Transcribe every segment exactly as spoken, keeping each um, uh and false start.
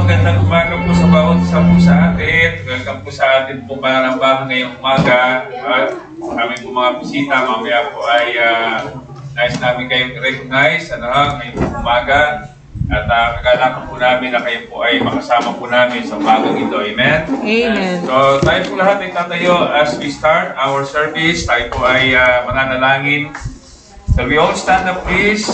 magandang umaga po sa bawat isa po sa atin. Welcome po sa atin po pananambahan ngayong umaga. At kami po mga bisita, mamaya po ay uh, nais namin kayong recognize ano, ngayong umaga. At uh, kagalakan po namin na kayo po ay makasama po namin sa umagang ito. Amen? Amen. So tayo po lahat ay tatayo as we start our service. Tayo po ay uh, mananalangin. So we all stand up please.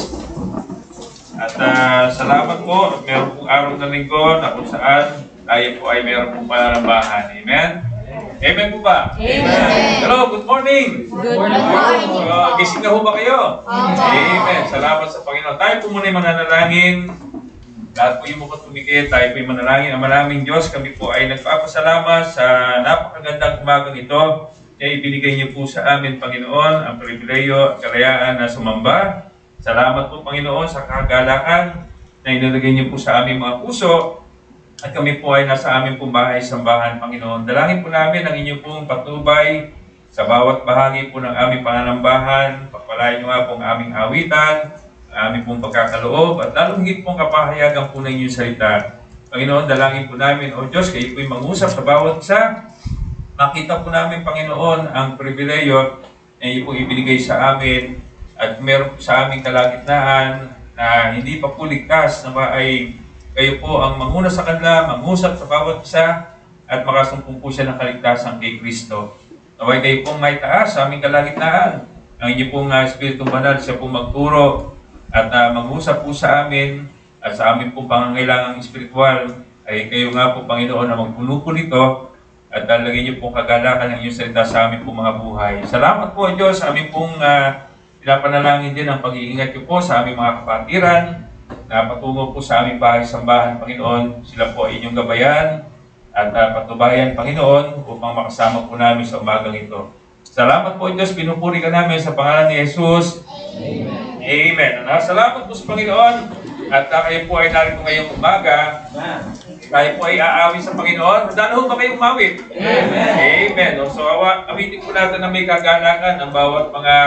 At uh, salamat po, meron pong araw na linggo na kung saan tayo po ay meron pong pananambahan. Amen? Amen po ba? Amen. Hello, good morning! Good morning! Uh, gising na ho ba kayo? Amen. Salamat sa Panginoon. Tayo po muna mananalangin. Lahat po yung mukhang tumikit, tayo po yung manalangin. Ang maraming Diyos, kami po ay nagpapasalamat sa napakagandang umagang ito. Kaya ibinigay niyo po sa amin, Panginoon, ang pribileyo at kalayaan na sumamba. Salamat po, Panginoon, sa kagalakan na inilagay niyo po sa aming mga puso at kami po ay nasa aming pong bahay-sambahan, Panginoon. Dalangin po namin ang inyong pong patnubay sa bawat bahagi po ng aming pananambahan. Pagpalain niyo nga po ang aming awitan, ang aming pong pagkakaloob at lalong higit pong kapahayagan po ng inyong salita. Panginoon, dalangin po namin, O Diyos, kayo po'y mangusap sa bawat isa. Makita po namin, Panginoon, ang pribileyo na iyo pong ibinigay sa amin. At meron po sa aming kalagitnaan na hindi pa po ligtas na ba ay kayo po ang manguna sa kanila, mangusap sa bawat isa at makasumpong po siya ng kaligtasan kay Kristo. Naway kayo pong may taas sa aming kalagitnaan. Ang inyo pong uh, Espiritong Banal siya pong magturo at uh, mangusap po sa amin at sa aming pong pangangailangang espiritual ay kayo nga po, Panginoon, na magpuno po nito at lalagay niyo pong kagalakan ng inyong salita sa aming pong mga buhay. Salamat po, Diyos, sa aming pong uh, pinapanalangin din ang pag-iingat niyo po sa aming mga kapatiran na patungo po sa aming bahay-sambahan, Panginoon. Sila po ay inyong gabayan at uh, patubayan, Panginoon, upang makasama po namin sa umagang ito. Salamat po, Diyos. Pinupuri ka namin sa pangalan ni Jesus. Amen. Amen. Uh, salamat po sa Panginoon. At uh, kayo po ay narito ngayong umaga. Tayo po ay aawi sa Panginoon. Dahil ho ba kayo umawit? Amen. Amen. So, awa, awitin po natin na may kagalakan ang bawat mga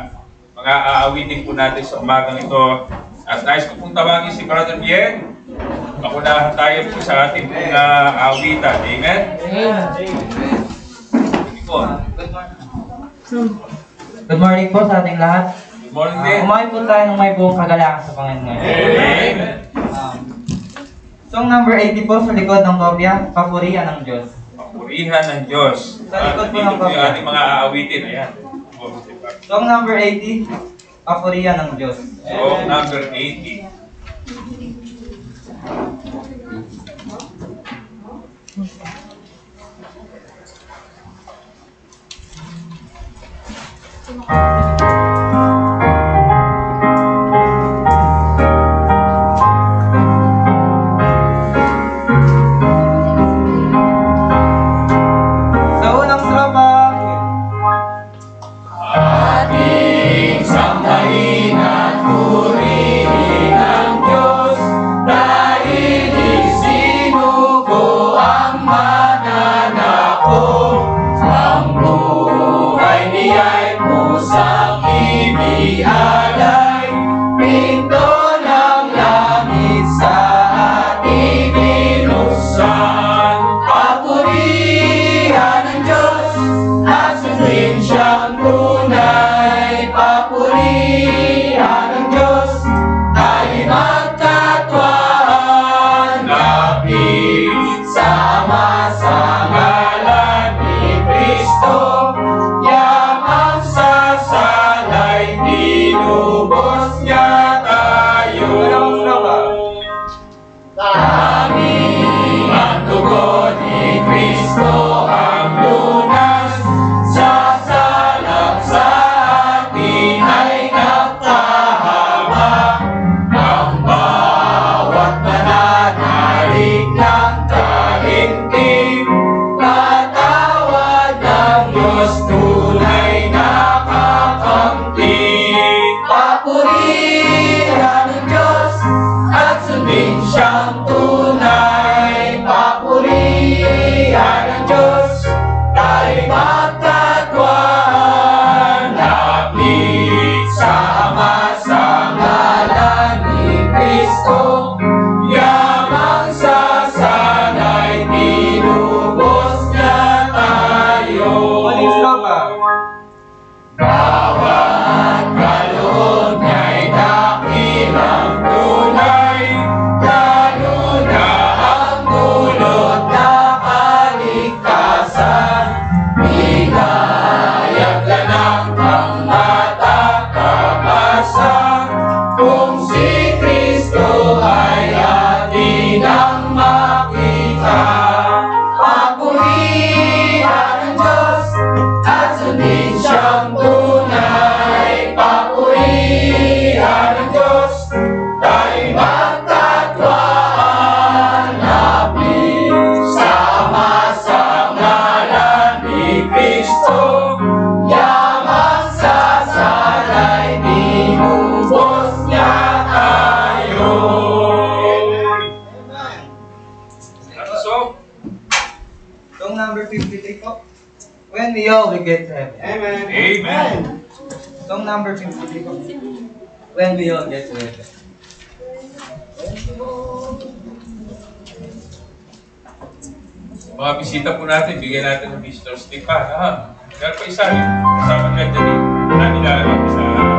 mga aawitin po natin sa umagang ito. At nais ko pong tawagin si Brother Bien. Makunahan tayo po sa ating pong uh, awitan. Amen? Amen. Good morning po sa ating lahat. Good morning din. Uh, Umawi po tayo ng may buong kagalakan sa Panginoon. Amen. Um, song number eighty po sa likod ng kopya, Papurihan ng Diyos. Papurihan ng Diyos. Sa likod po Dito ng po yung kopya. ating mga aawitin. Ayan. Song number eighty, Papurihan ng Diyos. So, number eighty. Sa unang tropa, Ating sambahin at purihin ang Diyos dahil isinugo ang mananakop. Ang buhay niya'y pusang inialay, pinto ng langit sa ating binuksan. Papurihan ng Diyos at sundin siyang tunay. Papurihan ng Diyos, tayo'y magkatwaan. Lapit sama sa ngalan ni Kristo, yamang sasalay, tinubos niya tayo. Tanging ang dugo ni Kristo ang lunas, sa salap sa atin ay nagpahamak. Ang bawat nananalig ng taimtim, katawad ng Diyos tunay nakakamti. Papurihan ng Diyos at sundin siyang tunay. Papurihan ng Diyos, tayo'y magkatwaan. Lapit sama sa ngalan ni Kristo, yamang sasa Song number fifty-three po. When we all will get to heaven. Amen. Amen. Song number fifty-three po. When we all get to heaven. Mga bisita po natin, bigyan natin ng visitor stick pa. Ha? Meron pa isa. Kasama ka dyan eh. Nanilaan sa...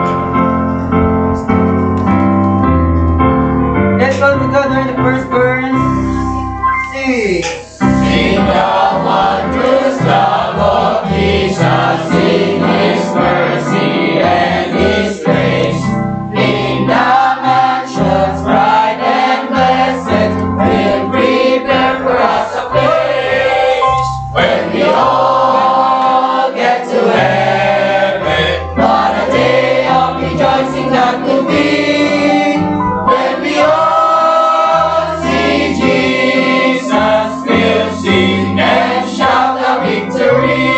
Let's go together in the first verse. Sing. Sing the wondrous love of Jesus, sing His mercy and His grace. In the mansions bright and blessed, we'll prepare for us a place when we all get to heaven. What a day of rejoicing that will be when we all see Jesus. We'll sing and shout the victory.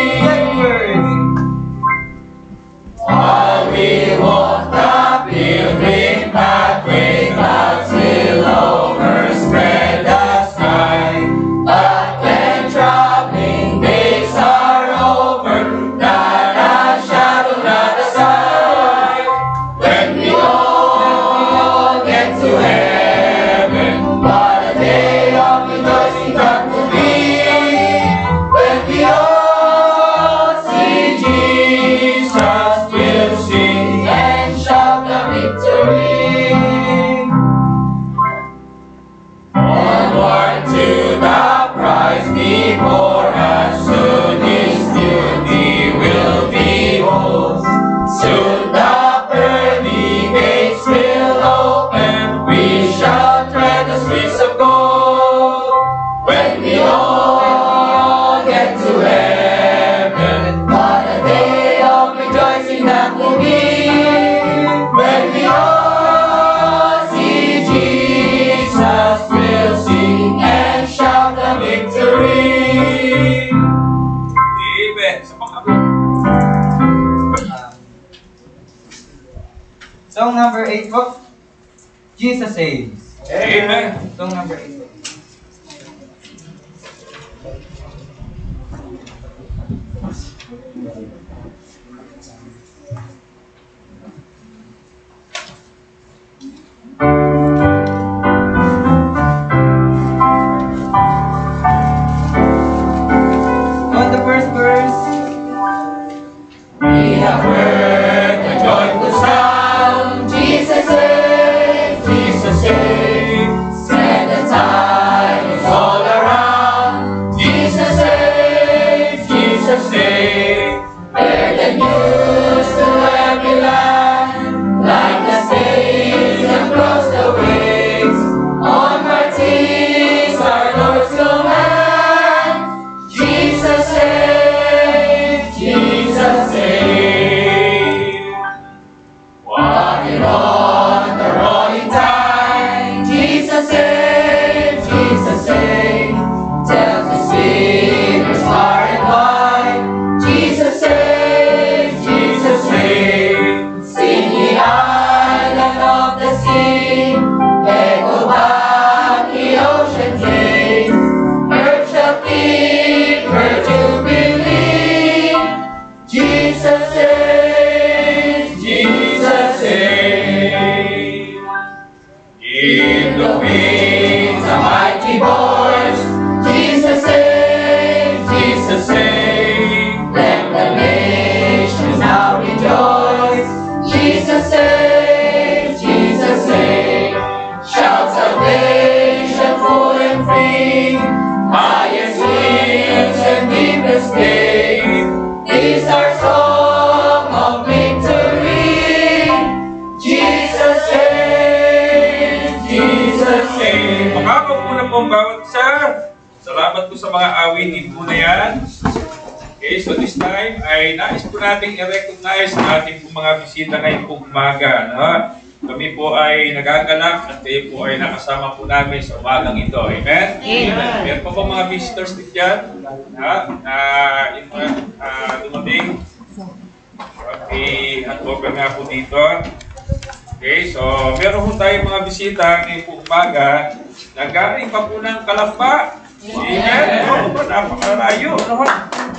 While we walk the pilgrim pathway, clouds will overspread the sky. But when troubling days are over, not a shadow, not a sign. When we all get to heaven, what a day of rejoicing that will be. When we all see Jesus, we'll sing and shout the victory. Onward to the prize before us, soon His beauty will behold. Soon the pearly gates will open, we shall tread the streets of gold. When we all get to heaven, what a day of rejoicing that will be. When we all see Jesus, we'll sing and shout the victory. Amen. Sa mga... Song number eight po. Jesus saves. Amen. Song number eight po. On the first verse. We have heard the joyful sound. Jesus saves, Jesus saves. And the time is all around. Jesus saves, Jesus saves. Bear the news to every land, like the saints across the waves. On martyrs our Lord's command. Jesus saves, Jesus saves. Walking on the rolling tide, Jesus saves, Jesus saves. Tells the sinners far and wide, Jesus saves, Jesus saves. Sing ye island of the sea, echo back the ocean's gate. Earth shall keep her jubilee. Jesus saves, Jesus saves. Give the winds a mighty voice. Jesus saves, Jesus saves. Let the nations now rejoice. Jesus saves, Jesus saves. Shout salvation full and free. Highest hills and deepest day. This our song of victory. Jesus saves, Jesus saves. Makakaw po na po ang bawat isa. Salamat po sa mga awitin po na yan. Okay, so this time ay nais po natin i-recognize ang ating po mga bisita ngayong pong umaga. No? Kami po ay nagaganap at kayo po ay nakasama po namin sa umagang ito. Amen? Amen. Meron pa po mga visitors din dyan na, na yung mga uh, dumating. Okay, hand-over nga po dito. Okay, so meron po tayong mga bisita ngayong po umaga na galing pa po ng Kalamba. Amen. Oh, napakalayo. Ano ba?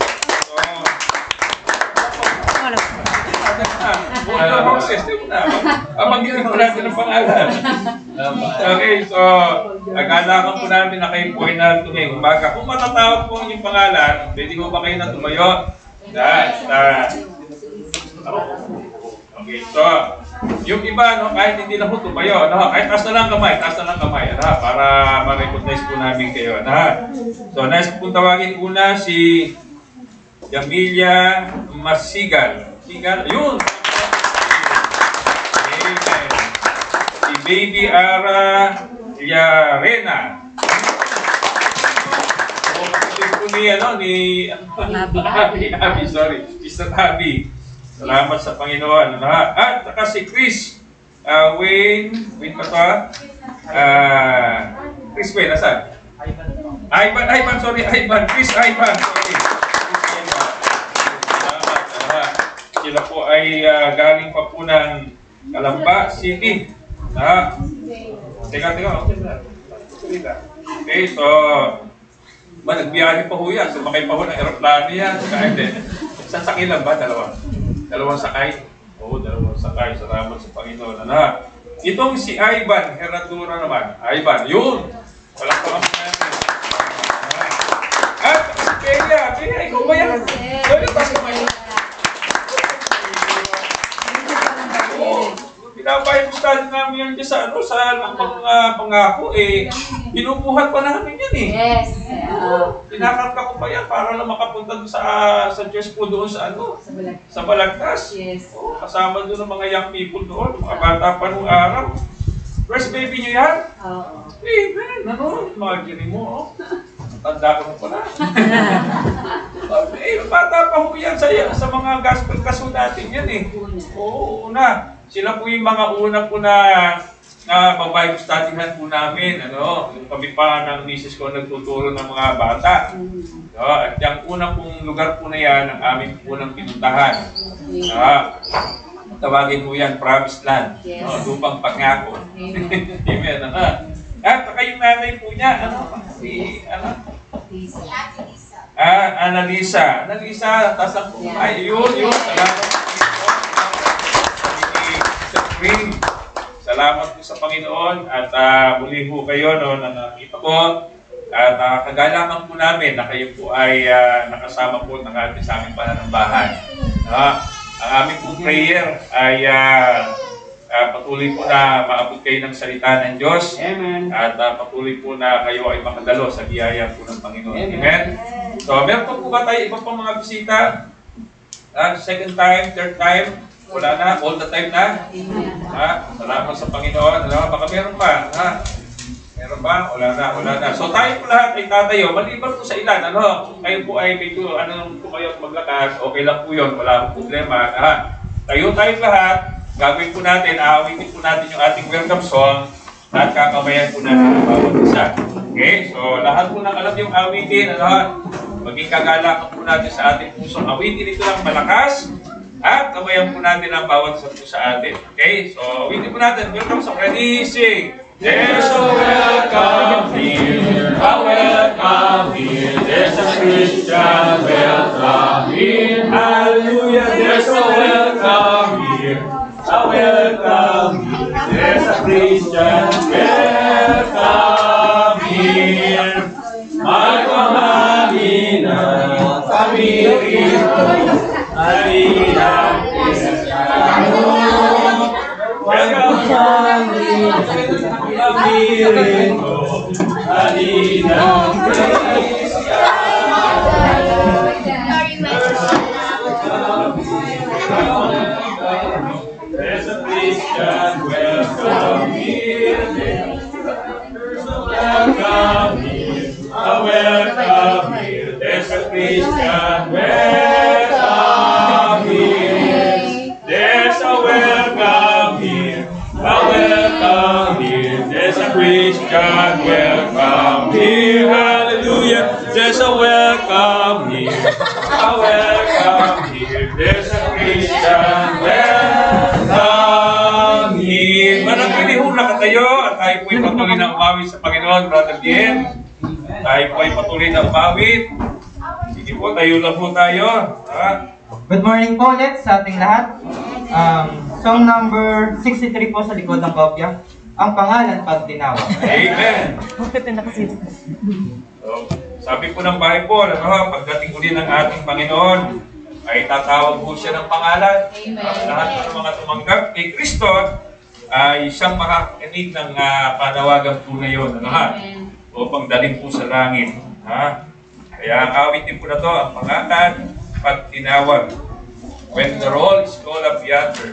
Mga hoses, di mo na. Pamanggitin ko natin ang pangalan. Okay, so, nag-alakan po namin na kayo po ay narito ngayong umaga. Kung matatawag po ang inyong pangalan, pwede mo ba kayo na tumayo? Dahil, okay, so, yung iba, no, kahit hindi na po tumayo, no, kahit taas na lang kamay, taas na lang kamay, ano, para ma-recognize po namin kayo. Ano, so, nais po tawagin una si Yamilia Masigal. Sigal, yun! Amen. Si Baby Ara Yarena. O, kasi po ni, ano, ni... Abi. Abi, Abi, sorry. Mister Abi. Salamat sa Panginoon. At saka si Chris uh, Wayne, Wayne pa to ha? Uh, Chris Wayne, asan? Ivan, Ivan, sorry, Ivan. Chris Ivan, sorry. Sila po ay uh, galing pa po ng Calamba City. Ha? Teka, teka. Okay, so, ba, nagbiyahe pa ho yan. Sumakay pa ho ng aeroplano yan. Sasakay lang ba? Dalawa? Dalawang sakay? Oo, dalawang sakay. Salamat sa Panginoon. Ano? Itong si Ivan Herradura naman. Ivan, yun! Walang pa kami natin. At, Kaya, Kaya, ikaw ba yan? Pwede pa sa kayo. Pinabayad study namin yan sa ano, sa mga pangako eh, binubuhat pa namin yan eh. Yes. Uh, Pinakarga ko pa yan para lang makapunta sa sa Diyos po doon sa ano, sa Balagtas. Yes. Oh, kasama doon ng mga young people doon, mga bata pa nung araw. First baby nyo yan? Oo. Eh, man, ano, mga gini mo, oh. Tanda ko na pala. Eh, bata pa ho yan sa, sa mga gospel kaso natin yan eh. Oo, una. Sila po yung mga una po na na babayang studyhan po namin, ano, yung kami pa ng misis ko nagtuturo ng mga bata. No, at yung una pong lugar po na yan, ang aming unang pinuntahan. Ah, tawagin po yan, Promised Land. Yes. No, lupang pangako. Amen. Aha. At saka yung nanay po niya, ano, si, ano? Ah, Annalisa. Annalisa, taas ang kumay. Yun, yun. Salamat. Spring. Salamat po sa Panginoon at uh, muli po kayo no, na nakita ko at uh, kagalaman po namin na kayo po ay uh, nakasama po ng ating sa aming pananambahan. Uh, ang aming po prayer ay uh, uh, patuloy po na maabot kayo ng salita ng Diyos. Amen. At uh, patuloy po na kayo ay makadalo sa biyaya po ng Panginoon. Amen. Amen. So meron po po ba tayo iba pang mga bisita? Uh, second time, third time? Wala na, all the time na. Ha? Salamat sa Panginoon. Ano? Baka meron pa. Ha? Meron ba? Wala na, wala na. So tayo po lahat ay tatayo. Maliban po sa ilan. Ano? Kayo po ay medyo, ano po kayo maglakas. Okay lang po yun. Wala po problema. Ha? Tayo tayong lahat. Gagawin po natin. Aawitin po natin yung ating welcome song. At kakabayan po natin ang bawat isa. Okay? So lahat po nang alam yung awitin. Ano? Maging kagalakan po natin sa ating pusong awitin. Ito lang malakas. At kabayan po natin ang bawat isa po sa atin. Okay? So, awitin po natin. Welcome sa ready, sing. There's a welcome here, a welcome here. There's a Christian welcome here. Hallelujah. There's a welcome here, a welcome here. There's a Christian welcome here. Magpamahina kami rito. Halina, welcome kami rito. Halina, there's a Christian welcome here. Welcome here, a welcome here. There's a Christian welcome here. There's a welcome here, a welcome here. There's a Christian welcome here. Hallelujah. There's a welcome here, a welcome here. There's a Christian welcome here. Manatili ho na katayo at tayo po'y patuloy na umawi sa Panginoon, Brother Bien. Tayo po ay patuloy na umawit. Sige po, tayo lang po tayo. Ha? Good morning po ulit sa ating lahat. Um, song number sixty-three po sa likod ng kopya. Ang pangalan pagtinawa. Amen. Bakit na kasi? So, sabi po ng Bible, ano, pagdating uli ng ating Panginoon, ay tatawag po siya ng pangalan. At lahat ng mga tumanggap kay Kristo ay siyang makakinig ng uh, panawagan po na yun. Ano ha? Upang dalhin po sa langit. Ha? Kaya ang awit din po na to, ang pangalan pagtinawag. When the roll is called up yonder.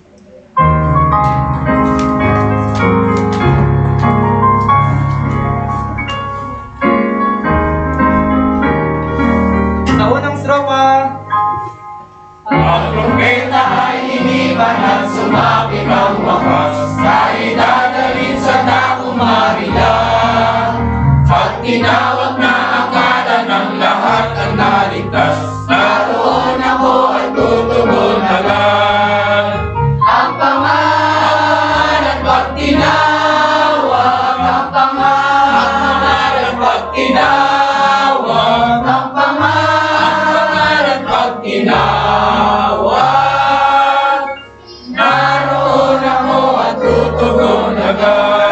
Sa unang strofa, Ang propeta ay iniban at sumapit ang wakas, na idadalhin sa takumarilan. At tinawag na akala ng lahat ang naligtas, naroon ako at tutugon agad. Ang pangalan pag tinawag, ang pangalan pag tinawag, ang pangalan pag tinawag, naroon ako at tutugon agad.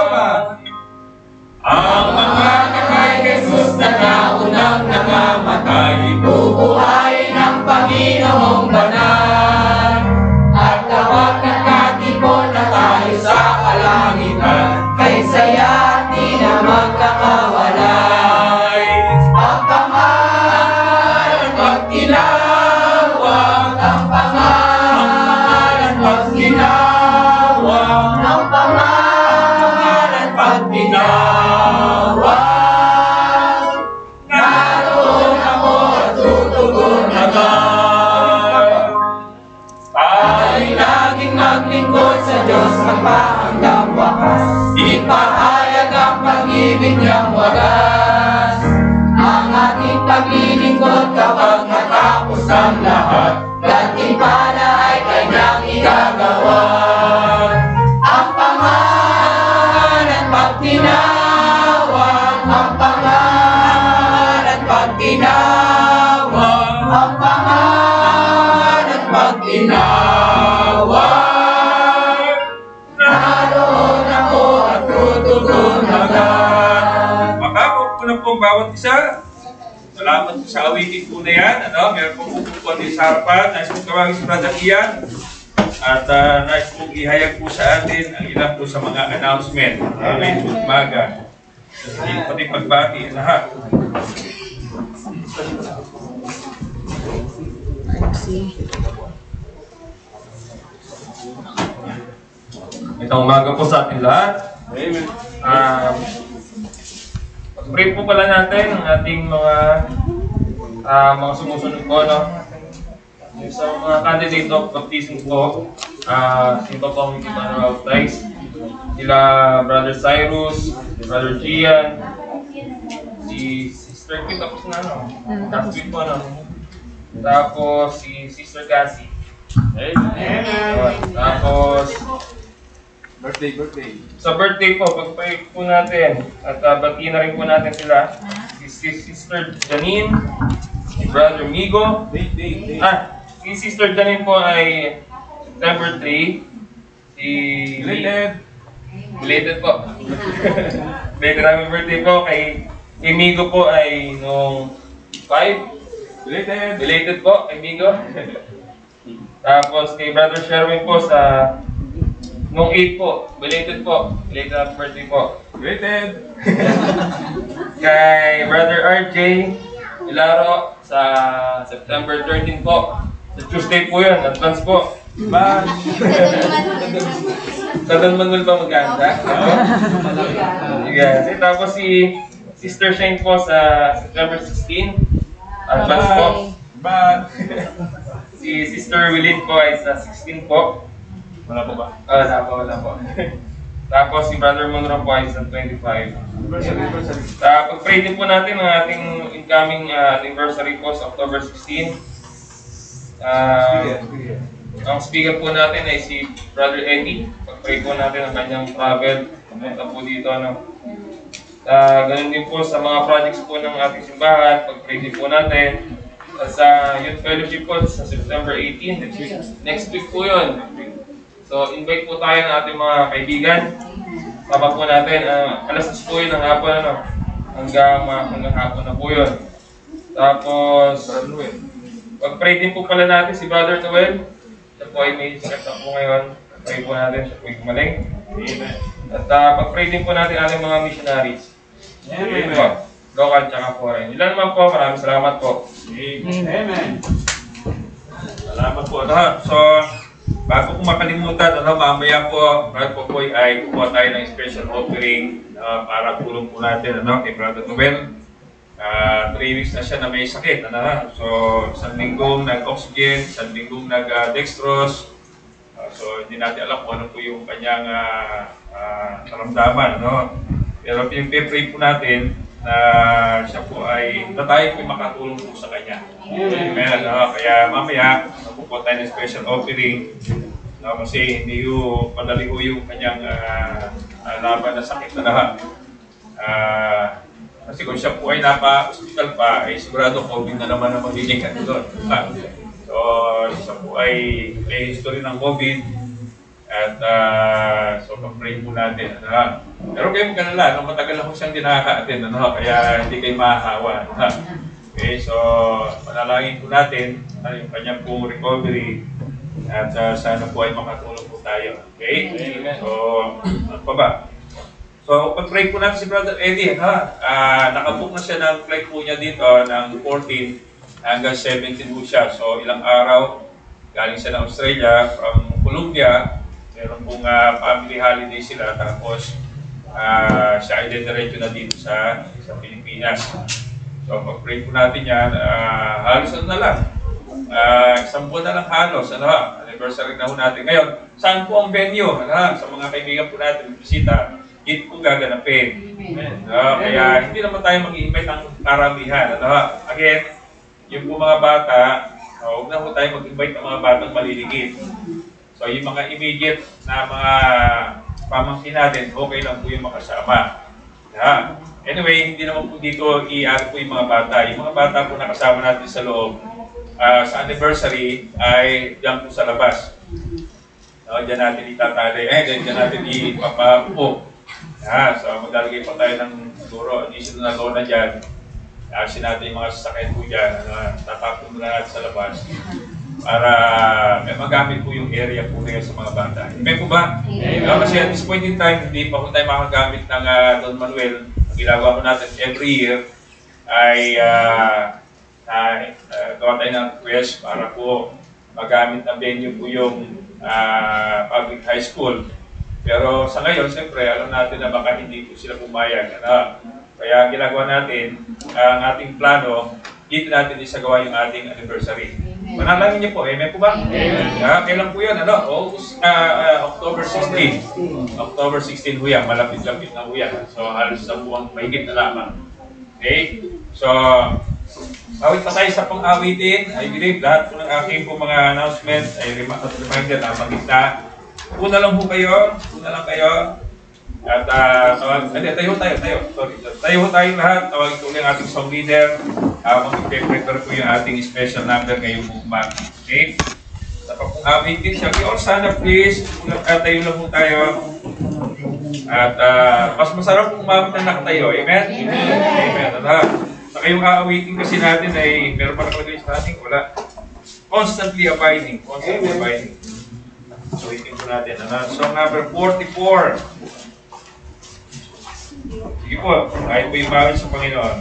Ang mga kay Jesus na naunang nangamatay, bubuhayin ang Panginoong banal. At tawag na katipon na tayo sa kalangitan, kay saya di na magkakawalay. Ang pangalan pag tinawag, ang pangalan pag tinawag, ang pangalan pag tinawag, naroon ako at tutugon agad. Tayo'y laging maglingkod sa Diyos magpahanggang wakas, ipahayag ang pag-ibig niyang wagas. Ang ating paglilingkod kapag natapos ang lahat, gantimpala ay kanyang igagawa. Ang pangalan pag tinawag, ang pangalan pag tinawag, ang pangalan pag tinawag, naroon ako at tutugon agad. Makakot po na po ang bawat isa. Salamat po sa awitin po na yan. Ano? Meron po pupupuan din sa harapan. Nais po tawagin si Brother Ian. At uh, nais po ihayag po sa atin ang ilan po sa mga announcement. Uh, may umaga. Pati pagbati. Lahat. Itong umaga po sa ating lahat. Amen. Um, pag-pray po pala natin ang ating mga uh, mga sumusunod po, no? Yung sa mga candidate of baptism po, uh, si Papa Mickey Manuel Dice, sila Brother Cyrus, Brother Gian, si Sister Kit, tapos na, no? Last week po, no? Tapos si Sister Cassie. Amen. Tapos, Birthday, birthday. sa birthday po, pag-pray po natin at uh, batiin na rin po natin sila. Si, si Sister Janine, si Brother Migo. Date, date, date. Ah, si Sister Janine po ay September three. Si Related. Belated po. Belated happy birthday po. Kay, kay Migo po ay nung five. Related. Belated po kay Migo. Tapos kay Brother Sherwin po sa nung eight po, belated po. Belated happy birthday po. Related. Kay Brother R J Ilaro sa September thirteen po. Sa Tuesday po yun, advance po. Bash. Sa Don Manuel pa maganda. Yes. Eh, tapos si Sister Shane po sa September sixteen. Advance po. Bad. Si Sister Willin po ay sa sixteen po. Wala po ba? Ah, wala po, wala po. Tapos si Brother Monroe po ay sa twenty-five. Anniversary, anniversary. Uh, pag-pray din po natin ang ating incoming uh, anniversary po sa October sixteen. Uh, Speaker, speaker. ang speaker po natin ay si Brother Eddie. Pag-pray po natin ang kanyang travel. Pumunta po dito. Ano. Uh, ganun din po sa mga projects po ng ating simbahan, pag-pray din po natin. At sa Youth Fellowship po sa September eighteenth, next week, next week po yun. So, invite po tayo ng ating mga kaibigan. Tama po natin, uh, alas dos po yun ng hapon, ano, hanggang, uh, hanggang hapon na po yun. Tapos, pag-pray din po pala natin si Brother Noel. Siya po ay may sakit na po ngayon. Pray po natin, siya po ay gumaling. Amen. At uh, pag-pray din po natin ating mga missionaries. Amen. Amen. Local tsaka foreign. Ilan naman po, maraming salamat po. Amen. Amen. Salamat po. Ano, so, bago ko makalimutan, ano, mamaya po, Brad Popoy ay kukuha tayo ng special offering uh, para tulong po natin ano, kay Brother Noel. Uh, three weeks na siya na may sakit. Ano, so, isang linggong nag-oxygen, isang linggong nag-dextrose. Uh, so, hindi natin alam kung ano po yung kanyang uh, uh, karamdaman. Ano. Pero pinag-pray po natin na siya po ay, na tayo po makatulong po sa kanya. Amen. Uh, kaya mamaya, napupo tayo ng special offering. Uh, kasi hindi yung padali ko yung kanyang uh, uh, laban na sakit na lahat. Uh, kasi kung siya po ay napa-hospital pa, ay sigurado COVID na naman ang magiging ano doon. Uh, so, siya po ay may history ng COVID. At uh, so, pag-pray po natin. Ano, pero kayo magkanala, no, matagal ako siyang dinaka-attend, ano, kaya hindi kayo mahahawa. Ano. Okay, so manalangin po natin ano, yung kanyang pong recovery at uh, sana po ay makatulong po tayo. Okay? So, ano pa ba? So, pag-pray po natin si Brother Eddie, ha? Uh, nakabook na siya ng flight po niya dito ng fourteen hanggang seventeen po siya. So, ilang araw, galing siya ng Australia, from Colombia. Meron pong uh, family holiday sila, tapos uh, siya ay dediretso na dito sa, sa Pilipinas. So, pag-pray po natin yan, uh, halos ano na lang, uh, isang buwan na lang halos, ano, anniversary na po natin. Ngayon, saan po ang venue? Ano, sa mga kaibigan po natin, bisita, dito po gaganapin. Uh, kaya hindi naman tayo mag-i-invite ng karamihan. Ano, again, yung po mga bata, uh, huwag na po tayo mag-invite ng mga batang maliligid. So, yung mga immediate na mga pamangkin natin, okay lang po yung makasama. Yeah. Anyway, hindi naman po dito i-aari po yung mga bata. Yung mga bata po nakasama natin sa loob, uh, sa anniversary, ay diyan po sa labas. No, diyan natin itatali, eh, diyan natin ipapapo. Yeah. So, maglalagay pa tayo ng siguro, additional na lona dyan. Ayusin natin yung mga sasakyan po dyan. Uh, tatapon muna natin sa labas. Para may magamit po yung area po rin sa mga bata. Amen po ba? Amen. Uh, kasi at this point in time, hindi pa po tayo makagamit ng uh, Don Manuel. Ang ginagawa po natin every year ay uh, uh, uh, gawa tayo ng request para po magamit ng venue po yung uh, public high school. Pero sa ngayon, siyempre, alam natin na baka hindi po sila pumayag. Ano? Kaya ginagawa natin, ang uh, ating plano, dito natin isagawa yung ating anniversary. Manalangin niyo po, amen po ba? Amen. Uh, kailan po yun? Ano? August, uh, uh, October sixteen. October sixteen po yan. Malapit-lapit na po yan. So, halos sa buwang mahigit na lamang. Okay? So, awit pa tayo sa pang-awitin. I believe lahat po ng aking po mga announcement ay reminder na magigta. Una lang po kayo. Una lang kayo. At uh, tawag, hindi, tayo tayo, tayo. Sorry. Tayo tayong lahat. Tawagin ko yung ating song leader. Uh, Mag-prepare po yung ating special number ngayong movement. Okay? Sa pag-awitin, shall we all stand up please? Uh, tayo lang po tayo. At uh, mas masarap kung umabot na nakatayo. Amen? Amen. Amen. At uh, sa kayong aawitin kasi natin ay meron pa nakalagay sa ating wala. Constantly abiding. Constantly abiding. So, itin po natin. Ano? Song number forty-four. Sige po, kahit po yung bawin sa Panginoon.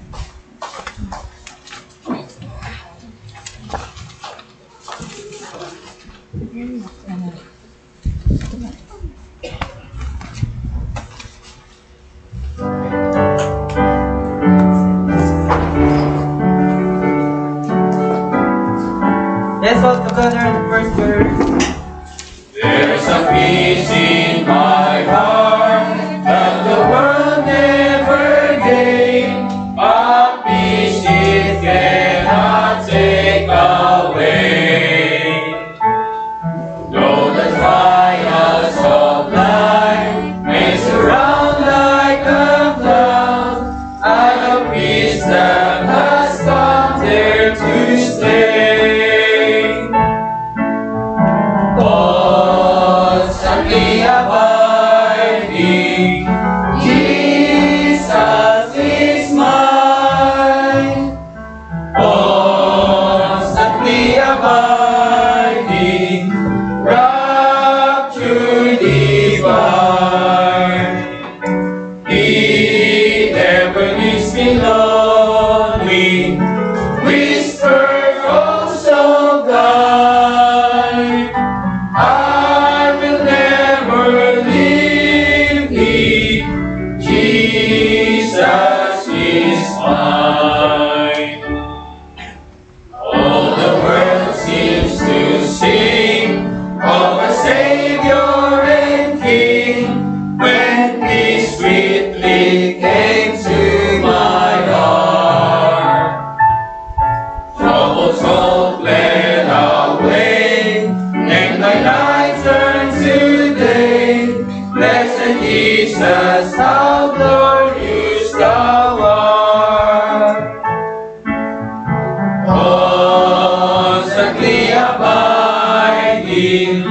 Let's all together the first verse. There's a peace in my heart that the world never gave, a peace it cannot take away. Though the trials of life may surround like a flood, me lonely, whisper, oh so kind, I will never leave thee, Jesus is mine. All the world seems to sing of a Savior and King, when He sweetly came to my heart. Troubles all fled away, and my night turned to day. Blessed Jesus, how glorious thou art. Constantly abiding,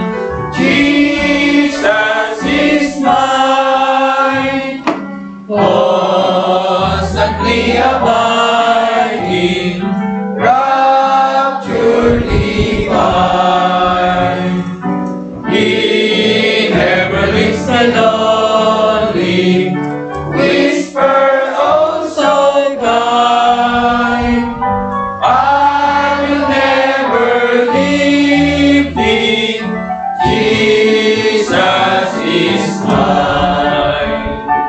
Jesus is mine. Constantly abiding, rapture divine. He never leaves me lonely, whisper, oh so kind, I will never leave thee, Jesus is mine.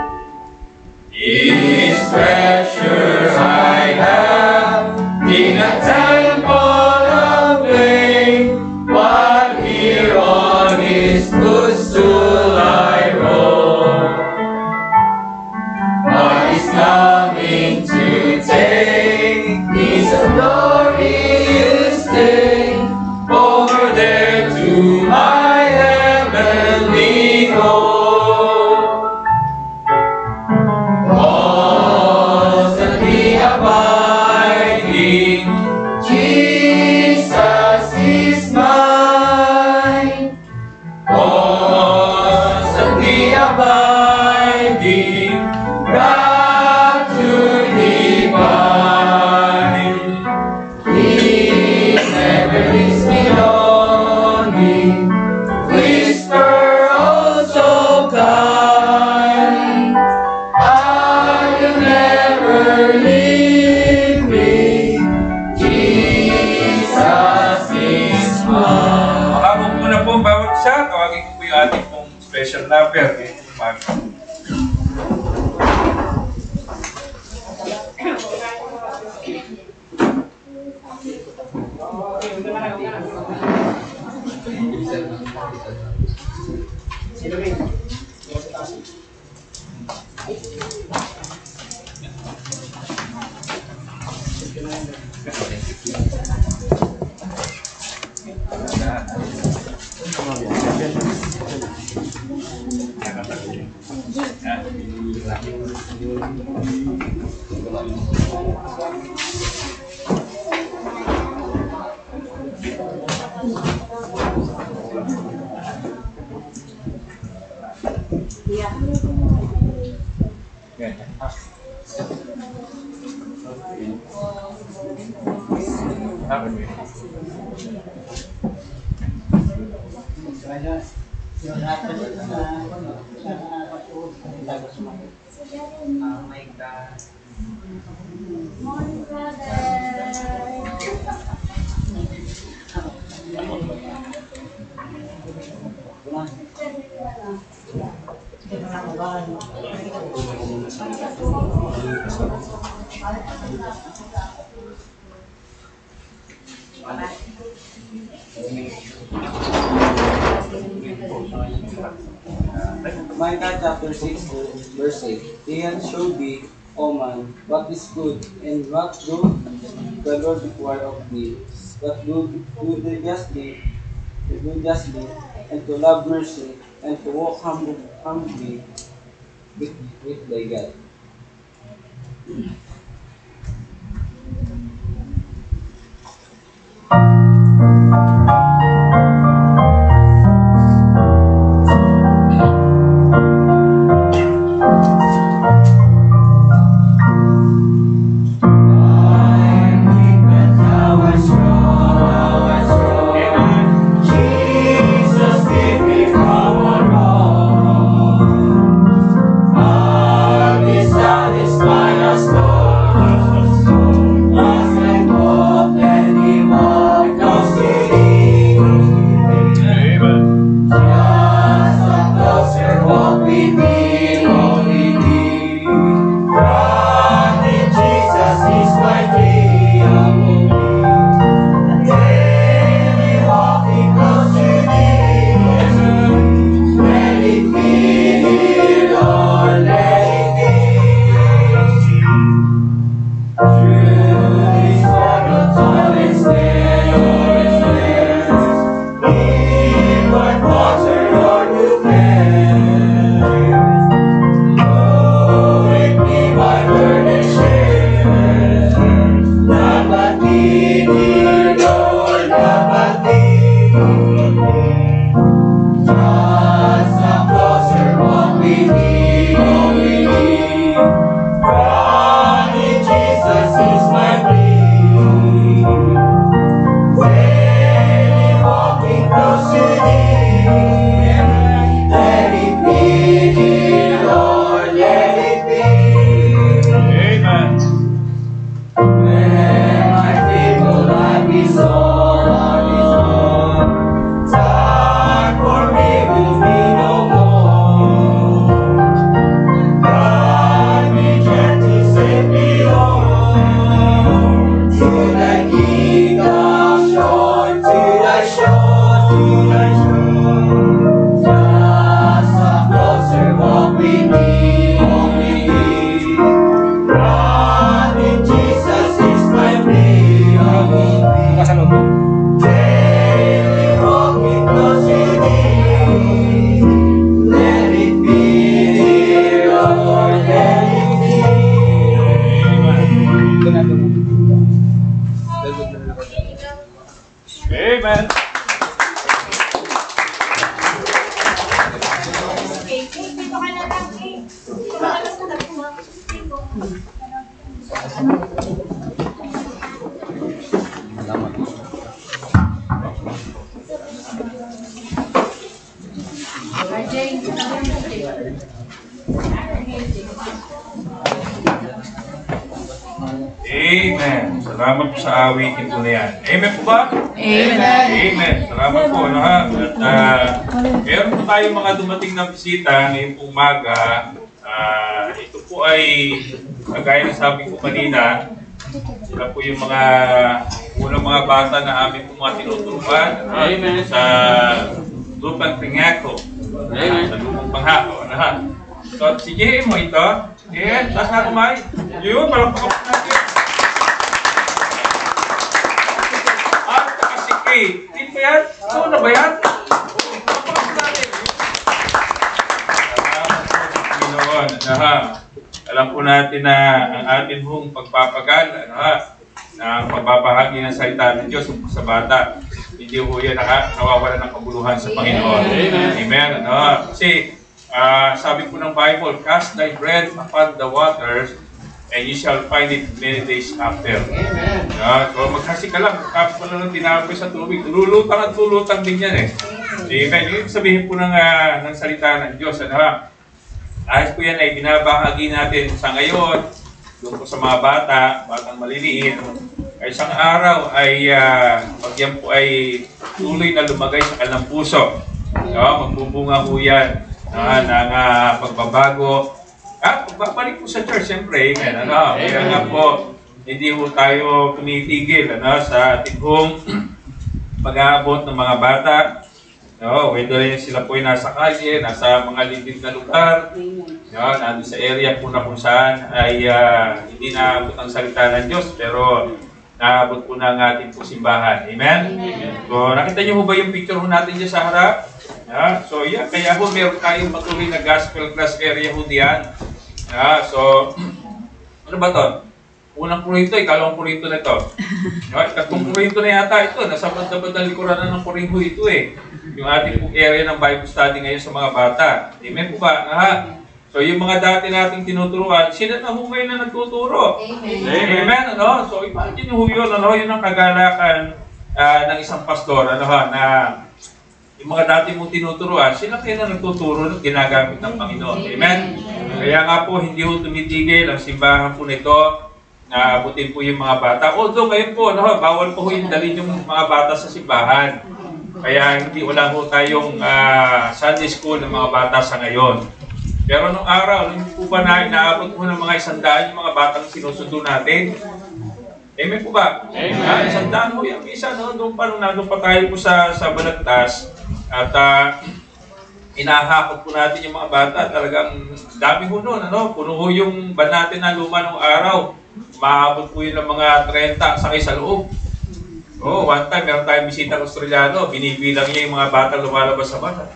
His treasure I have in a temple of flame, while here on His footstool I roam. But He's coming to take His glorious day over there to my heavenly home. Constantly abiding, Jesus is mine. Constantly abiding, rapture divine. He never leaves me lonely, whisper, oh so kind, I will never leave thee, Jesus is mine. Habang muna po ang bawat isa, tawagin ko po yung ating pong special lover. Okay? Mark. Oh my God. Micah chapter six verse eight. He hath showed thee, O man, what is good, and what doth the Lord require of thee, that do, do the justly, to do justly, and to love mercy, and to walk humble, humbly with, with thy God. Satisfy us, Lord. Amen. Amen. Salamat po sa awitin po na yan. Amen po ba? Amen. Amen. Salamat po. Ano, ha? At uh, meron po tayong mga dumating na bisita ngayong po umaga. Uh, ito po ay, kagaya ng sabi ko kanina, sila po yung mga unang mga bata na amin po mga tinuturuan. Amen. Sa lupang pangako. Amen. Sa lupang panghako. Ano, ha? So, sige mo ito. Sige, taas na kumay. Yun, parang pakapot natin. At kasi Kate, din ba yan? Oo na ba yan? Oo, pakapot natin. Salamat po sa Panginoon. Ano, ha? Alam po natin na ang atin pong pagpapagal, ano, ha? Na ang pagbabahagi ng salita ng Diyos sa bata. Hindi po yan nakawawala ng kabuluhan sa Panginoon. Amen. Amen. Ano, kasi Uh, sabi po ng Bible, cast thy bread upon the waters, and you shall find it many days after. Amen. Uh, so maghasi ka lang, tapos pa lang tinapos sa tubig, lulutang at lulutang din yan eh. Amen. Yung sabihin po ng, uh, ng salita ng Diyos, ano ha? Ayos po yan ay binabahagi natin sa ngayon, doon po sa mga bata, batang maliliit, ay isang araw ay, uh, pag yan po ay tuloy na lumagay sa kanilang puso, no? Magbubunga po yan. Ah, ng uh, pagbabago. At pagbabalik po sa church, siyempre, amen. Ano, kaya nga po, hindi po tayo tumitigil ano, sa ating hong pag-aabot ng mga bata. No, whether sila po ay nasa kalye, nasa mga liblib na lugar, no, nandun sa area po na kung saan ay uh, hindi naabot ang salita ng Diyos, pero naabot po ng ating po simbahan. Amen? Amen. So, nakita niyo ba yung picture ho natin dyan sa harap? Yeah, so yeah, kaya ho meron tayong patuloy na gospel class area ho diyan. Yeah, so ano ba to? Unang purito, ikalawang purito na ito. Yeah, ikatlong purito na yata ito. Nasa bandang likuran na ng purito ito eh. Yung ating po area ng Bible study ngayon sa mga bata. Amen po ba? Ha? So yung mga dati nating tinuturuan, sila na ho ngayon na nagtuturo. Amen. Amen, ano? So imagine ho yun, ano? Yun ang kagalakan uh, ng isang pastor, ano ha, na yung mga dati mong tinuturuan, sila kayo na nagtuturo at ginagamit ng Panginoon. Amen? Kaya nga po, hindi po tumitigil ang simbahan po nito na abutin po yung mga bata. Although ngayon po, no, bawal po yung dalhin yung mga bata sa simbahan. Kaya hindi wala po tayong uh, Sunday school ng mga bata sa ngayon. Pero nung araw, hindi po ba na inaabot po ng mga isandaan yung mga batang sinusundo natin? Amen po ba? Amen. Uh, isandaan po yung isa, no? Doon pa, nung nandun pa tayo po sa, sa Balagtas, at uh, inahakot po natin yung mga bata. Talagang dami po noon. Ano? Puno po yung ban natin na luma nung araw. Maabot po yun ng mga thirty sakay sa loob. Oh, one time, meron tayong bisita ng Australiano. Binibilang niya yung mga bata lumalabas sa bata.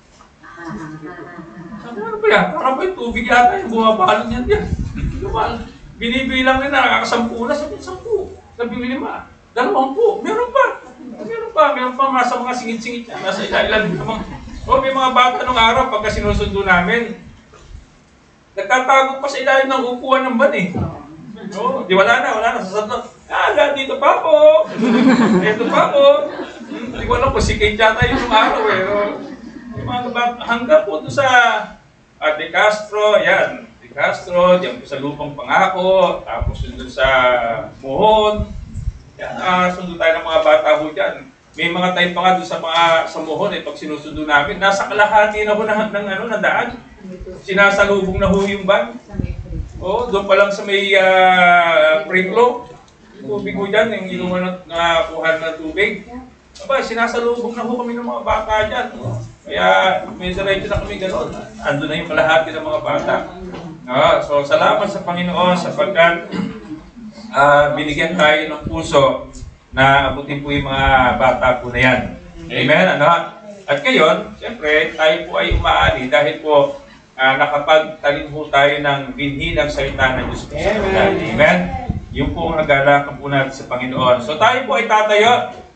Sabi, ano ba yan? Parang ba yung tubig yata yung bumabalong yan yan. Binibilang niya na nakakasampu na. Sabi, sampu. Sabi, lima. Dalawang po. Meron pa. Meron pa, meron pa nasa mga singit-singit na nasa ilan namang. Oh, may mga bata nung araw pagka sinusundo namin. Nagtatago pa sa ilalim ng upuan ng ban eh. Oh, di wala na, wala na sasadlo. Ah, dito pa po. Ito pa po. Hindi ko alam kung si Kate yata yung nung araw eh. Oh, yung mga bata, hanggang po doon sa uh, De Castro, yan. De Castro, diyan po sa Lupang Pangako, tapos doon sa Mohon. Yan, uh, sundo tayo ng mga bata ho dyan. May mga time pa nga doon sa mga sa Mohon eh, pag sinusundo namin, nasa kalahati na ho ng, ng, ano, ng daan. Sinasalubong na ho yung van. Oo, doon pa lang sa may uh, pre-flow. Tubig ho dyan, yung inuman na kuhan ng tubig. Aba, sinasalubong na ho kami ng mga bata dyan. Kaya may diretso na kami gano'n. Ando na yung kalahati ng mga bata. Uh, so, salamat sa Panginoon sapagkat Uh, binigyan tayo ng puso na abutin po yung mga bata po na yan. Amen? Ano? At ngayon, siyempre, tayo po ay umaani dahil po uh, nakapagtalim po tayo ng binhi ng salita ng Diyos. Amen? Amen? Yung po ang nagalakan po natin sa Panginoon. So tayo po ay tatayo.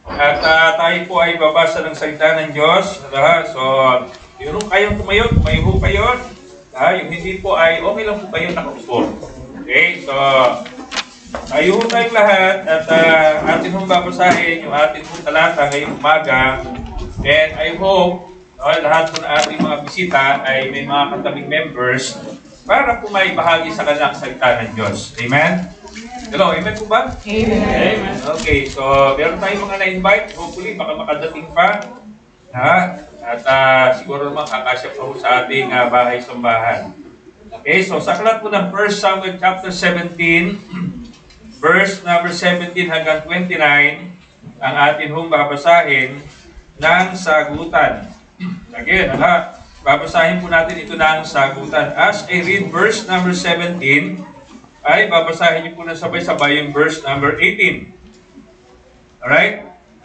At uh, tayo po ay babasa ng salita ng Diyos. Uh, so, yung kayong tumayo, tumayo po kayo. Uh, yung hindi po ay okay lang po kayo nakaupo. Okay, so tayo po tayong lahat at uh, atin hong babasahin yung atin hong talata ngayong umaga. And I hope uh, lahat po na ating mga bisita ay may mga katabing members para po may bahagi sa kanilang salita ng Diyos. Amen? Hello, amen po ba? Amen. Amen. Okay, so meron tayong mga na-invite. Hopefully, baka makadating pa. Ha? At uh, siguro naman kakasya pa po sa ating uh, bahay-sambahan. Okay, so sa aklat po ng First Samuel chapter seventeen, verse number seventeen hanggang twenty-nine, ang atin hong babasahin ng sagutan. Again, ha? Babasahin po natin ito ng sagutan. As I read verse number seventeen, ay babasahin niyo po na sabay-sabay yung verse number eighteen. Alright?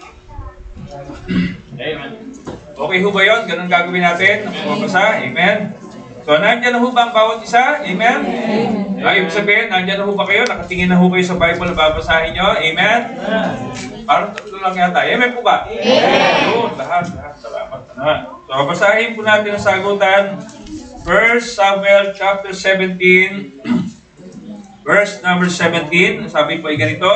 Amen. Okay ho ba yun? Ganun gagawin natin? Mabasa? Amen. So, nandyan na ho ba ang bawat isa? Amen? Amen. Ah, ibig sabihin, nandyan na ho ba kayo? Nakatingin na ho kayo sa Bible na babasahin nyo? Amen? Parang tatlo lang yata. Amen po ba? Amen. Yun, lahat, lahat. Salamat na. So, babasahin po natin ang sagutan. First Samuel chapter seventeen, verse number seventeen, sabi po ay ganito,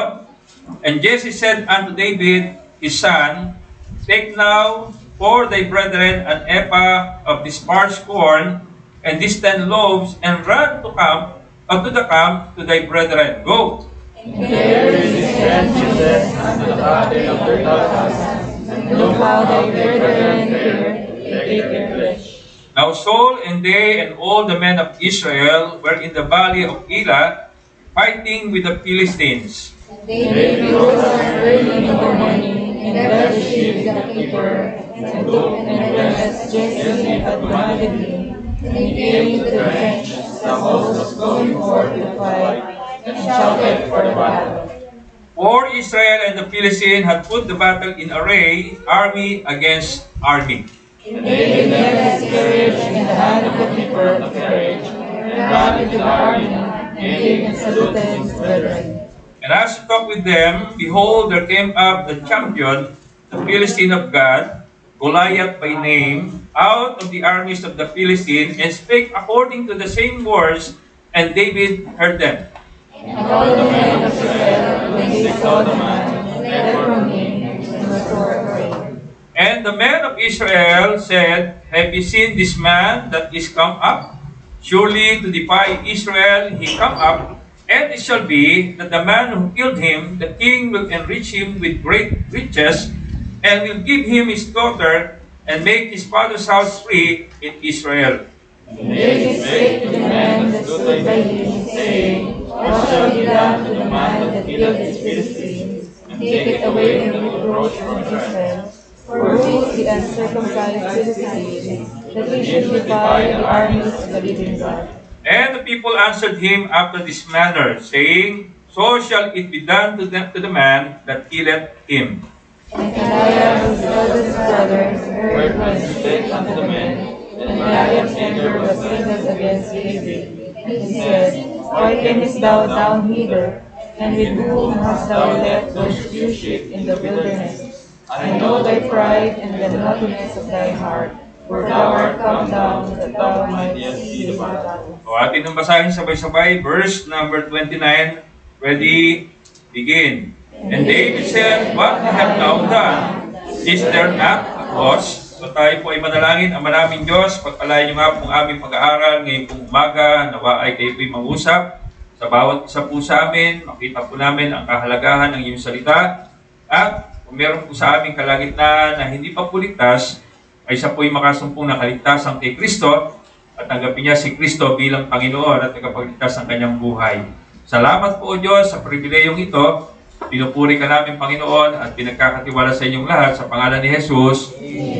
And Jesse said unto David, his son, Take now for thy brethren an ephah of this parched corn, and these ten loaves, and run to camp, uh, to the camp to thy brethren. Go. And there is sent Judas unto the father of their daughters, and look how thy brethren here take their flesh. Now Saul and they and all the men of Israel were in the valley of Elah, fighting with the Philistines. David rose early in the morning, and left the sheep with the keeper, and took and addressed Jesse had commanded him, and he came to the trench, the host was going forth to fight, and shouted for the battle. For Israel and the Philistines had put the battle in array, army against army. And David left his carriage in the hand of the keeper of the carriage, and ran into the army, and came and saluted his brethren. And as he talked with them, behold, there came up the champion, the Philistine of God, Goliath by name, out of the armies of the Philistines, and spake according to the same words, and David heard them. And all the men of Israel, when they saw the man, fled from him, and were sore afraid. And the men of Israel said, Have ye seen this man that is come up? Surely to defy Israel he come up, and it shall be that the man who killed him, the king will enrich him with great riches, and will give him his daughter, and make his father's house free in Israel. And David spake to the men that stood by him, saying, What shall be done to the man that killed his Philistines, and take it away the reproach from Israel? For who is the uncircumcised Philistine, that he should defy the armies of the living God? And the people answered him after this manner, saying, So shall it be done to, them, to the man that killeth him. And Goliath, whose eldest brother, heard what he spake unto the men, and Goliath's anger was kindled against David. And he said, Why camest thou down hither, and with whom hast thou left those few sheep in the wilderness? I know thy pride and the naughtiness of thy heart, for thou art come down that thou mightest see the battle. So atin ang basahin sabay-sabay, verse number twenty-nine, ready, begin. And David said, What have thou done? Is there not a cause? So tayo po ay manalangin. Ang maraming Diyos, pagpalain niyo nga po ang aming pag-aaral ngayong pong umaga, nawa ay kayo po'y mag-usap sa bawat isa po sa amin, makita po namin ang kahalagahan ng iyong salita, at kung meron po sa aming kalagitnaan na hindi pa po ligtas, ay siya po'y makasumpong na kaligtasan kay Kristo at tanggapin niya si Kristo bilang Panginoon at tagapagligtas ng kanyang buhay. Salamat po o Diyos sa pribileyong ito. Pinupuri ka namin, Panginoon, at pinagkakatiwala sa inyong lahat sa pangalan ni Jesus.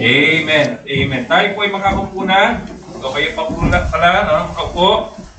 Amen. Amen. Tayo po ay makaupo na. So kayo pa po pala, no? Makaupo.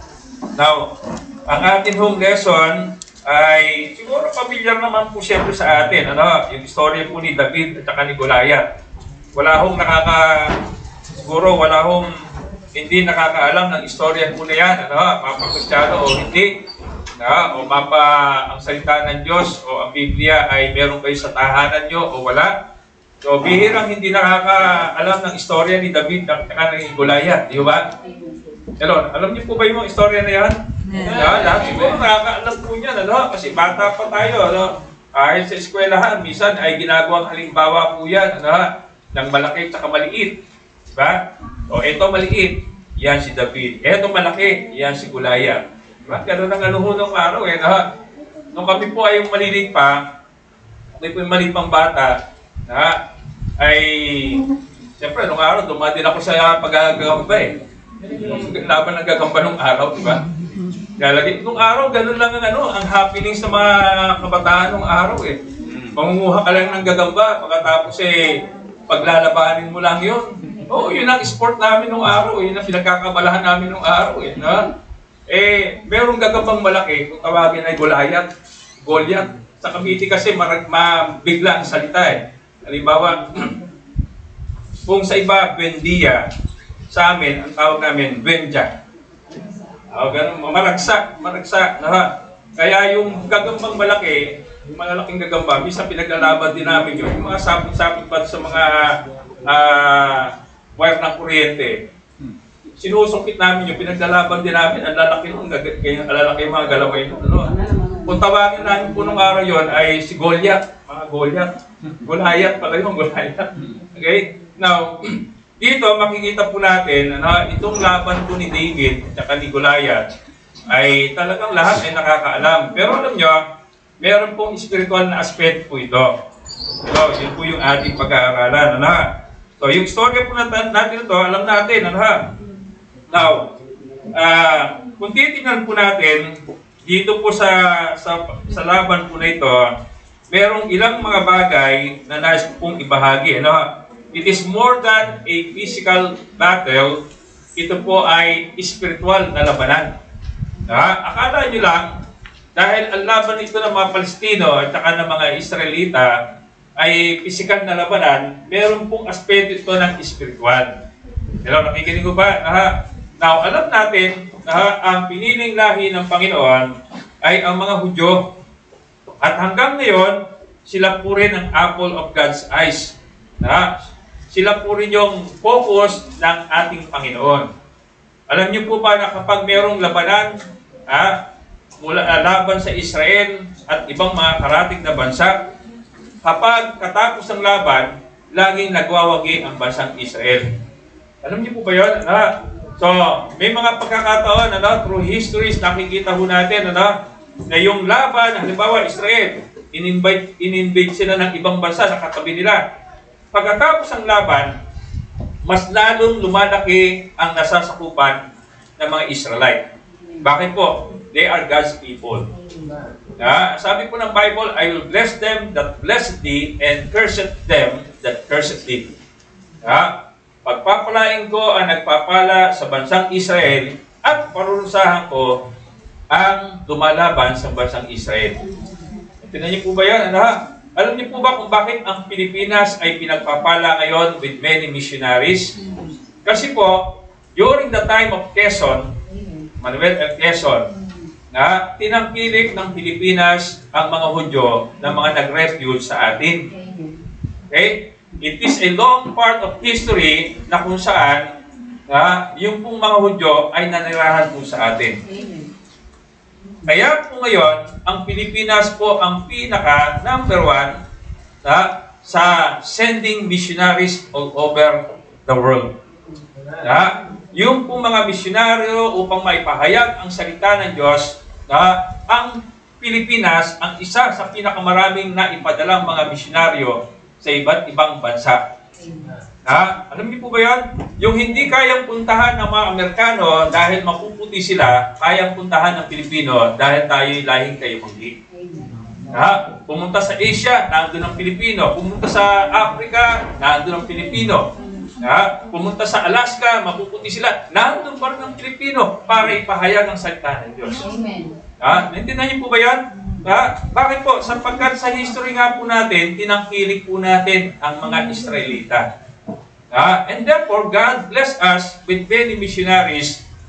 Now, ang ating home lesson ay siguro pamilyar naman po siyempre sa atin. Ano? Yung istorya po ni David at saka ni Goliath. Wala hong nakaka... Siguro wala hong hindi nakakaalam ng istorya po na yan. Ano? Mapakristyano o hindi. Na, o mapa ang salita ng Diyos o ang Biblia ay meron kayo sa tahanan nyo o wala. So, bihirang hindi nakakaalam ng istorya ni David at saka ng Goliath, di ba? Hello, alam niyo po ba yung istorya na yan? Yeah. Lahat siguro nakakaalam po niyan, ano? Kasi bata pa tayo, ano? Kahit sa eskwelahan, minsan ay ginagawang halimbawa po yan, ano? Ng malaki at maliit. Diba? O, ito maliit, yan si David. Ito malaki, yan si Goliath. Diba? Ganun ang ano ho nung araw, eh, no? Nung kami po ay yung malilit pa, kami po yung maliit pang bata, na, ay, siyempre, nung araw, dumadin ako sa pag-agagamba eh. Laban ng gagamba nung araw, di ba? Kaya nung araw, ganun lang ang ano, ang happenings ng mga kabataan nung araw eh. Mangunguha ka lang ng gagamba, pagkatapos eh, paglalabanin mo lang yun. Oo, yun ang sport namin nung araw eh, yun ang pinagkakabalahan namin nung araw eh. Na? Eh, merong gagambang malaki, kung tawagin ay Goliath, Goliath. Sa Cavite kasi, mabigla ang salita eh. Halimbawa, kung sa iba, Bendia, sa amin, ang tawag namin, Benja. O, ganun, maragsak, maragsak. Na, kaya yung gagambang malaki, yung malalaking gagamba, minsan pinaglalaban din namin yun. Yung mga sapit-sapit pa sa mga uh, wire ng kuryente. Sinusungkit namin yung pinaglalaban din namin. Ang lalaki nun, kaya ang lalaki yung mga galaway nun. Ano? Kung tawagin namin po nung araw yun ay si Goliath. Mga Goliath. Goliath pala yung Goliath. Okay? Now, dito makikita po natin na ano, itong laban po ni David at saka ni Goliath ay talagang lahat ay nakakaalam. Pero alam nyo, meron pong spiritual na aspect po ito. So, yun po yung ating pag-aaralan. Ano? So, yung story po natin, natin ito, alam natin. Ano? Now, uh, kung titingnan po natin, dito po sa, sa, sa laban po na ito, merong ilang mga bagay na nais pong ibahagi. Ano? It is more than a physical battle. Ito po ay spiritual na labanan. Ha? Akala nyo lang, dahil ang laban ito ng mga Palestino at saka ng mga Israelita ay physical na labanan, meron pong aspeto ito ng spiritual. Pero nakikinig ko ba? Ha? Now, alam natin na ang piniling lahi ng Panginoon ay ang mga Hudyo. At hanggang ngayon, sila po rin ang apple of God's eyes. Na sila po rin yung focus ng ating Panginoon. Alam niyo po ba na kapag mayroong labanan, ha, mula uh, laban sa Israel at ibang mga karatig na bansa, kapag katapos ng laban, laging nagwawagi ang bansang Israel. Alam niyo po ba yun? Ha? So, may mga pagkakataon, ano, through histories, nakikita ho natin, ano, na yung laban, halimbawa Israel, in-invite, in-invade sila ng ibang bansa sa katabi nila. Pagkatapos ng laban, mas lalong lumalaki ang nasasakupan ng mga Israelite. Bakit po? They are God's people. Na, sabi po ng Bible, I will bless them that blessed thee and cursed them that cursed thee. Na, pagpapalain ko ang nagpapala sa bansang Israel at parurusahan ko ang lumalaban sa bansang Israel. Tingnan niyo po ba yan? Ano? Alam niyo po ba kung bakit ang Pilipinas ay pinagpapala ngayon with many missionaries? Kasi po, during the time of Quezon, Manuel L. Quezon, na tinangkilik ng Pilipinas ang mga Hudyo na mga nag-refuge sa atin. Okay? It is a long part of history na kung saan na yung pong mga Hudyo ay nanirahan po sa atin. Kaya po ngayon, ang Pilipinas po ang pinaka number one na, sa sending missionaries all over the world. Na, yung po mga misyonaryo upang maipahayag ang salita ng Diyos, na ang Pilipinas ang isa sa pinakamaraming na ipadalang mga misyonaryo sa iba't ibang bansa. Ha? Alam niyo po ba yan? Yung hindi kayang puntahan ng mga Amerikano dahil mapuputi sila, kayang puntahan ng Pilipino dahil tayo'y lahing kayo manggi. Ha? Pumunta sa Asia, nandun ang Pilipino. Pumunta sa Africa, nandun ang Pilipino. Ha? Pumunta sa Alaska, mapuputi sila, nandun pa rin ang Pilipino para ipahayag ang salita ng Diyos. Ha? Naintindihan niyo po ba yan? Ha? Bakit po? Sapagkat sa history nga po natin, tinangkilik po natin ang mga Israelita. Uh, and therefore, God bless us with many missionaries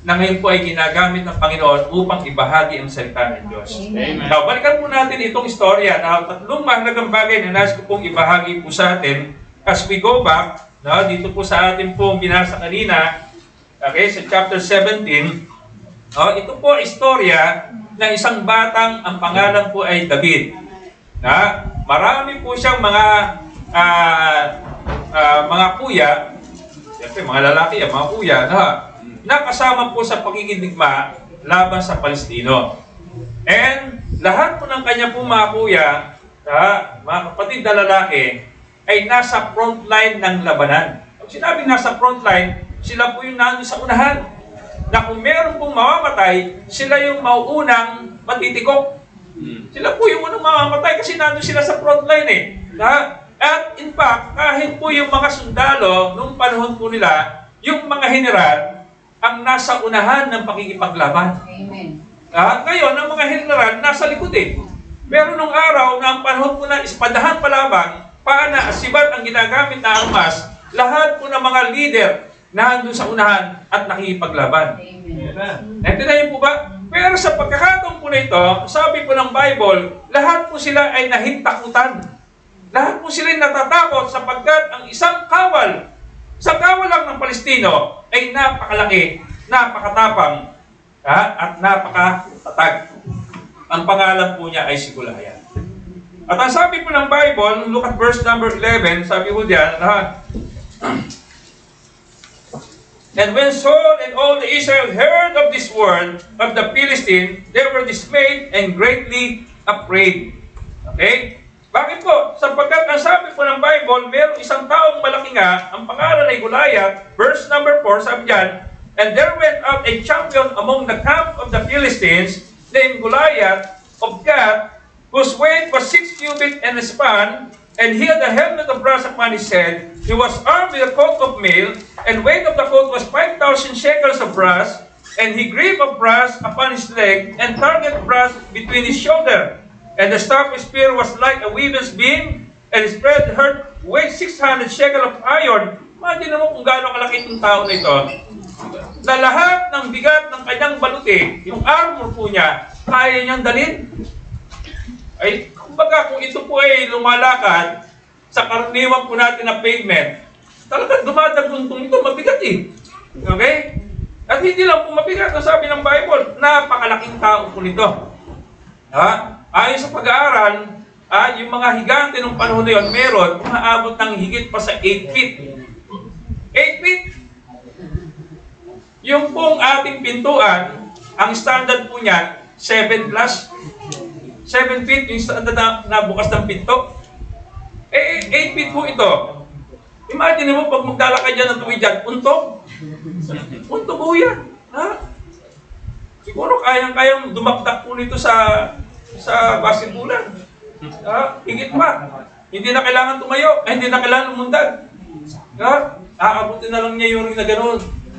na ngayon po ay ginagamit ng Panginoon upang ibahagi ang salita ng Diyos. Amen. Now, balikan po natin itong istorya na tatlong mahalagang bagay na nais ko pong ibahagi po sa atin as we go back, no, dito po sa atin pong binasa kanina, okay, sa chapter seventeen. No, ito po ay istorya ng isang batang ang pangalan po ay David. Na, marami po siyang mga uh, uh, mga kuya, siyempre mga lalaki, mga kuya, na, na kasama po sa pakikidigma laban sa Palestino. And lahat po ng kanya po mga kuya, uh, mga kapatid na lalaki, ay nasa front line ng labanan. Pag sinabing nasa front line, sila po yung nandun sa unahan. Na kung meron pong mamamatay, sila yung mauunang matitikok. Sila po yung unang mamamatay kasi nandun sila sa front line eh. Na, at in fact, kahit po yung mga sundalo, nung panahon po nila, yung mga general, ang nasa unahan ng pakikipaglaban. Amen. Ah, ngayon, ang mga general nasa likod eh. Pero nung araw na ang panahon po na ispadahan palabang, paana asibat ang ginagamit na armas, lahat po ng mga leader na andun sa unahan at nakikipaglaban. Amen. Naintindihan niyo po ba? Pero sa pagkakataon po na ito, sabi po ng Bible, lahat po sila ay nahintakutan. Lahat po sila ay natatakot sapagkat ang isang kawal, sa kawal lang ng Palestino, ay napakalaki, napakatapang, ha, at napakatatag. Ang pangalan po niya ay si Goliath. At ang sabi po ng Bible, look at verse number eleven, sabi po diyan, ha, and when Saul and all the Israel heard of this word of the Philistine, they were dismayed and greatly afraid. Okay? Bakit po? Sapagkat ang sabi po ng Bible, mayroong isang taong malaki nga, ang pangalan ay Goliath, verse number four, sabi diyan, and there went out a champion among the camp of the Philistines, named Goliath of Gath, whose weight was six cubits and a span, and he had a helmet of brass upon his head. He was armed with a coat of mail, and weight of the coat was five thousand shekels of brass, and he gripped of brass upon his leg, and target brass between his shoulder. And the staff of his spear was like a weaver's beam, and his spread hurt weighed six hundred shekel of iron. Imagine mo kung gaano kalaki itong tao na ito. Na lahat ng bigat ng kanyang baluti, yung armor po niya, kaya niyang dalhin. Ay, kumbaga, kung ito po ay lumalakad sa karaniwan po natin na pavement, talagang dumadaguntong ito, mabigat eh. Okay? At hindi lang po mabigat, ang sabi ng Bible, napakalaking tao po nito. Ha? Ayon sa pag-aaral, ah, yung mga higante ng panahon na yun, meron, umaabot ng higit pa sa eight feet. eight feet! Yung pong ating pintuan, ang standard po niyan, seven plus. seven feet yung standard na, na bukas ng pinto. Eh, eight feet po ito. Imagine mo pag maglalakad dyan ng tuwid dyan, untog. Untog po yan. Ha? Siguro kayang-kayang dumaktak po nito sa sa basketbulan. Ha? Higit pa. Hindi na kailangan tumayo. Eh, hindi na kailangan lumundag. Ha? Aabutin na lang niya yung ring na gano'n.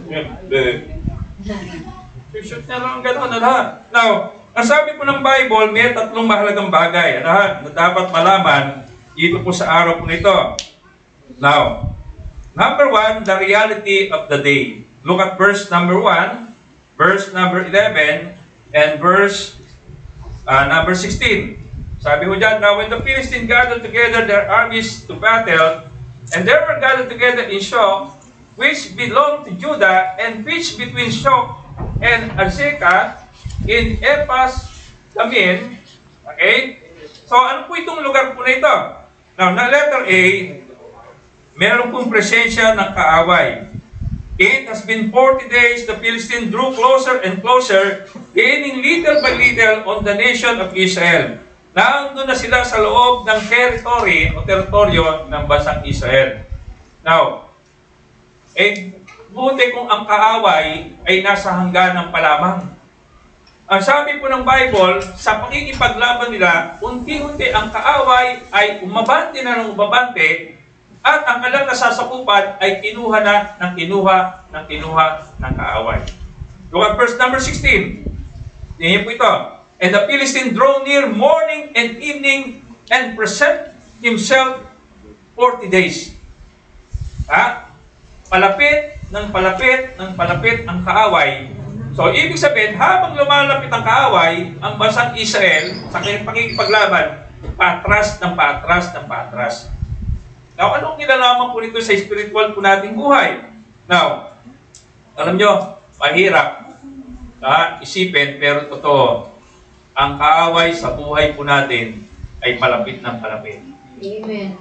Shoot niya lang gano'n. Ha? Now, ang sabi po ng Bible, may tatlong mahalagang bagay ano, na dapat malaman dito po sa araw po nito. Now, number one, the reality of the day. Look at verse number one, verse number eleven, and verse uh, number sixteen. Sabi ko dyan, now when the Philistines gathered together their armies to battle, and they were gathered together in Shok, which belonged to Judah, and pitched between Shok and Azekah, in Epas Damin. Okay? So, ano po itong lugar po na ito? Now, na letter A, meron pong presensya ng kaaway. It has been forty days, the Philistines drew closer and closer, gaining little by little on the nation of Israel. Naandun na sila sa loob ng territory o teritoryo ng bansang Israel. Now, eh, buti kung ang kaaway ay nasa hangganan pa lamang. Ang sabi po ng Bible, sa pakikipaglaban nila, unti-unti ang kaaway ay umabante na ng umabante at ang kanilang nasasakupan ay kinuha na ng kinuha ng kinuha ng kaaway. Look at verse number sixteen. Tingnan po ito. And the Philistine drew near morning and evening and present himself forty days. Ha? Palapit ng palapit ng palapit ang kaaway So, ibig sabihin, habang lumalapit ang kaaway, ang bansang Israel, sa kanyang pakikipaglaban, patras ng patras ng patras. Now, anong kinalaman po nito sa spiritual po nating buhay? Now, alam nyo, mahirap ah, isipin, pero totoo, ang kaaway sa buhay po natin ay palapit ng palapit. Amen.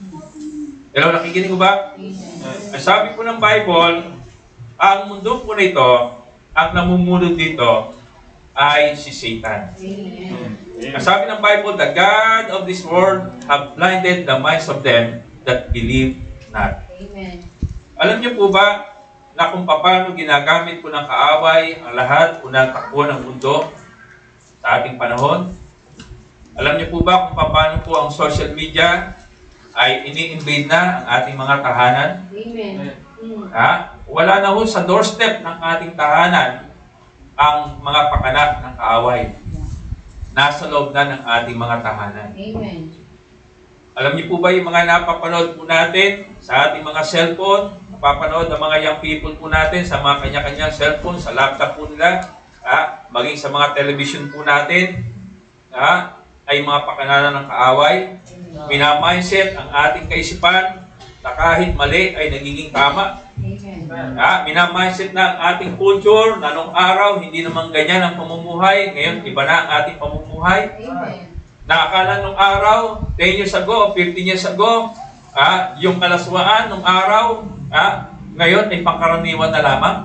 Hello, nakikinig ko ba? Ang sabi po ng Bible, ang mundo po na ito, ang namumulot dito ay si Satan. Amen. Ang sabi ng Bible, the God of this world have blinded the minds of them that believe not. Amen. Alam niyo po ba na kung paano ginagamit po ng kaaway ang lahat o ng takbo ng mundo sa ating panahon? Alam niyo po ba kung paano po ang social media ay ini-invade na ang ating mga tahanan? Amen. Ha? Wala na ho sa doorstep ng ating tahanan ang mga pakanak ng kaaway. Nasa loob na ng ating mga tahanan. Amen. Alam niyo po ba yung mga napapanood po natin sa ating mga cellphone? Napapanood ng mga young people po natin sa mga kanya-kanyang cellphone, sa laptop po nila, ha? Maging sa mga television po natin, ha? Ay mga pakananan ng kaaway. Minamindset ang ating kaisipan na kahit mali ay nagiging tama. Amen. Ha? Minamindset na ang ating culture na nung araw hindi naman ganyan ang pamumuhay. Ngayon, iba na ang ating pamumuhay. Amen. Na akala nung araw, ten years ago, fifteen years ago, ah, yung kalaswaan nung araw, ah, ngayon ay pangkaraniwan na lamang.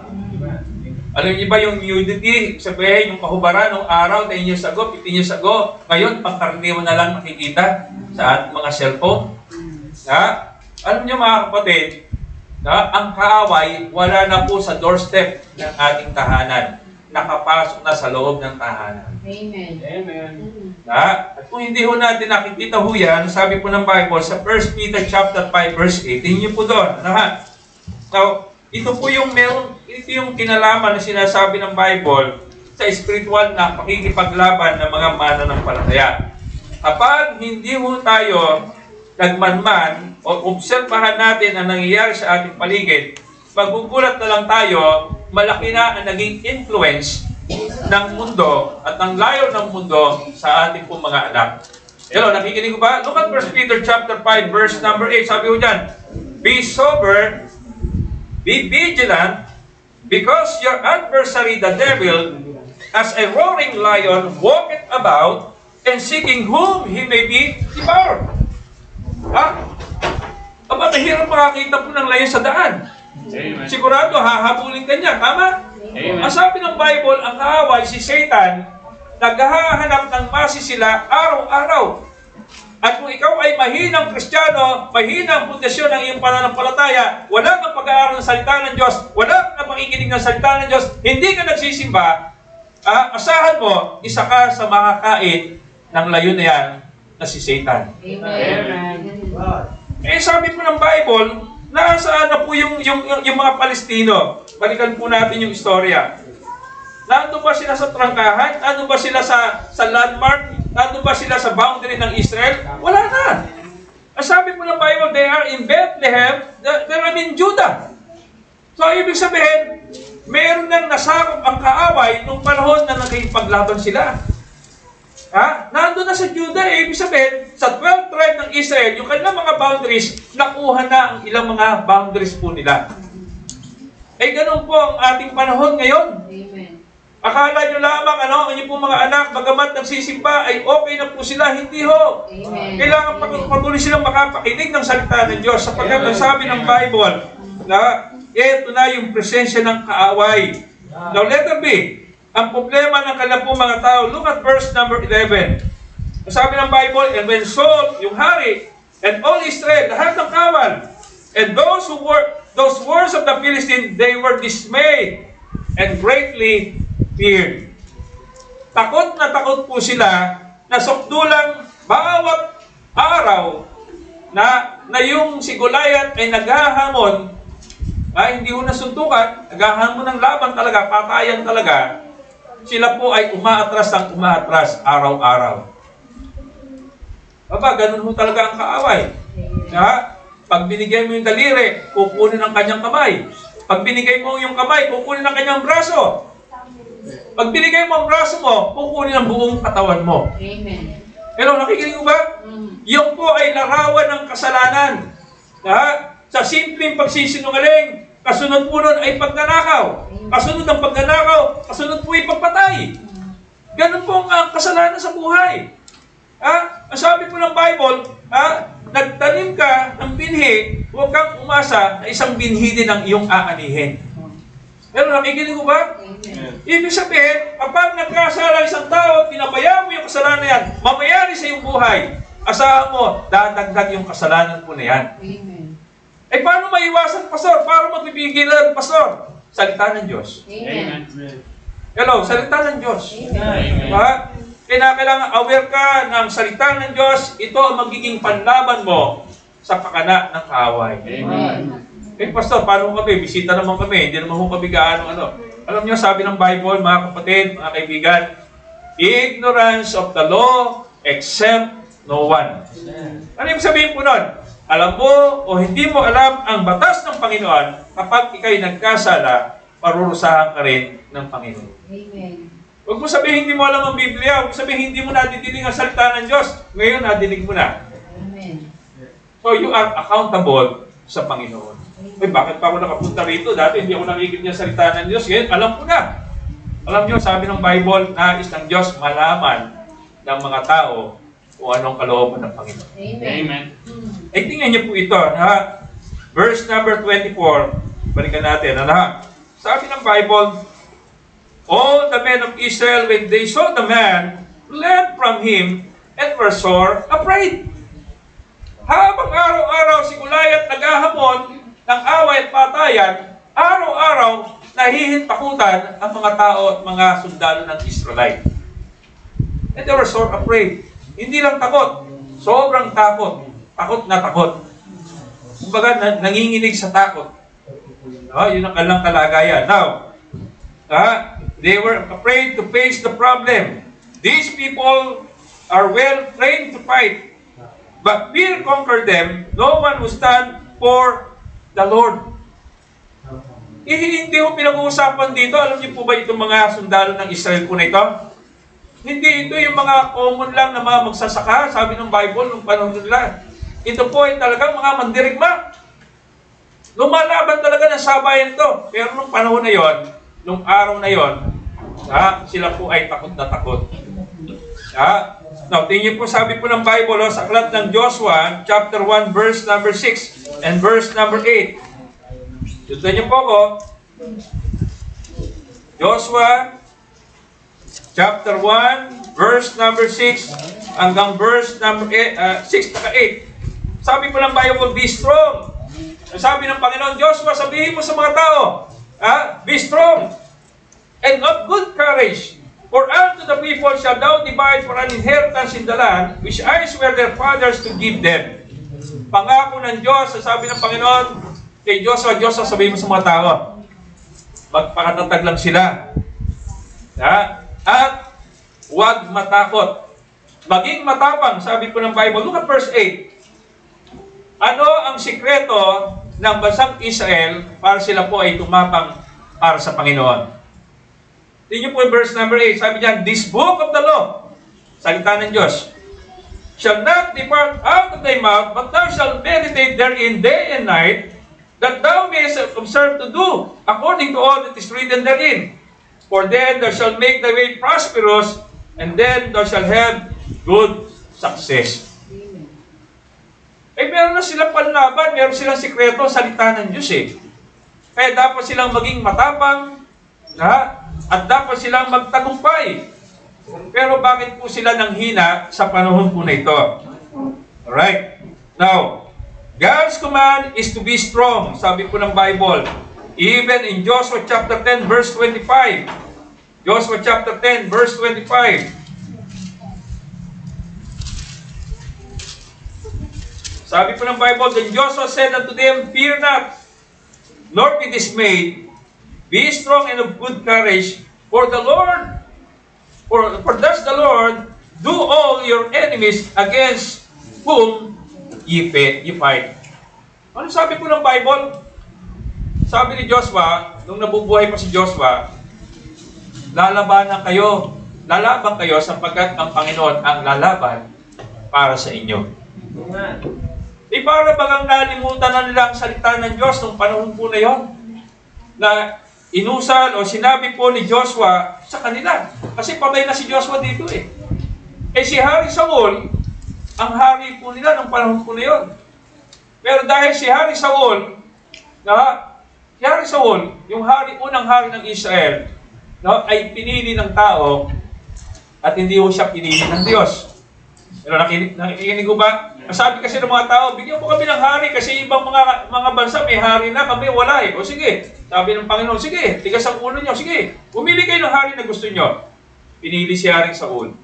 Alam niyo ba yung nudity, sabihin yung kahubaran nung araw, ten years ago, fifteen years ago, ngayon pangkaraniwan na lang nakikita sa ating mga cellphone. Ha? Alam niyo mga kapatid, na ang kaaway wala na po sa doorstep ng ating tahanan. Nakapasok na sa loob ng tahanan. Amen. Amen. Ha? At kung hindi ho natin nakikita ho yan, sabi po ng Bible sa First Peter chapter five verse eight, tingin niyo po doon. Ano ha? So, ito po yung meron, ito yung kinalaman na sinasabi ng Bible sa spiritual na pakikipaglaban ng mga mananampalataya. Kapag hindi ho tayo nagmanman o obserbahan natin ang nangyayari sa ating paligid, magugulat na lang tayo, malaki na ang naging influence ng mundo at ang layo ng mundo sa ating pong mga anak. Hello, nakikinig ko ba? Look at First Peter chapter five verse number eight. Sabi ko dyan, be sober, be vigilant, because your adversary the devil, as a roaring lion, walketh about and seeking whom he may be devoured. Ha? Aba, nahirap makakita po ng layon sa daan. Amen. Sigurado, hahabulin ka niya. Tama? Amen. Ang sabi ng Bible, ang kaaway, si Satan, naghahanap ng masisila araw-araw. At kung ikaw ay mahinang Kristiyano, mahinang pundasyon ng iyong pananampalataya, wala kang pag-aaral ng salita ng Diyos, wala kang pakikinig ng salita ng Diyos, hindi ka nagsisimba, ah, asahan mo, isa ka sa makakain ng layon na yan na si Satan. Amen. Eh sabi po ng Bible, nasaan na po yung, yung, yung, yung mga Palestino? Balikan po natin yung istorya. Nandun ba sila sa trangkahan? Nandun ba sila sa, sa landmark? Nandun ba sila sa boundary ng Israel? Wala na. Ang sabi po ng Bible, they are in Bethlehem, they are in Judah. So, ibig sabihin, meron nang nasakop ang kaaway nung panahon na nakikipaglaban sila. Ha? Nandun na sa Judah, eh. Ibig sabihin, sa twelve tribe ng Israel, yung kanilang mga boundaries, nakuha na ang ilang mga boundaries po nila. Eh, ganun po ang ating panahon ngayon. Amen. Akala nyo lamang, ano, ang inyong pong mga anak, bagamat nagsisimba, ay okay na po sila. Hindi ho. Amen. Kailangan patuloy silang makapakinig ng salita ng Diyos, sapagkat ang sabi ng Bible, na ito na yung presensya ng kaaway. Now, letter B, ang problema ng kanilang pong mga tao. Look at verse number eleven. Sabi ng Bible, and when Saul, yung hari, and all Israel, lahat ng kawal, and those who were, those words of the Philistines, they were dismayed and greatly feared. Takot na takot po sila na sukdulang bawat araw na, na yung si Goliath ay naghahamon, ay hindi ho nasuntukan, naghahamon ng laban talaga, patayan talaga, sila po ay umaatras ang umaatras araw-araw. Aba, ganun mo talaga ang kaaway. Ha? Pag binigay mo yung daliri, kukunin ang kanyang kamay. Pag binigay mo yung kamay, kukunin ang kanyang braso. Pag binigay mo ang braso mo, kukunin ang buong katawan mo. Amen. Hello, nakikinig mo ba? Mm. Yung po ay larawan ng kasalanan. Ha? Sa simpleng pagsisinungaling, kasunod po nun ay pagnanakaw. Kasunod ng pagnanakaw, kasunod po ay pagpatay. Ganun po ang uh, kasalanan sa buhay. Ha? Ang sabi po ng Bible, ha? Nagtanim ka ng binhi, huwag kang umasa na isang binhi din ang iyong aanihin. Pero nakikinig mo ba? Amen. Ibig sabihin, kapag nagkasala isang tao at pinabayaan mo yung kasalanan yan, mamayari sa iyong buhay, asahan mo, dadagdag yung kasalanan po na yan. Amen. Eh, paano maiwasan, Pastor? Paano magpipigilan, Pastor? Salita ng Diyos. Amen. Hello, salita ng Diyos. Amen. Diba? Kailangan aware ka ng salita ng Diyos, ito ang magiging panlaban mo sa pakana ng kaaway. Amen. Eh, Pastor, paano kami? Bisita naman kami. Hindi naman kami gaano ano. Alam niyo, sabi ng Bible, mga kapatid, mga kaibigan, ignorance of the law exempt no one. Ano yung sabihin po nun? Alam mo o hindi mo alam ang batas ng Panginoon, kapag ikay nagkasala, parurusahan ka rin ng Panginoon. Amen. Huwag mo sabihin hindi mo alam ang Biblia. Huwag mo sabihin hindi mo nadidinig ang salita ng Diyos. Ngayon, nadinig mo na. Amen. So, you are accountable sa Panginoon. Eh, bakit pa ako nakapunta rito? Dati hindi ako nakikinig ng salita ng Diyos. Ngayon, alam ko na. Alam niyo, sabi ng Bible, nais ng Diyos malaman ng mga tao kung anong kalooban ng Panginoon. Amen. Ay, tingnan niyo po ito. Ha? Verse number twenty-four. Balikan natin. Ano, ha? Sabi ng Bible, all the men of Israel, when they saw the man, fled from him and were sore afraid. Habang araw-araw si Goliath naghahamon ng away at patayan, araw-araw nahihintakutan ang mga tao at mga sundalo ng Israelite. And they were sore afraid. Hindi lang takot, sobrang takot. Takot na takot. Kumbaga, na, nanginginig sa takot. No, yun ang kalang kalagayan. Now, uh, they were afraid to face the problem. These people are well trained to fight. But fear conquered them. No one will stand for the Lord. Eh, hindi mo pinag-uusapan dito. Alam niyo po ba itong mga sundalo ng Israel po na ito? Hindi ito yung mga common lang na mga magsasaka. Sabi ng Bible, nung panahon nila. Ito po ay talagang mga mandirigma. Lumalaban talaga ng sabayan ito. Pero nung panahon na yon, nung araw na yon, ha, sila po ay takot na takot. Ha? Now, tingin po, sabi po ng Bible, oh, sa aklat ng Joshua, chapter one, verse number six, and verse number eight. Tutunan niyo po ako. Joshua, chapter one, verse number six, hanggang verse number eight, uh, six to eight. Sabi po ng Bible, be strong. Sabi ng Panginoon, Joshua, sabihin mo sa mga tao, ha? Be strong and of good courage. For unto the people shall thou divide for an inheritance in the land, which I swear their fathers to give them. Pangako ng Diyos, sabi ng Panginoon, kay Joshua, Joshua, sabihin mo sa mga tao, magpakatatag lang sila. Ha? At huwag matakot. Maging matapang, sabi po ng Bible. Look at verse eight. Ano ang sikreto ng bansang Israel para sila po ay tumapang para sa Panginoon? Tingnan po yung verse number eight. Sabi niyan, this book of the law, salita ng Diyos, shall not depart out of thy mouth, but thou shalt meditate therein day and night, that thou mayest observe to do according to all that is written therein. For then thou shalt make thy way prosperous, and then thou shalt have good success. Eh, meron na silang panlaban, meron silang sikreto, salita ng Diyos eh. Kaya dapat silang maging matapang, ha? At dapat silang magtagumpay. Pero bakit po sila nanghina sa panahon po na ito? Alright. Now, God's command is to be strong, sabi po ng Bible. Even in Joshua chapter ten, verse twenty-five. Joshua chapter ten, verse twenty-five. Sabi po ng Bible, then Joshua said unto them, fear not, nor be dismayed, be strong and of good courage, for the Lord, for, for thus the Lord, do all your enemies against whom ye fight. Ano sabi po ng Bible? Sabi ni Joshua, nung nabubuhay pa si Joshua, lalabanan kayo. Lalaban kayo sapagkat ang Panginoon ang lalaban para sa inyo. Di para bagang nalimutan na nila ang salita ng Diyos nung panahon po na yon, na inusal o sinabi po ni Joshua sa kanila. Kasi patay na si Joshua dito eh. Eh si Hari Saul, ang hari po nila nung panahon po na yon. Pero dahil si Hari Saul, na, si Hari Saul, yung hari, unang hari ng Israel, no, ay pinili ng tao at hindi ho siya pinili ng Diyos. Pero nakikinig, nakikinig ko ba? Sabi kasi ng mga tao, bigyan mo kami ng hari kasi ibang mga mga bansa may hari na, kami wala eh. O sige, sabi ng Panginoon, sige, tigas ang ulo nyo, sige, pumili kayo ng hari na gusto nyo. Pinili si Hari Saul.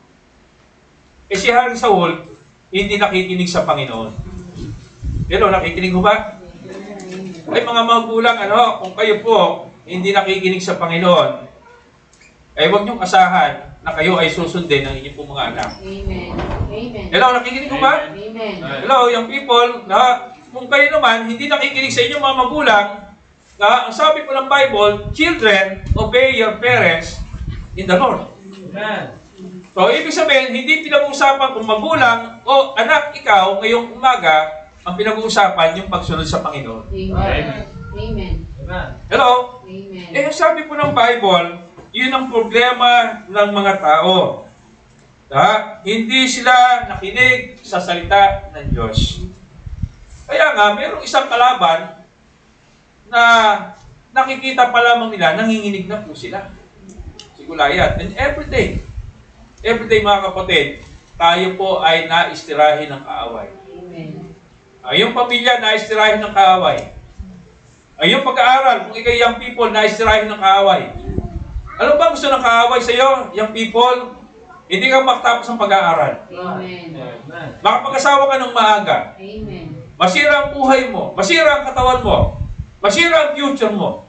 Eh si Hari Saul, hindi nakikinig sa Panginoon. Pero nakikinig ko ba? Ay mga magulang, ano, kung kayo po hindi nakikinig sa Panginoon, ay huwag niyong asahan na kayo ay susundin ng inyong pong mga anak. Amen. Amen. Hello, nakikinig ko ba? Amen. Hello, young people, na kung kayo naman hindi nakikinig sa inyong mga magulang, na ang sabi po ng Bible, children, obey your parents in the Lord. Amen. So, ibig sabihin, hindi pinag-uusapan kung magulang o anak ikaw ngayong umaga, ang pinag-uusapan yung pagsunod sa Panginoon. Amen. Amen. Hello? Amen. Eh, sabi po ng Bible, yun ang problema ng mga tao. Ha? Hindi sila nakinig sa salita ng Diyos. Kaya nga, mayroong isang kalaban na nakikita pa lamang nila, nanginginig na po sila. Si Goliath. And every day, every day mga kapatid, tayo po ay naistirahin ng kaaway. Amen. Ay, yung pamilya, naistirahin ng kaaway. Ay, yung pag-aaral, kung ikay young people, naistirahin ng kaaway. Ano ba gusto ng kaaway sa iyo, young people? Hindi ka makatapos ng pag-aaral. Amen. Makapag-asawa ka ng maaga. Amen. Masira ang buhay mo. Masira ang katawan mo. Masira ang future mo.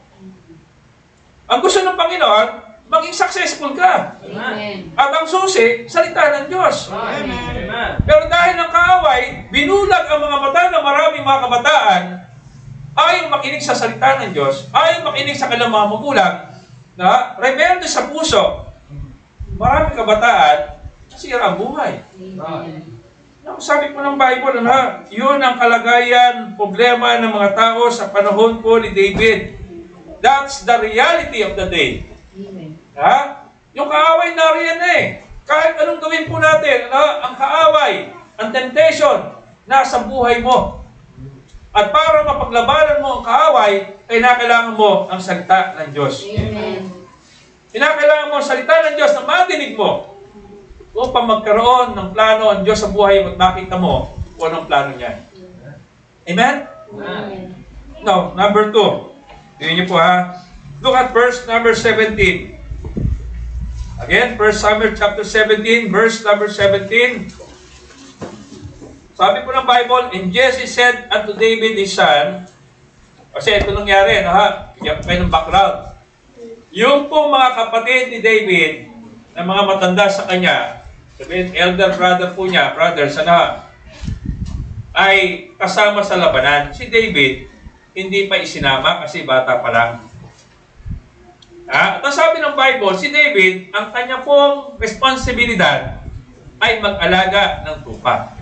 Ang gusto ng Panginoon, maging successful ka. Amen. At ang susi, salita ng Diyos. Amen. Pero dahil ng kaaway, binulag ang mga mata ng maraming mga kabataan, ayaw makinig sa salita ng Diyos, ayaw makinig sa kanilang mga magulang, na rebelde sa puso. Maraming kabataan, nasira ang buhay. Amen. Sabi po ng Bible, na, yun ang kalagayan, problema ng mga tao sa panahon po ni David. That's the reality of the day. Amen. Ha? Yung kaaway nariyan eh. Kahit anong gawin po natin, na, ang kaaway, ang temptation, nasa buhay mo. At para mapaglabanan mo ang kaaway, kailangan mo ang salita ng Diyos. Amen. Kinakailangan mo ang salita ng Diyos na madinig mo upang magkaroon ng plano ang Diyos sa buhay mo at makita mo kung anong plano niya. Amen? Amen. Now, number two. Tingnan niyo po ha. Look at verse number seventeen. Again, First Samuel chapter seventeen, verse number seventeen. Sabi po ng Bible, and Jesse said unto David his son, kasi ito nangyari, no, ha? Bigyan kayo ng background. Yung pong mga kapatid ni David, na mga matanda sa kanya, sabihin, elder brother po niya, brother, sana, ay kasama sa labanan. Si David, hindi pa isinama kasi bata pa lang. Ha? At sabi ng Bible, si David, ang kanya pong responsibilidad ay mag-alaga ng tupa.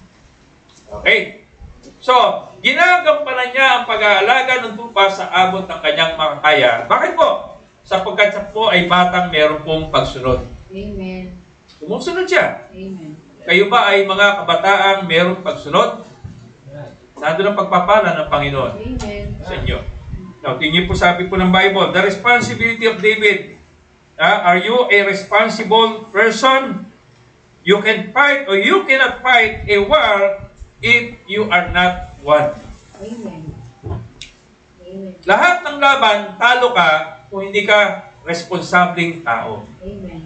Okay. So, ginagampanan niya ang pag-aalaga ng tupa sa abot ng kanyang makakaya. Bakit po? Sapagkat siya po ay batang meron pong pagsunod. Amen. Sumusunod siya. Amen. Kayo ba ay mga kabataang merong pagsunod? Nandun ang pagpapala ng Panginoon Amen. sa inyo. Now, tingin po sabi po ng Bible, the responsibility of David. Uh, are you a responsible person? You can fight or you cannot fight a war if you are not one. Amen. Amen. Lahat ng laban, talo ka kung hindi ka responsableng tao. Amen.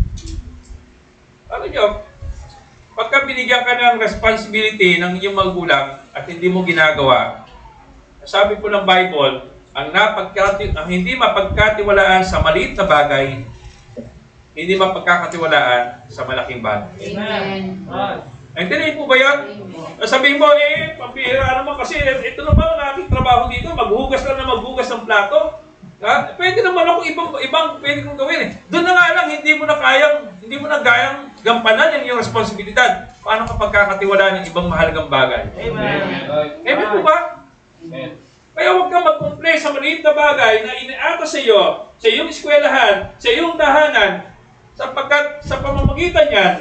Ano nyo? Pagka binigyan ka ng responsibility ng inyong magulang at hindi mo ginagawa, sabi po ng Bible, ang, napagkati, ang hindi mapagkatiwalaan sa maliit na bagay, hindi mapagkakatiwalaan sa malaking bagay. Amen. Naintindihan po ba yan? Amen. Sabihin mo, eh, pambihira naman kasi ito naman ang aking trabaho dito, maghugas lang na maghugas ng plato. Ha? Pwede naman ako ibang ibang pwede kong gawin eh. Doon na nga lang hindi mo na kayang hindi mo na kayang gampanan yung iyong responsibilidad. Paano kapag kakatiwalaan ng ibang mahalagang bagay? Amen. Amen po ba? Amen. Kaya huwag kang mag-complain sa maliit na bagay na iniata sa iyo, sa iyong eskwelahan, sa iyong tahanan, sapagkat sa pamamagitan niyan,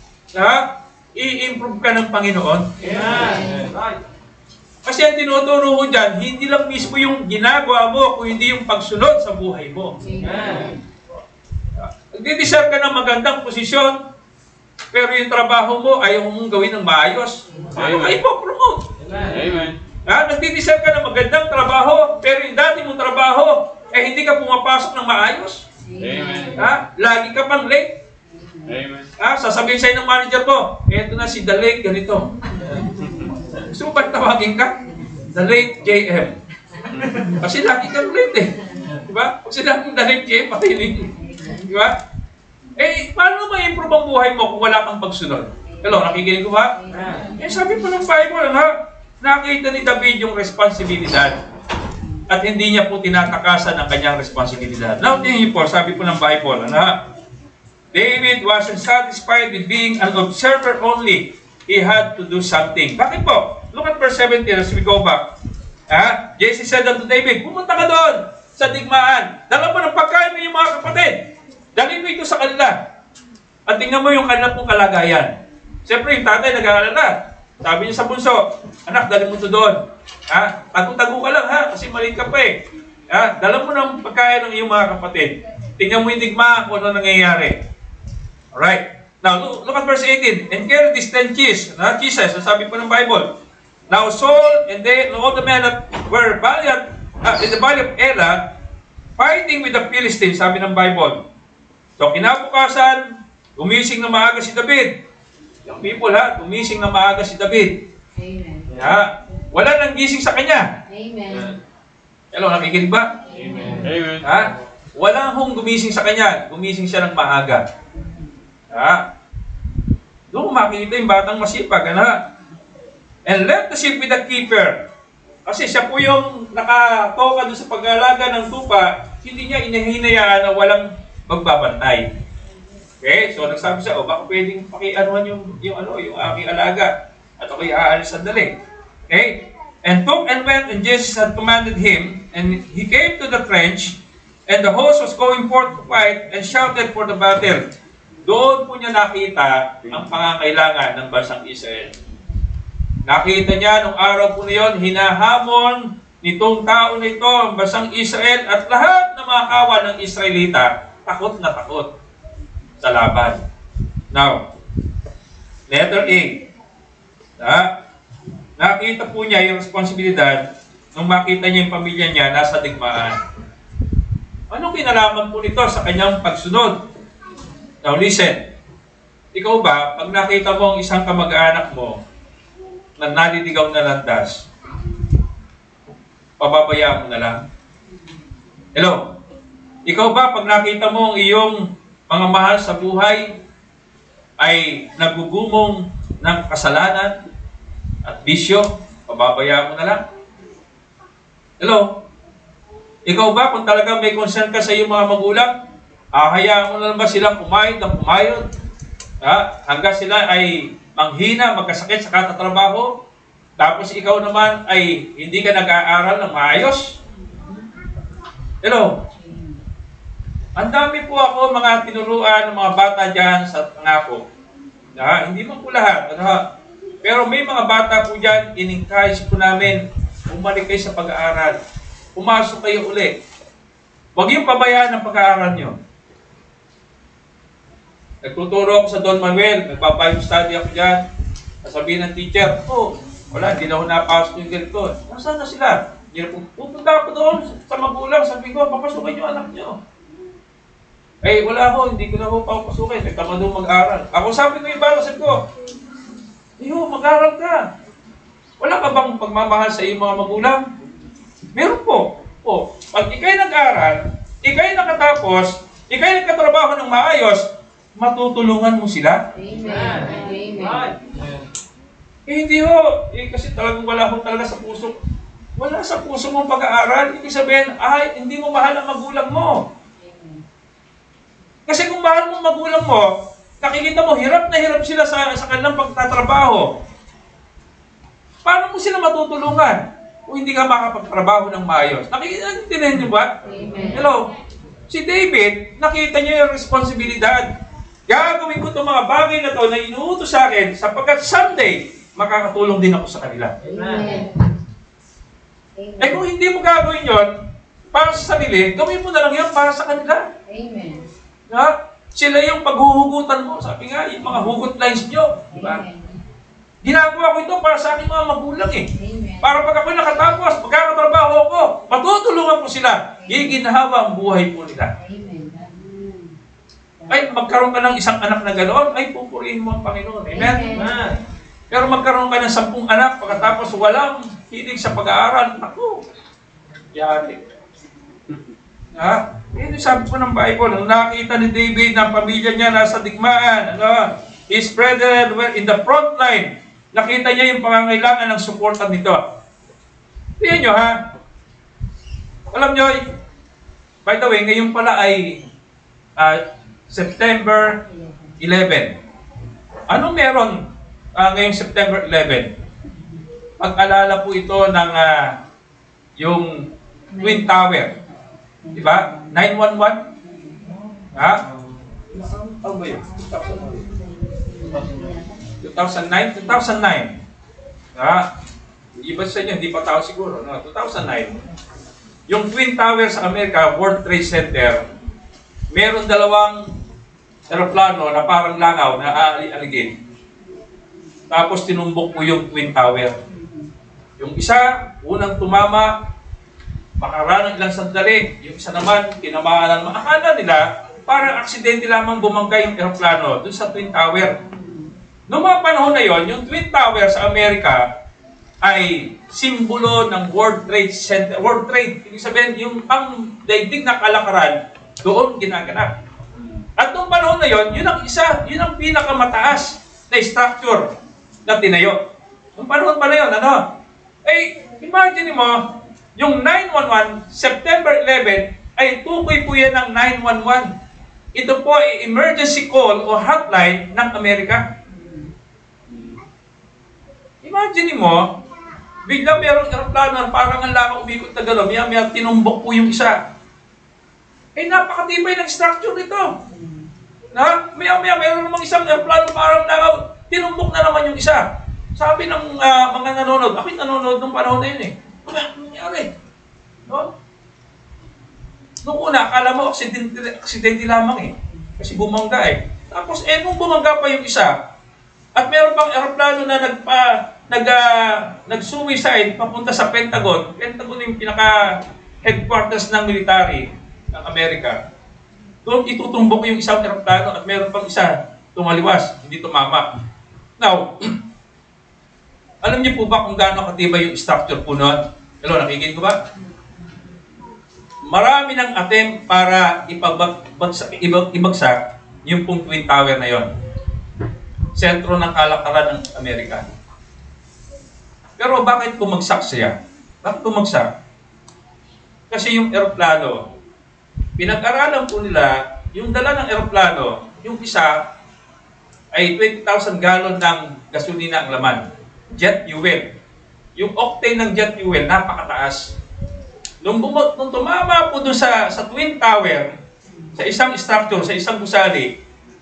ha, i-improve ka ng Panginoon. Amen. Kasi ang tinuturo ko dyan, hindi lang mismo yung ginagawa mo, kung hindi yung pagsunod sa buhay mo. Amen. Nagdi-deserve ka ng magandang posisyon, pero yung trabaho mo, ayaw mong gawin ng maayos. Paano ka ipopromote? Amen. Ha? Nagdi-deserve ka ng magandang trabaho, pero yung dati mong trabaho, eh hindi ka pumapasok ng maayos. Amen. Ha? Lagi ka pang late. Amen. Ha? Sasabihin sa'yo ng manager mo, eto na si The Late ganito. Gusto mo ba tawagin ka? The Late J M. Kasi lagi kang late eh. Diba? Pag sinabing The Late J M, pakinig. Diba? Eh, paano ma-improve ang buhay mo kung wala kang pagsunod? Hello, nakikinig ko ba? Eh, sabi po ng Bible, ha? Nakita ni David yung responsibilidad at hindi niya po tinatakasan ang kanyang responsibilidad. Now, tingin po, sabi po ng Bible, ha? David wasn't satisfied with being an observer only. He had to do something. Bakit po? Look at verse seventeen as we go back. Ha? Jesse said unto David, pumunta ka doon sa digmaan. Dala mo ng pagkain mo yung mga kapatid. Dalhin mo ito sa kanila. At tingnan mo yung kanila pong kalagayan. Siyempre, yung tatay nag-aalala. Sabi niya sa bunso, anak, dalhin mo ito doon. Ha? Tago-tago ka lang ha, kasi maliit ka pa eh. Ha? Dala mo ng pagkain ng iyong mga kapatid. Tingnan mo yung digmaan kung ano nangyayari. Alright. Now, look, look at verse eighteen. And carry these ten cheese. Na cheeses, sabi po ng Bible. Now Saul and they, and all the men that were valiant, uh, in the valley of Elah, fighting with the Philistines, sabi ng Bible. So, kinabukasan, gumising na maaga si David. Yung people ha, gumising na maaga si David. Amen. Ha? Wala nang gising sa kanya. Amen. Hello, nakikinig ba? Amen. Amen. Ha? Wala hong gumising sa kanya. Gumising siya ng maaga. Ha? Doon makikita yung batang masipag. Ano? And left the sheep with the keeper. Kasi siya po yung nakatoka doon sa pag-alaga ng tupa, hindi niya inahinayaan na walang magbabantay. Okay? So nagsabi siya, oh, baka pwedeng pakianuhan yung, yung, ano, yung aking alaga. At ako'y aalis sandali. Okay? And took and went, and Jesus had commanded him, and he came to the trench, and the host was going forth to fight, and shouted for the battle. Doon po niya nakita ang pangangailangan ng bansang Israel. Nakita niya nung araw po na yun, hinahamon nitong tao na ito ang bansang Israel at lahat ng mga kawan ng Israelita takot na takot sa laban. Now, letter A. Ha? Nakita po niya yung responsibilidad nung makita niya yung pamilya niya nasa digmaan. Anong kinalaman po nito sa kanyang pagsunod? Now listen, ikaw ba, pag nakita mo ang isang kamag-anak mo na naliligaw na landas, pababayaan mo na lang? Hello? Ikaw ba, pag nakita mo ang iyong mga mahal sa buhay ay nagugumong ng kasalanan at bisyo, pababayaan mo na lang? Hello? Ikaw ba, kung talaga may concern ka sa iyong mga magulang, Ah, hayaan mo na lang ba silang kumayod ng kumayod? Ha? Hanggang sila ay manghina, magkasakit sa katatrabaho, tapos ikaw naman ay hindi ka nag-aaral ng maayos? Hello? Ang dami po ako mga tinuruan ng mga bata dyan sa pangako. Ha? Hindi man po lahat. Ano? Pero may mga bata po dyan, in-encourage po namin, umalik kayo sa pag-aaral. Pumasok kayo uli. Huwag yung pabayaan ng pag-aaral nyo. Nagtuturo ako sa Don Manuel, nagpa-Bible study ako dyan. Sasabihin ng teacher, oh, wala, hindi na ako napasok yung ganito. Nasaan na sila? Hindi na po, pupunta ako doon sa magulang, sabi ko, papasukin yung anak nyo. Eh, wala ako, hindi ko na ako papasukin. Nagtama doon mag-aral. Ako sabi ko yung bala, sabi ko, iyo, mag-aral ka. Wala ka bang pagmamahal sa iyong mga magulang? Meron po. O, pag ikay nag-aral, ikay nakatapos, ikay nagkatrabaho ng maayos, matutulungan mo sila? Amen. Amen. Eh, hindi ho. Eh, kasi talagang wala ho talaga sa puso. wala sa puso mong pag-aaral, ibig sabihin, ay, hindi mo mahal ang magulang mo. Kasi kung mahal mong magulang mo, nakikita mo, hirap na hirap sila sa, sa kanilang pagtatrabaho. Paano mo sila matutulungan kung hindi ka makapagtrabaho ng maayos? Nakikita niyo ba? Amen. Hello? Si David, nakita niya yung responsibilidad. Gagawin ko itong mga bagay na to na inuutos sa akin sapagkat someday, makakatulong din ako sa kanila. Amen. Eh kung hindi mo gagawin yon para sa sarili, gawin mo na lang yan para sa kanila. Amen. Ha? Sila yung paghuhugutan mo. Sabi nga, yung mga hugot lines nyo. Diba? Amen. Ginagawa ko ito para sa aking mga magulang eh. Amen. Para pag ako nakatapos, magkakatrabaho ako, matutulungan ko sila. Giginhawa ang buhay po nila. Amen. Ay, magkaroon ka ng isang anak na ganoon, ay pupurihin mo ang Panginoon. Amen? Amen. Pero magkaroon ka ng sampung anak, pagkatapos walang hilig sa pag-aaral, ako, yari. Ha? Yan yung sabi po ng Bible, nung nakita ni David na ang pamilya niya nasa digmaan, ano, his brethren were in the front line. Nakita niya yung pangangailangan ng suportan nito. Tingnan nyo, ha? Alam nyo, by the way, ngayon pala ay uh, September eleventh. Anong meron uh, ngayong September eleventh? Pag-alala po ito ng uh, yung Twin Tower. Di ba? nine one one? Ha? Ano ba yun? two thousand nine? two thousand nine. Ha? Iba sa inyo, hindi pa tao siguro. No? two thousand nine. Yung Twin Tower sa Amerika, World Trade Center, meron dalawang aeroplano na parang langaw na aali-aligid. Tapos tinumbok po yung Twin Tower. Yung isa, unang tumama, makaraan ilang sandali. Yung isa naman, tinamaan ng akala nila, parang aksidente lamang bumangga yung aeroplano dun sa Twin Tower. Noong mga panahon na yon, yung Twin Tower sa Amerika ay simbolo ng World Trade Center. World Trade, ibig sabihin, yung pang daigdig na kalakaran, doon ginaganap. At noong panahon na yon, yun ang isa, yun ang pinakamataas na structure na tinayo. Noong panahon pa na yun, ano? Eh, imagine mo, yung nine one one, September eleventh, ay tukoy po yan ng nine one one. Ito po ay emergency call o hotline ng Amerika. Imagine mo, biglang merong aeroplano, parang ang langaw umikot na gano'n, maya maya tinumbok po yung isa. Eh, napakatibay ng structure nito. Na, maya maya meron namang isang aeroplano, parang langaw, tinumbok na naman yung isa. Sabi ng uh, mga nanonood, ako'y nanonood nung panahon na yun eh. Ano nangyari? No? Noong una, akala mo, aksidente, aksidente lamang eh. Kasi bumangga eh. Tapos, eh, nung bumangga pa yung isa, at meron pang aeroplano na nagpa, nag, uh, nag-suicide papunta sa Pentagon. Pentagon yung pinaka-headquarters ng military ng Amerika. Doon itutumbok yung isang aeroplano at meron pang isa tumaliwas, hindi tumama. Now, alam niyo po ba kung gaano katibay yung structure po noon? Hello, nakikinig ko ba? Marami ng attempt para ipabagsak, ibagsak yung pong Twin Tower na yon. Sentro ng kalakaran ng Amerika. Pero bakit bumagsak siya? Bakit bumagsak? Kasi yung eroplano, pinag-aralan po nila, yung dala ng eroplano, yung isa ay twenty thousand gallon ng gasolina ang laman. Jet fuel. Yung octane ng jet fuel, napakataas. Nung, bumag, nung tumama po doon sa, sa Twin Tower, sa isang structure, sa isang gusali,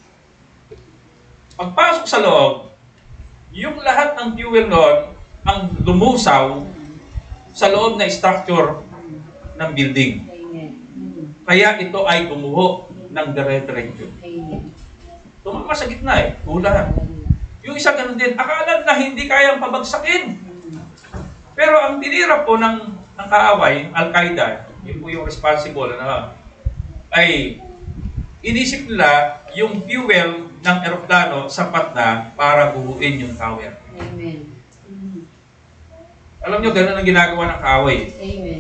pagpasok sa loob, yung lahat ng fuel noon ang lumusaw sa loob na structure ng building. Amen. Kaya ito ay gumuho ng dire-diretso. Amen. Tumama sa gitna eh, hula. Yung isa ganun din, akala na hindi kayang pabagsakin. Pero ang tinira po ng, ng kaaway, Al-Qaeda, yun po yung responsible, ano, ay inisip nila yung fuel ng eroplano sapat na para buuin yung tower. Amen. Alam nyo, ganun ang ginagawa ng kaaway. Amen.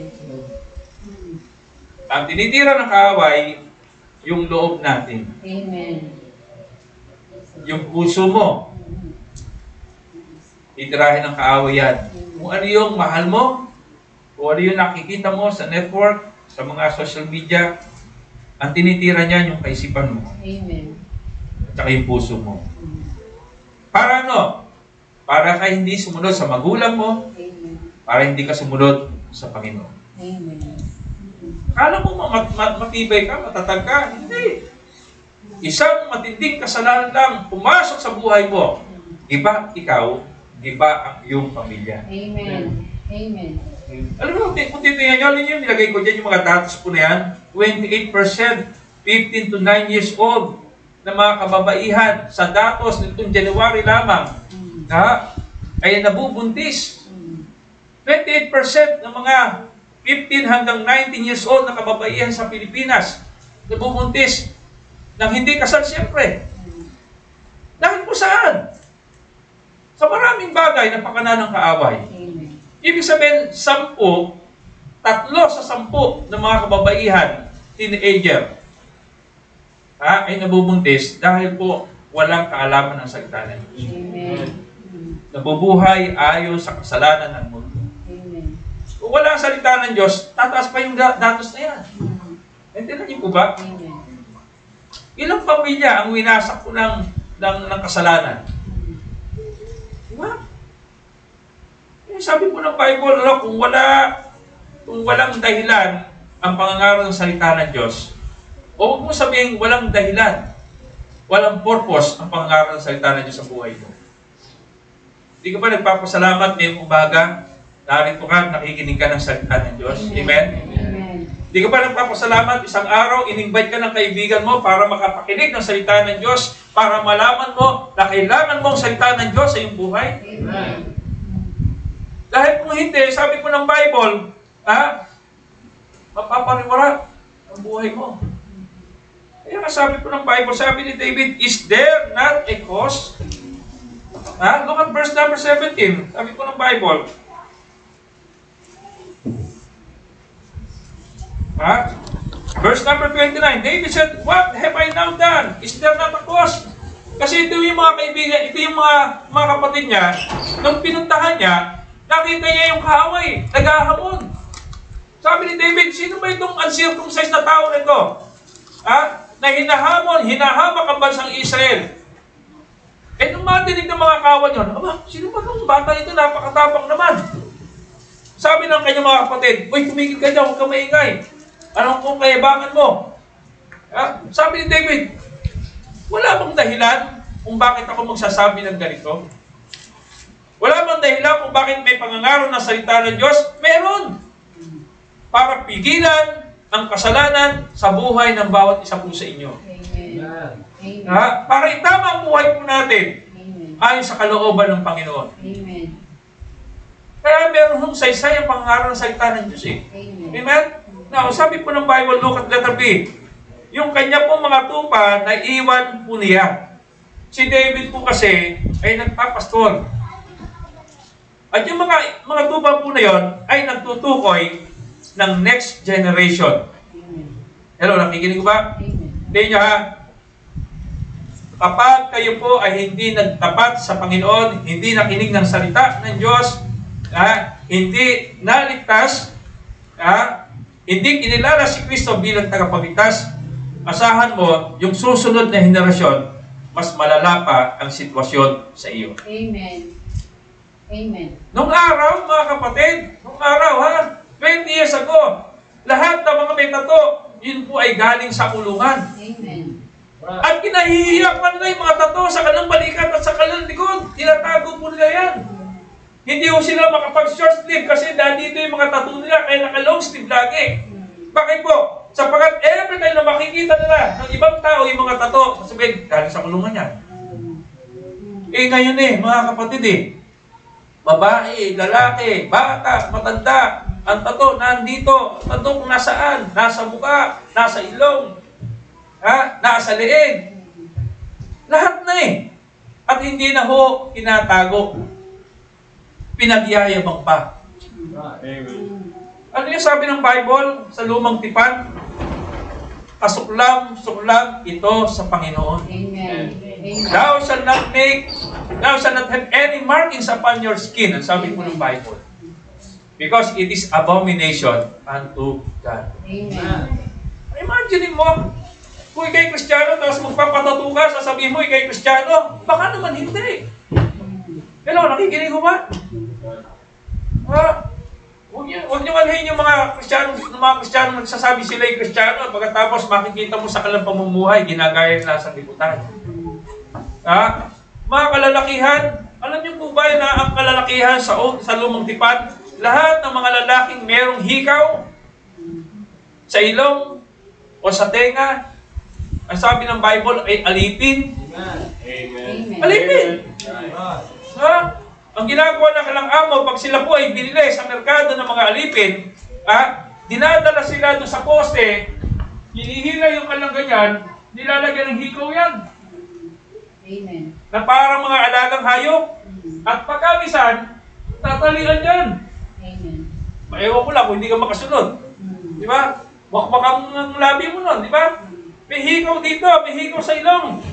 Ang tinitira ng kaaway, yung loob natin. Amen. Yung puso mo. Titirahin ng kaaway yan. Kung ano yung mahal mo, kung ano yung nakikita mo sa network, sa mga social media, ang tinitira niyan yung kaisipan mo Amen. at saka yung puso mo. Para ano? Para ka hindi sumunod sa magulang mo, Amen. para hindi ka sumunod sa Panginoon. Amen. Akala mo mat mat matibay ka, matatag ka? Hindi. Isang matinding kasalanan lang pumasok sa buhay mo. Iba ikaw, iba ang iyong pamilya. Amen. Amen. Alam mo, kung titingnan nyo, alam nyo, nilagay ko dyan yung mga datos po na yan, twenty-eight percent, fifteen to nine years old, na mga kababaihan sa datos nitong January lamang, na, ay nabubuntis. twenty-eight percent ng mga fifteen hanggang nineteen years old na kababaihan sa Pilipinas, nabubuntis, nang hindi kasal siyempre. Dahil po saan? Sa maraming bagay na pakana ng kaaway. Amen. Ibig sabihin, sampu, tatlo sa sampu ng mga kababaihan, teenager, ha, ay nabubuntis dahil po walang kaalaman ng salita ng Diyos. Amen. Nabubuhay ayon sa kasalanan ng mundo. Amen. Kung wala ang salita ng Diyos, tataas pa yung da- datos na yan. Naintindihan niyo po ba? Amen. Ilang pamilya ang winasak ko ng, ng, ng kasalanan? Diba? Eh, sabi po ng Bible, ano, kung wala, kung walang dahilan ang pangangaro ng salita ng Diyos, o huwag mo sabihin walang dahilan, walang purpose ang pangangaro ng salita ng Diyos sa buhay mo. Hindi ka ba nagpapasalamat ngayong umaga? Narito ka, nakikinig ka ng salita ng Diyos. Amen? Amen. Hindi ka ba nagpapasalamat? Isang araw, in-invite ka ng kaibigan mo para makapakinig ng salita ng Diyos, para malaman mo na kailangan mo ang salita ng Diyos sa iyong buhay? Amen. Dahil kung hindi, sabi po ng Bible, ha, mapapariwara ang buhay mo. Kaya nga sabi po ng Bible, sabi ni David, is there not a cause? Ha? Look at verse number seventeen. Sabi po ng Bible. Ha? Verse number twenty-nine, David said, what have I now done? Is there not a cause? Kasi ito yung mga kaibigan, ito yung mga, mga kapatid niya, nung pinuntahan niya, nakita niya yung kaaway, naghahamon. Sabi ni David, sino ba itong uncircumcised na tao nito? Ha? Na hinahamon, hinahamak ang bansang Israel. Eh, nung matinig ng mga kawan yun, aba, sino ba itong bata ito? Napakatapang naman. Sabi ng kanyang mga kapatid, uy, tumigil ka dyan, huwag ka maingay. Anong kung kayabangan mo? Ha? Sabi ni David, wala bang dahilan kung bakit ako magsasabi ng ganito? Wala bang dahilan kung bakit may pangangaro ng salita ng Diyos? Meron! Para pigilan ang kasalanan sa buhay ng bawat isa po sa inyo. Amen. Amen. Ha? Para itama ang buhay po natin Amen. ayon sa kalooban ng Panginoon. Amen. Kaya meron hong saysay ang pangangaro ng salita ng Diyos eh. Amen. Amen? Now, sabi po ng Bible, look at letter B. Yung kanya pong mga tupa na iwan po niya. Si David po kasi ay nagpapastol. At yung mga, mga tupa po na yon ay nagtutukoy ng next generation. Amen. Hello, nakikinig ko ba? Amen. Hindi nyo ha? Kapag kayo po ay hindi nagtapat sa Panginoon, hindi nakinig ng salita ng Diyos, ha? Hindi naligtas, ha? Hindi kinilala si Kristo bilang tagapagligtas, asahan mo, yung susunod na henerasyon, mas malala pa ang sitwasyon sa iyo. Amen. Amen. Nung araw, mga kapatid, nung araw ha, twenty years ago, lahat ng mga may tato, yun po ay galing sa kulungan. Amen. At kinahihiyapan nila yung mga tato sa kanilang balikat at sa kanilang likod. Tinatago po nila yan. Hindi po sila makapag-short sleeve kasi dito yung mga tattoo nila kaya naka-long sleeve lagi. Bakit po? Sapagkat every time na makikita nila ng ibang tao yung mga tattoo, sasabihin, galing sa kulungan yan. Eh ngayon eh, mga kapatid eh, babae, lalaki, bata, matanda, ang tattoo nandito, ang tattoo kung nasaan, nasa mukha, nasa ilong, ha? Nasa leeg. Lahat na eh. At hindi na ho tinatago. Pinagyayabang pa. Amen. Ano yung sabi ng Bible sa lumang tipan? Kasuklam, suklam ito sa Panginoon. Amen. Amen. Thou shall not make, thou shall not have any markings upon your skin. Ang sabi po ng Bible. Because it is abomination unto God. Amen. Imagine mo, kung ikay Kristiyano, tapos magpapatato ka, sasabihin mo ikay Kristiyano, baka naman hindi. Hello, nakikinig ko ba? Ha? Huwag niyo, huwag niyo alhin yung mga Kristiyano, yung mga Kristiyano nagsasabi sila yung Kristiyano, pagkatapos makikita mo sa kanilang pamumuhay, ginagaya nila sa liputan. Ha? Mga kalalakihan, alam niyo po ba na ang kalalakihan sa, sa lumang tipan, lahat ng mga lalaking merong hikaw sa ilong o sa tenga, ang sabi ng Bible ay alipin. Amen. Alipin! Ha? Ang ginagawa ng kalang amo, pag sila po ay binili sa merkado ng mga alipin, ha? Dinadala sila doon sa poste, hinihila yung kalang ganyan, nilalagyan ng hikaw yan. Amen. Na parang mga alagang hayop. At pagkamisan, tatalian yan. Amen. Maewan ko lang kung hindi ka makasunod. Di ba? Wakbak ang labi mo nun, di ba? May hikaw dito, may hikaw sa ilong.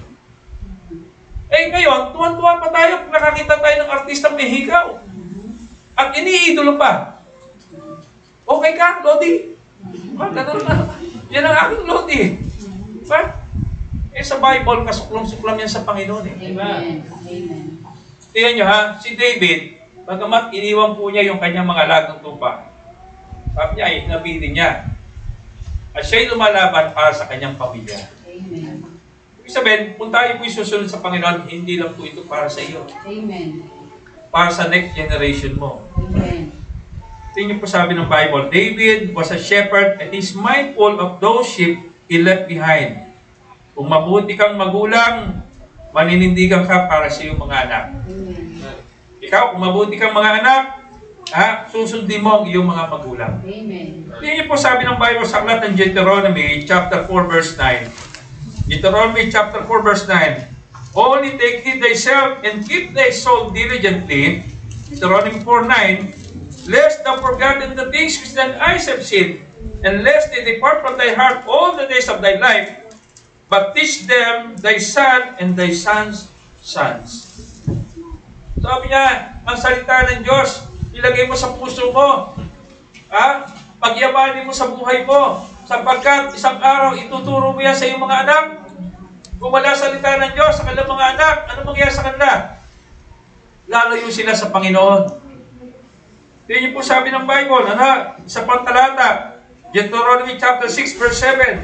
Eh ngayon, tuwan-tuwa pa tayo kung nakakita tayo ng artistang may hikaw. At iniidolo pa. Okay ka, Lodi? Ba, ganun na. Yan ang aking Lodi. Ba? Eh sa Bible, kasuklong-suklam yan sa Panginoon eh. Amen. Amen. Tingnan nyo ha, si David, bagamat iniwan po niya yung kanyang mga lagang tupa, sabi niya ay nabitin niya. At siya'y lumalaban para sa kanyang pamilya. Amen. Ibig sabihin, kung tayo po'y susunod sa Panginoon, hindi lang po ito para sa iyo. Amen. Para sa next generation mo. Amen. Tingnan po sabi ng Bible, David was a shepherd and is mindful of those sheep he left behind. Kung mabuti kang magulang, maninindigan ka para sa iyong mga anak. Amen. Ikaw, kung mabuti kang mga anak, ha, susundin mo ang iyong mga magulang. Amen. Tingnan po sabi ng Bible sa aklat ng Deuteronomy, chapter four, verse nine. Deuteronomy, chapter four, verse nine. Only take heed thyself and keep thy soul diligently. Deuteronomy four, nine. Lest thou forgotten the things which thine eyes have seen, and lest they depart from thy heart all the days of thy life, but teach them thy son and thy son's sons. Sabi niya, ang salita ng Diyos, ilagay mo sa puso mo. Ha? Pagyamanin mo sa buhay mo. Sapagkat isang araw, ituturo mo yan sa iyong mga anak. Kung wala salita ng Diyos sa kanilang mga anak, ano mangyayari sa kanila? Lalayo sila sa Panginoon. Tingnan niyo po sabi ng Bible, ano? Sa pantalata, Deuteronomy chapter six, verse seven.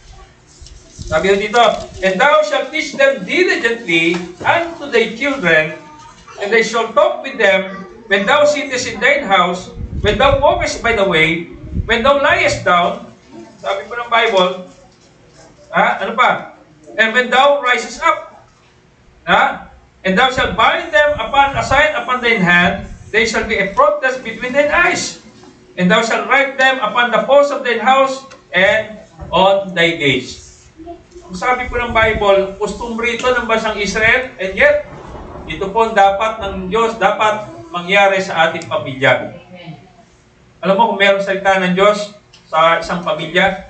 Sabi dito, and thou shalt teach them diligently unto thy children, and they shall talk with them when thou sittest in thine house, when thou walkest by the way, when thou liest down, sabi po ng Bible, ha? Ano pa? And when thou risest up, ha? And thou shalt bind them upon a sign upon thine hand, they shall be a protest between thine eyes, and thou shalt write them upon the posts of thine house and on thy gates. Sabi po ng Bible, kustumbre ito ng bansang Israel, and yet, ito po dapat ng Diyos, dapat mangyari sa ating pamilya. Alam mo, kung mayroong salita ng Diyos sa isang pamilya,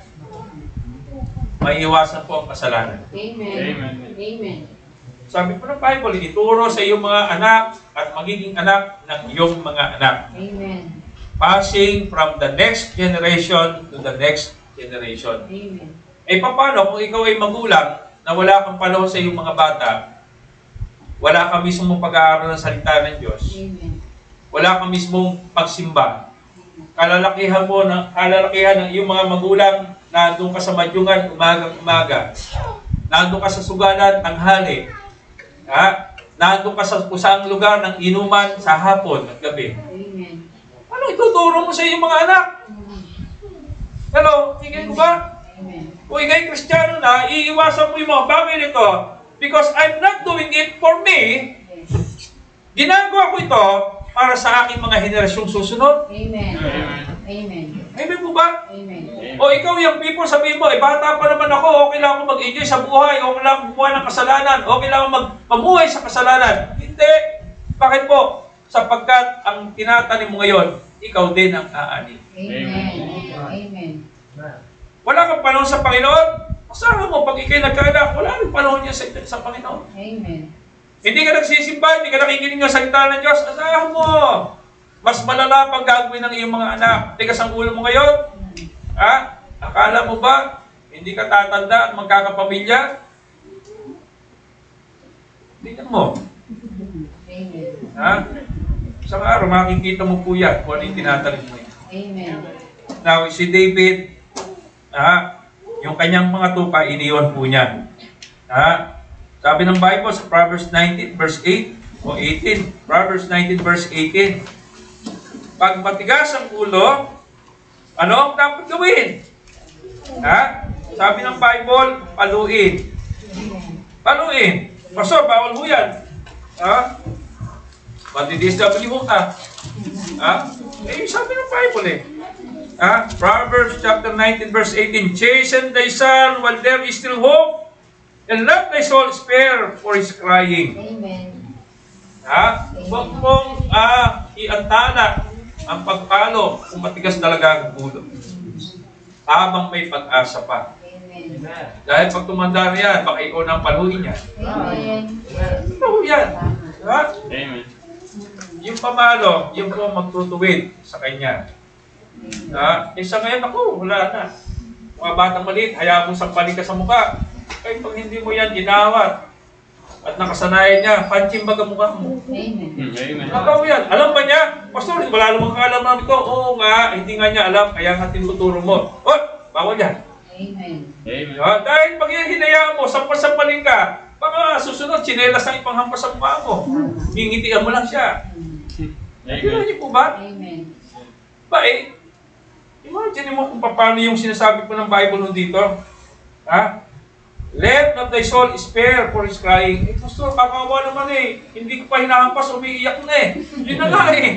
may iwasan po ang kasalanan. Amen. Amen. Sabi po ng Bible, ituro sa iyong mga anak at magiging anak ng iyong mga anak. Amen. Passing from the next generation to the next generation. Amen. Eh, paano kung ikaw ay magulang na wala kang panahon sa iyong mga bata, wala kang mismong pag-aaral ng salita ng Diyos, Amen. wala kang mismong pagsimba, kalalakihan mo, ng, kalalakihan ng iyong mga magulang, nandun ka sa madyungan, umaga-umaga, nandun ka sa sugalan, tanghali, ha? Nandun ka sa kusang lugar ng inuman sa hapon at gabi. Amen. Ano ituturo mo sa iyong mga anak? Hello, tingin ko ba? Amen. Kung ikay Kristiyano na, iiwasan mo yung mga bagay nito because I'm not doing it for me. Ginagawa ko ito para sa aking mga henerasyong susunod. Amen. Amen. Amen po ba? Amen. O ikaw yung people, sabihin mo, eh bata pa naman ako, okay lang ako mag-enjoy sa buhay, okay lang ako gumawa ng kasalanan, okay lang ako mag-mamuhay sa kasalanan. Hindi. Bakit po? Sapagkat ang tinatanim mo ngayon, ikaw din ang aani. Amen. Amen. Wala kang panahon sa Panginoon, asahan mo, pag ikay nagkaanak, wala rin panahon niya sa, sa Panginoon. Amen. Hindi ka nagsisimba, hindi ka nakikinig ng salita ng Diyos, asahan mo. Mas malala pang gagawin ng iyong mga anak. Tigas ang ulo mo ngayon. Ha? Akala mo ba, hindi ka tatanda at magkakapamilya? Tingnan mo. Amen. Ha? Isang araw, makikita mo po yan kung ano yung tinatalim mo yan. Amen. Now, si David, ha, yung kanyang mga tupa, iniwan po niya. Ha? Sabi ng Bible sa Proverbs nineteen, verse eight o eighteen. Proverbs nineteen, verse eighteen. Pag matigas ang ulo, ano ang dapat gawin? Ha? Sabi ng Bible, paluin. Paluin. Pastor, bawal ho yan. Ha? Mati-D S W ka. Ha? Eh, sabi ng Bible eh. Ha? Proverbs chapter nineteen, verse eighteen. Chasten thy son while there is still hope, and let thy soul spare for his crying. Amen. Ha? Huwag mong ah, iantala ang pagpalo kung matigas talaga ang ulo. Habang may pag-asa pa. Amen. Dahil pag tumanda na yan, baka ikaw na ang paluin niya. Amen. Ito yan. Ha? Amen. Yung pamalo, yung po magtutuwid sa kanya. Ha? Eh sa ngayon, ako, wala na. Mga batang maliit, hayaan mo sampalin ka sa mukha. Kaya pag hindi mo yan ginawat at nakasanayan niya, panching baga mukha mo. Amen. Amen. Nakaw yan. Alam ba niya? Pastor, wala namang kaalam namin ito. Oo nga, hindi nga niya alam, kaya nga tinuturo mo. Oh, bawal yan. Amen. Amen. Ha? Dahil pag yan hinayaan mo, sampal-sampalin ka, baka susunod, chinelas ang ipanghampas sa mukha mo. Ngingitian mo lang siya. Kailan niyo po ba? Amen. Ba eh, imagine mo kung paano yung sinasabi po ng Bible nun dito. Ha? Let not thy soul spare for his crying. Eh, Pastor, kakawa naman eh. Hindi ko pa hinahampas, umiiyak na eh. Yun na nga eh.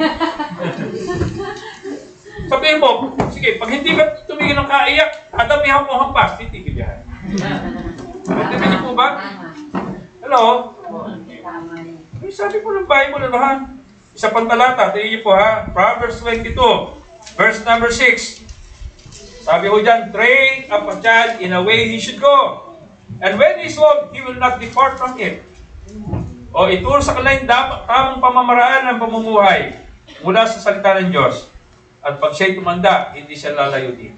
Sabihin mo, sige, pag hindi ka tumigil ng kaiyak, hadapihan mo hampas, titigil yan. Pagdabi niyo po ba? Tama. Hello? Tama yun. Eh, sabi po ng Bible, ano ha? Isa pang talata, tingin niyo po ha? Proverbs twenty-two, verse number six. Sabi ko dyan, train up a child in a way he should go. And when he is old, he will not depart from it. O ituro sa kanila yung dapat tamang pamamaraan ng pamumuhay mula sa salita ng Diyos. At pag siya'y tumanda, hindi siya lalayo dito.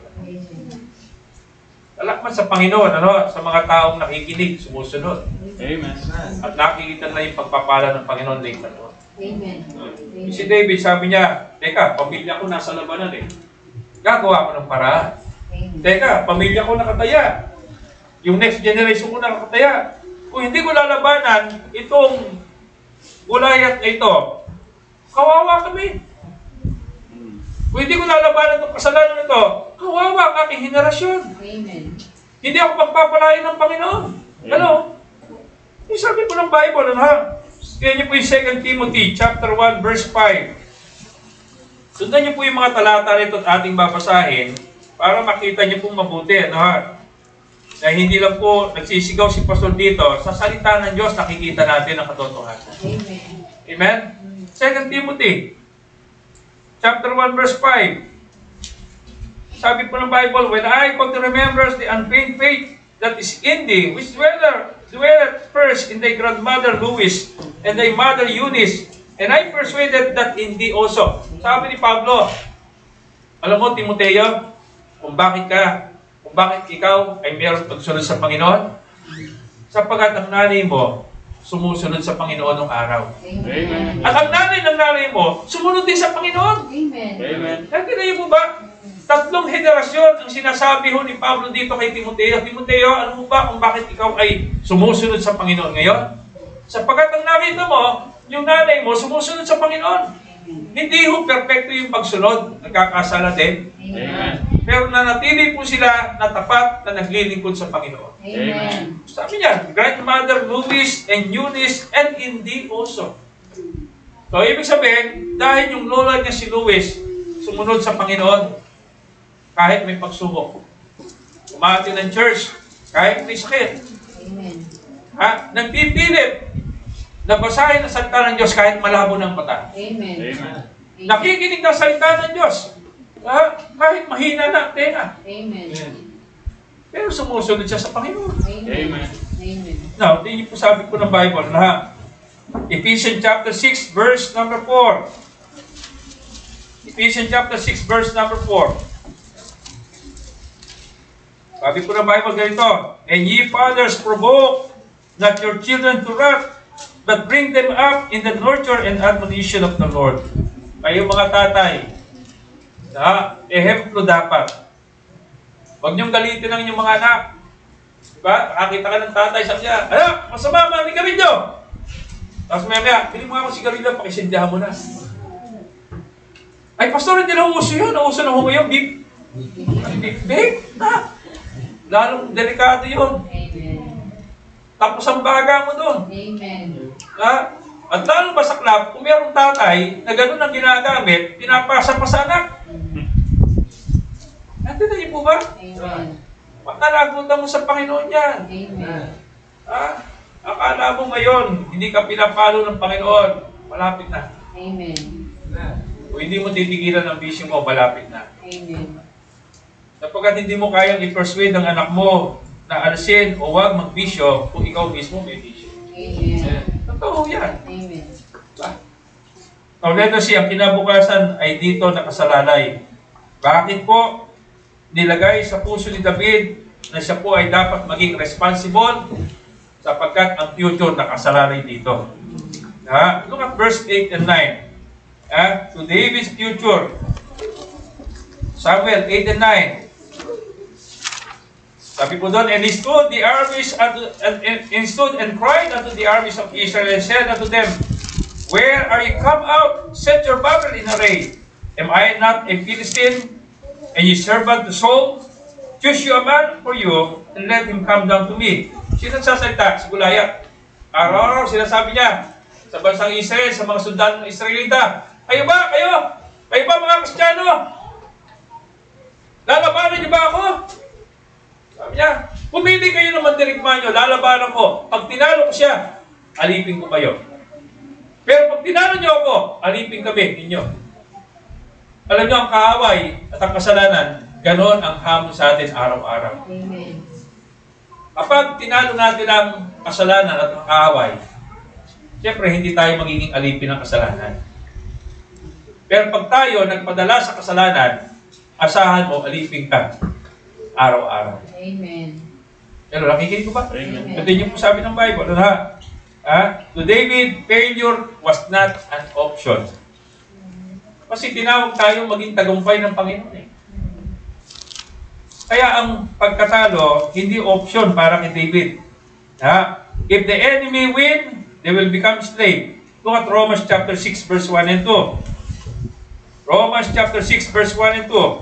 Talakman sa Panginoon, ano, sa mga taong nakikinig, sumusunod. Amen. At nakikita na yung pagpapala ng Panginoon later on. Amen. Si David, sabi niya, teka, pamilya ko nasa labanan eh. Gagawa ko ng paraan. Teka, pamilya ko nakataya. Yung next generation ko nakataya. Kung hindi ko lalabanan, itong Goliath na ito, kawawa kami. Kung hindi ko lalabanan itong kasalanan ito, kawawa ang aking henerasyon. Amen. Hindi ako magpapalain ng Panginoon. Ano? Yung sabi po ng Bible, ano ha? Kaya niyo po yung Second Timothy chapter one, verse five. Sundan niyo po yung mga talata nito at ating babasahin para makita niyo po mabuti, ano ha? Na hindi lang po nagsisigaw si Pastor dito, sa salita ng Diyos nakikita natin ang katotohanan. Amen. Amen? Second Timothy chapter one, verse five. Sabi po ng Bible, when I come to remembrance the unfeigned faith that is in thee, which dwelleth dwelleth first in thy grandmother Lois and thy mother Eunice, and I persuaded that in thee also. Sabi ni Pablo, alam mo, Timoteo, kung bakit ka, kung bakit ikaw ay mayroong pagsunod sa Panginoon? Sapagkat ang nanay mo, sumusunod sa Panginoon ng araw. Amen. At ang nanay ng nanay mo, sumunod din sa Panginoon. Amen. Amen. Kaya tinayo mo ba? Tatlong henerasyon ang sinasabi ho ni Pablo dito kay Timoteo. Timoteo, ano mo ba kung bakit ikaw ay sumusunod sa Panginoon ngayon? Sapagkat ang nakita mo, yung nanay mo sumusunod sa Panginoon. Hindi ho perfecto yung pagsunod, nagkakasala din. Amen. Pero nanatili po sila na tapat na naglilingkod sa Panginoon. Amen. Sabi niya, grandmother Lois and Eunice and in thee also. So, ibig sabihin, dahil yung lola niya si Lois, sumunod sa Panginoon, kahit may pagsubok. Umati ng church, kahit may sakit. Amen. Ha? Nagpipilit na basahin ang salita ng Diyos kahit malabo ng mata. Amen. Amen. Nakikinig ng salita ng Diyos. Ha? Kahit mahina na ang tenga. Amen. Pero sumusunod siya sa Panginoon. Amen. Amen. Now, tingin po sabi po ng Bible na Ephesians chapter six, verse number four. Ephesians chapter six, verse number four. Sabi po ng Bible ganito, and ye fathers provoke not your children to wrath, but bring them up in the nurture and admonition of the Lord. Kayo mga tatay, na ehemplo dapat. Huwag niyong galitin ang inyong mga anak. Diba? Nakakita ka ng tatay, sabi niya, anak, masama, mami ka rin nyo. Tapos maya maya, pili mo ako sigarilyo, pakisindihan mo na. Ay, pastor, hindi na uso yun. Nauso na ho ngayon, beef. Beef, beef, na. Lalong delikado yun. Amen. Tapos ang baga mo doon. Amen. Ha? At lalo masaklap, kung mayroong tatay na gano'n ang ginagamit, pinapasa pa sa anak. Natin niyo po ba? Amen. Makalagutan mo sa Panginoon yan. Amen. Ha? Akala mo ngayon, hindi ka pinapalo ng Panginoon. Malapit na. Amen. Kung hindi mo titigilan ang bisyo mo, malapit na. Amen. Sapagkat hindi mo kayang i-persuade ang anak mo na alisin o huwag magbisyo kung ikaw mismo may bisyo. Amen. Totoo yan. Amen. Diba? Now, let us see, ang kinabukasan ay dito nakasalalay. Bakit po nilagay sa puso ni David na siya po ay dapat maging responsible sapagkat ang future nakasalalay dito. Ha? Look at verse eight and nine. Ha? To David's future. Samuel eight and nine. Sabi po doon, and he stood the armies unto, and, and, and stood and cried unto the armies of Israel and said unto them, where are you come out? Set your battle in array. Am I not a Philistine, and ye servant to Saul? Choose you a man for you, and let him come down to me. Sino nagsasalita? Si Goliath. Araw-araw sinasabi niya sa bansang Israel, sa mga sundalo ng Israelita, kayo ba? Kayo? Kayo ba mga Kristiyano? Lalabanan niyo ba ako? Sabi niya, pumili kayo ng mandirigma nyo, lalabanan ko. Pag tinalo ko siya, alipin ko kayo. Pero pag tinalo niyo ako, alipin kami ninyo. Alam niyo, ang kaaway at ang kasalanan, ganon ang hamon sa atin araw-araw. Amen. Kapag tinalo natin ang kasalanan at ang kaaway, siyempre hindi tayo magiging alipin ng kasalanan. Pero pag tayo nagpadala sa kasalanan, asahan mo, alipin ka araw-araw. Amen. Pero nakikinig ko ba? Amen. Ito yung po sabi ng Bible. Ano ha? Ha? To David, failure was not an option. Kasi tinawag tayo maging tagumpay ng Panginoon eh. Kaya ang pagkatalo, hindi option para kay David. Ha? If the enemy win, they will become slave. Look at Romans chapter six, verse one and two. Romans chapter six, verse one and two.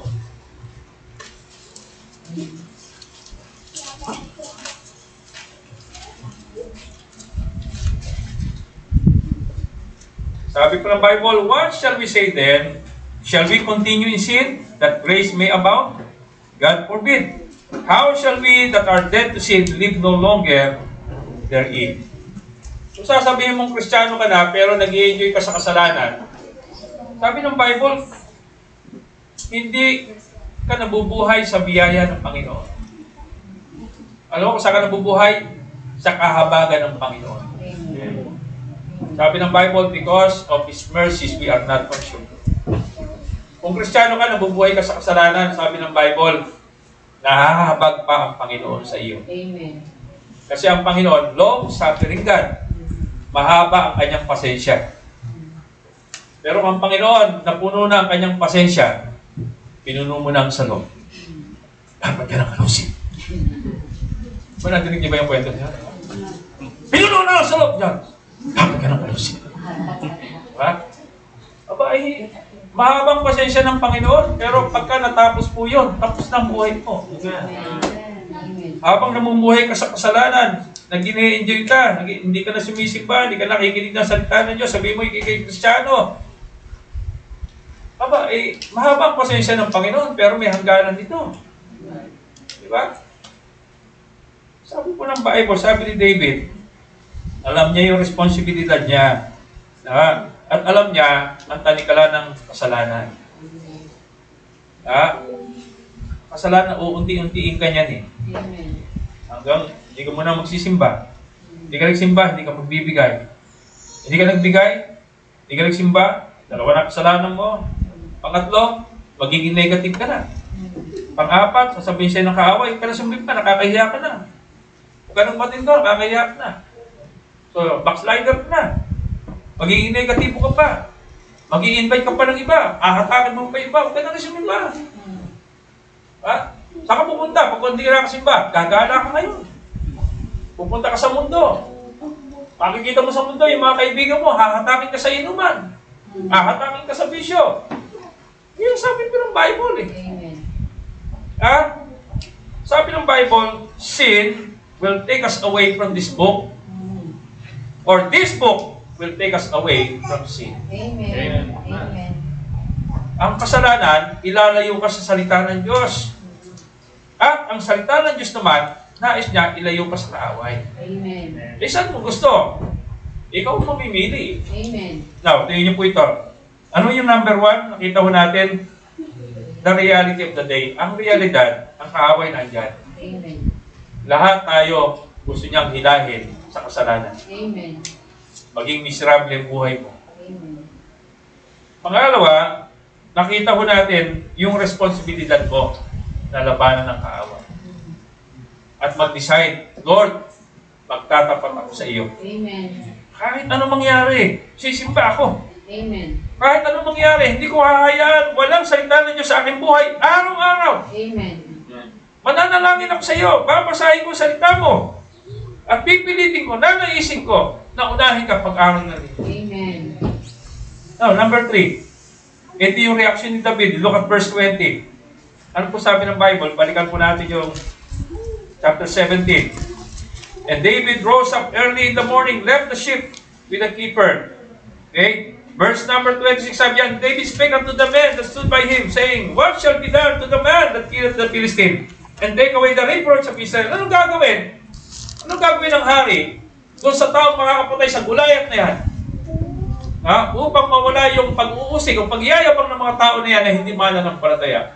Sabi po ng Bible, what shall we say then? Shall we continue in sin, that grace may abound? God forbid. How shall we that are dead to sin live no longer therein? Kung sasabihin mong Kristiyano ka na, pero nag-i-enjoy ka sa kasalanan, sabi ng Bible, hindi ka nabubuhay sa biyaya ng Panginoon. Alam mo kung saan ka nabubuhay? Sa kahabagan ng Panginoon. Amen. Sabi ng Bible, because of His mercies, we are not consumed. Kung Kristiyano ka, nabubuhay ka sa kasalanan, sabi ng Bible, nahahabag pa ang Panginoon sa iyo. Amen. Kasi ang Panginoon, long-suffering God. Mahaba ang kanyang pasensya. Pero ang Panginoon, napuno na ang kanyang pasensya, pinuno mo na ang salong. Dapat ka ng alusin. Ba, natinig niyo ba yung kwento niya? Pinuno na ang salong dyan. Dapat ka ng alusin. Diba? Aba, ay, mahabang pasensya ng Panginoon, pero pagka natapos po yun, tapos na ang buhay mo. Amen. Habang namumuhay ka sa kasalanan, nag-i-enjoy ka, nag- hindi ka na sumisimba, hindi ka nakikinig ng salita ng Diyos, sabi mo, ikikay Kristiyano. Aba, eh, mahabang pasensya ng Panginoon, pero may hangganan dito. Diba? Sabi po ng Bible, sabi ni David, alam niya yung responsibilidad niya. Diba? At alam niya ang tanikala ng kasalanan. Ha? Kasalanan, uunti-untiin ka niyan eh. Amen. Hanggang hindi ka muna magsisimba. Hindi ka nagsimba, hindi ka magbibigay. Hindi ka nagbigay, hindi ka nagsimba, dalawa na kasalanan mo. Pangatlo, magiging negative ka na. Pang-apat, sasabihin siya ng kaaway, ka na sumip ka, nakakahiya ka na. Huwag ka nang matindo, nakakahiya ka na. So, backslider ka na. Magiging negatibo ka pa. Mag-i-invite ka pa ng iba. Ahatakan mo pa iba. Huwag ka na rin sumimba. Ha? Saan ka pupunta? Pag hindi ka nakasimba, gagala ka ngayon. Pupunta ka sa mundo. Makikita mo sa mundo, yung mga kaibigan mo, hahatakin ka sa inuman. Hahatakin ka sa bisyo. Yan sabi ko ng Bible eh. Amen. Ha? Sabi ng Bible, sin will take us away from this book, or this book will take us away from sin. Amen. Amen. Ang kasalanan, ilalayo ka sa salita ng Diyos. At ang salita ng Diyos naman, nais niya, ilayo ka sa kaaway. Amen. Eh, saan mo gusto? Ikaw ang mamimili. Amen. Now, tingnan niyo po ito. Ano yung number one? Nakita ho natin, the reality of the day. Ang realidad, ang kaaway nandyan. Amen. Lahat tayo gusto niyang hilahin sa kasalanan. Amen. Maging miserable ang buhay mo. Amen. Pangalawa, nakita ho natin yung responsibilidad mo na labanan ng kaaway. At mag-decide, Lord, magtatapat ako sa iyo. Amen. Kahit anong mangyari, sisimba ako. Amen. Kahit anong mangyari, hindi ko hahayaan, walang salita ng Diyos sa aking buhay, araw-araw. Amen. Mananalangin ako sa iyo, babasahin ko salita mo. At pipilitin ko, nanaisin ko, na unahin ka pag-aral na rin. Amen. Now, number three. Ito yung reaction ni David. Look at verse twenty. Ano po sabi ng Bible? Balikan po natin yung chapter seventeen. And David rose up early in the morning, left the sheep with a keeper. Okay? Verse number twenty-six, sabi yan, David spake unto the men that stood by him, saying, What shall be done to the man that killed the Philistine, and take away the reproach of Israel? Anong gagawin? Anong gagawin ng hari doon sa taong makakapatay sa Goliath na yan? Ha? Upang mawala yung pag-uusig o pagyayabang ng mga tao na yan na hindi mananampalataya.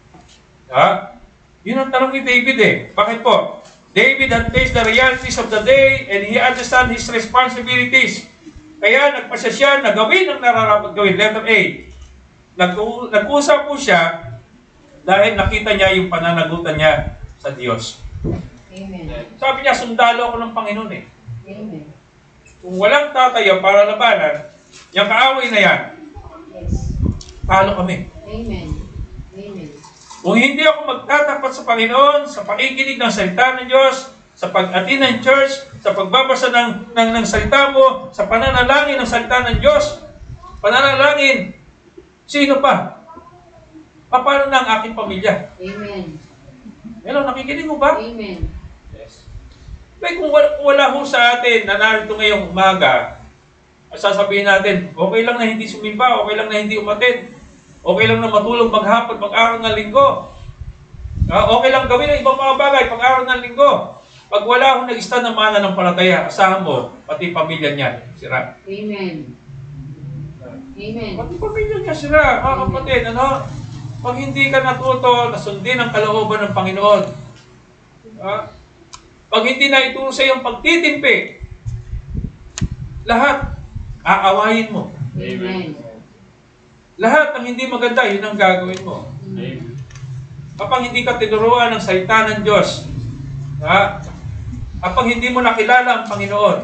Ha? Yun ang tanong ni David eh. Bakit po? David had faced the realities of the day and he understand his responsibilities. Kaya nagpasya siya na gawin ang nararapat gawin. Letter A. Nag- nag-usap po siya dahil nakita niya yung pananagutan niya sa Diyos. Amen. Sabi niya, sundalo ako ng Panginoon eh. Amen. Kung walang tatayo para labanan, yung kaaway na yan, Yes. talo kami. Amen. Amen. Kung hindi ako magtatapat sa Panginoon, sa pakikinig ng salita ng Diyos, sa pag-attend ng church, sa pagbabasa ng, ng, ng salita mo, sa pananalangin ng salita ng Diyos, pananalangin, sino pa? Paano na ang aking pamilya? Amen. Hello, nakikinig mo ba? Amen. Yes. Kaya kung wala, kung wala ho sa atin na narito ngayong umaga, sasabihin natin, okay lang na hindi sumimba, okay lang na hindi umatid, okay lang na matulog maghapon, pag-araw ng linggo. Uh, okay lang gawin ang ibang mga bagay, pag-araw ng linggo. Pag wala akong nag-stand ng mana ng palataya, asahan mo, pati pamilya niya, sira. Amen. Amen. Pati pamilya niya, sira. Mga kapatid, ano? Pag hindi ka natuto, nasundin ang kalooban ng Panginoon. Uh, pag hindi na ituro sa iyong pagtitimpi, lahat, aawayin mo. Amen. Lahat ng hindi maganda, yun ang gagawin mo. Amen. Kapag hindi ka tinuruan ng salita ng Diyos, ha? Kapag hindi mo nakilala ang Panginoon,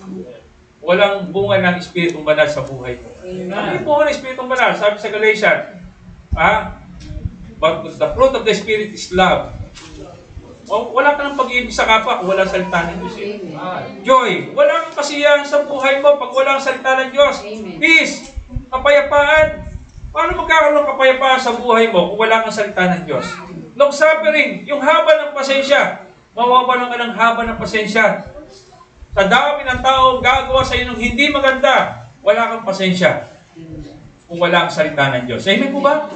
walang bunga ng Espiritong Banal sa buhay mo. Ano yung bunga ng Espiritong Banal? Sabi sa Galatians, ha? But the fruit of the Spirit is love. O, wala ka ng pag-ibig sa kapwa kung walang salita ng Diyos. Eh. Amen. Joy, wala kang kasiyahan sa buhay mo pag walang salita ng Diyos. Amen. Peace, kapayapaan. Paano magkakaroon ng kapayapaan sa buhay mo kung wala kang salita ng Diyos? Long suffering, yung haba ng pasensya. Mawawalan ka ng haba ng pasensya. Sa dami ng tao gagawa sa iyo ng hindi maganda, wala kang pasensya kung wala kang salita ng Diyos. Amen po ba?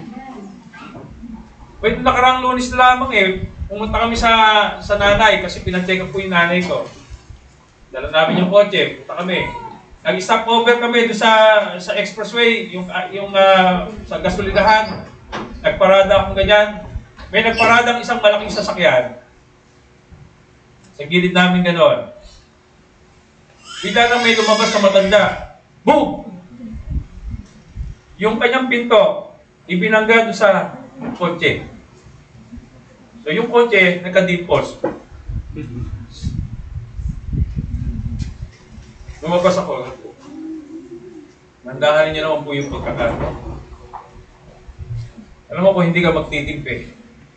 Pwede nakarang Lunes na lamang eh, pumunta kami sa sa nanay kasi pinacheck up po yung nanay ko. Dala namin yung kotse, punta kami. Nag-stop over kami doon sa sa expressway, yung yung uh, sa gasolinahan. Nagparada akong ganyan. May nagparadang isang malaking sasakyan. Sa gilid namin gano'n. Bigla nang may lumabas na matanda. Boom! yung kanyang pinto, ibinangga doon sa kotse. So yung kotse, nagka-dimples. Lumabas ako. Nandahanin niyo naman po yung pagkakataon. Alam mo kung hindi ka magtitimpi,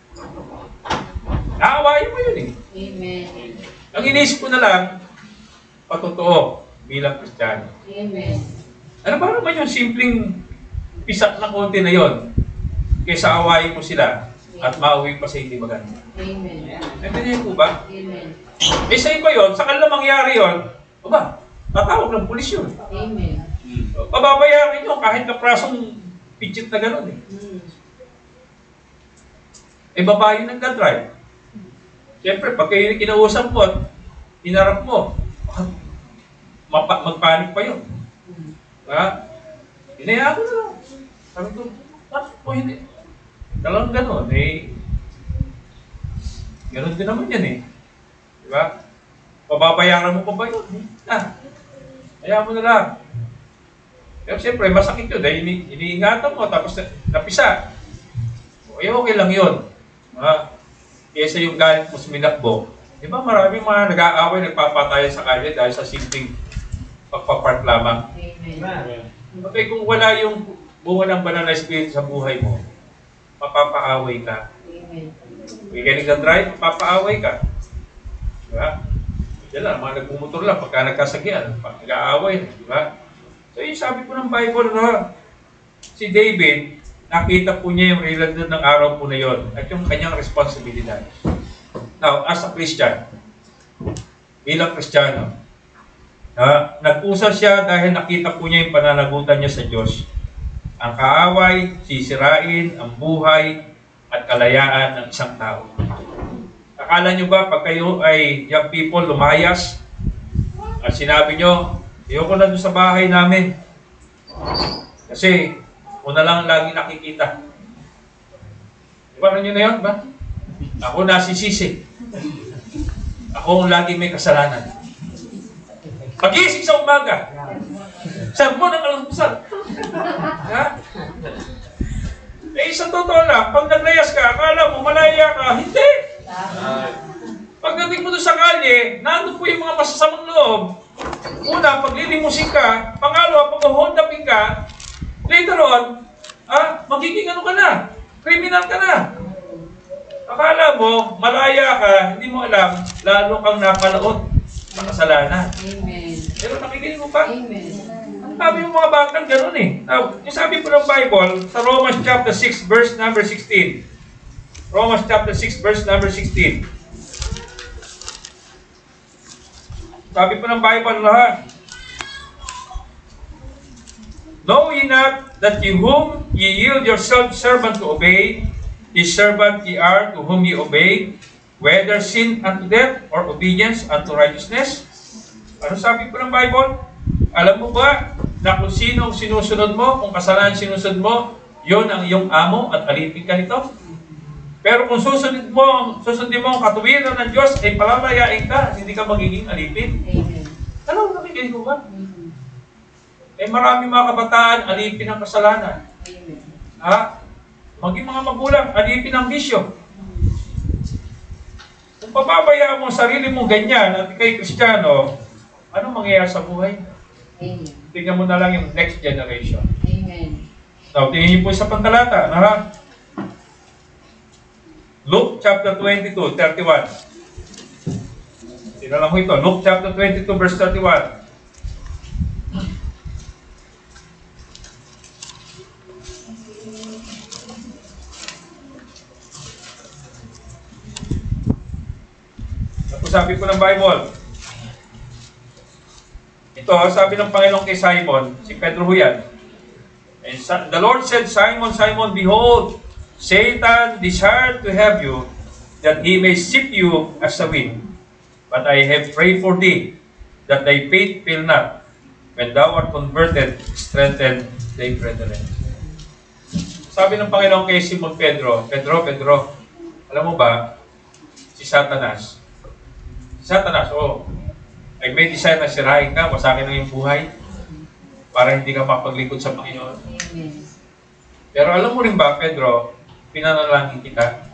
naawain mo yun eh. Amen. Ang inisip ko na lang, patotoo bilang Kristiyano. Amen. Ano ba naman yung simpleng pisak na konti na yon kaysa awayin mo sila at mauwi pa sa hindi maganda. Amen. Nandiyan po ba? Amen. Eh sa iba yun, sa kanila mangyari yun, o ba, tatawag ng pulis yun. Amen. Pababayaran nyo kahit kaprasong pidget na gano'n eh. Mm. Eh babae nagka-drive. Siyempre, pag kayo kinausap mo at inarap mo, mapa- magpanik pa yun. Ha? Hinayaan ko na lang. Sabi ko, bakit po hindi? Talagang gano'n eh. Gano'n din naman yan eh. Diba? Pababayaran mo pa ba yun? Ah, hayaan mo na lang. Pero siyempre, masakit yun dahil ini iniingatan mo tapos napisa. Okay, okay lang yun. Ha? Kesa yung galit mo suminakbo. Di ba maraming mga nag-aaway, nagpapataya sa kalye dahil sa simpleng pagpapart lamang. Amen. Okay, kung wala yung bunga ng banal na espiritu sa buhay mo, mapapaaway ka. Amen. Kung galing ka drive, mapapaaway ka. Diba? Yan lang, mga nagmumotor lang, pagka nagkasagyan, pag nag-aaway, di ba? So yung sabi po ng Bible, no, si David, nakita po niya yung realidad ng araw po na yon at yung kanyang responsibilidad. Now, as a Christian, bilang Kristiyano, uh, nag-usal siya dahil nakita po niya yung pananagutan niya sa Diyos. Ang kaaway, sisirain, ang buhay, at kalayaan ng isang tao. Akala nyo ba pag kayo ay young people lumayas at sinabi nyo, ayoko na doon sa bahay namin kasi una lang lagi nakikita. Di ba nyo na yun? Ba? Ako nasisisi. Ako ang lagi may kasalanan. Pag-iisip sa umaga, sermon ang alampusan. Ha? Eh, sa totoo lang, pag naglayas ka, akala mo malaya ka, hindi. Pagdating mo doon sa kalye, nandun po yung mga masasamang loob. Una, paglilimusin ka. Pangalawa, pag-hold upin ka. Later on, ah, magiging ano ka na? Criminal ka na. Akala mo, malaya ka, hindi mo alam, lalo kang napalaot sa kasalanan. Amen. Pero nakikinig mo pa? Amen. Ang sabi ng mga batang gano'n eh. Now, yung sabi po ng Bible, sa Romans chapter six, verse number sixteen. Romans chapter six, verse number sixteen. Sabi po ng Bible lahat. Know ye not that ye whom ye yield yourself servant to obey, his servant ye are to whom ye obey, whether sin unto death or obedience unto righteousness? Ano sabi po ng Bible? Alam mo ba na kung sino ang sinusunod mo, kung kasalanan sinusunod mo, yon ang iyong amo at alipin ka nito? Pero kung susundin mo, susundin mo ang katuwiran ng Diyos, ay palalayain ka, hindi ka magiging alipin. Amen. Ano, nakikinig mo ba? Mhm. Eh marami mga kabataan, alipin ang kasalanan. Amen. Ha? Maging mga magulang, alipin ang bisyo. Kung pababayaan mo ang sarili mo ganyan at ikay Kristiyano, ano mangyayari sa buhay? Amen. Tingnan mo na lang yung next generation. Amen. Now, tingnan niyo po sa pantalata. Ha? Luke chapter twenty-two, thirty-one. Tingnan lang mo ito. Luke chapter twenty-two, verse thirty-one. Ito sabi po ng Bible. Ito, sabi ng Panginoon kay Simon, si Pedro ho yan. And the Lord said, Simon, Simon, behold, Satan desired to have you, that he may sift you as a wheat. But I have prayed for thee, that thy faith fail not. When thou art converted, strengthen thy brethren. Sabi ng Panginoon kay Simon Pedro, Pedro, Pedro, alam mo ba, si Satanas, si Satanas, oh, ay may desire na sirain ka, wasakin ang iyong buhay. para hindi ka mapaglikod sa Panginoon. Amen. Pero alam mo rin ba, Pedro, pinanalangin kita.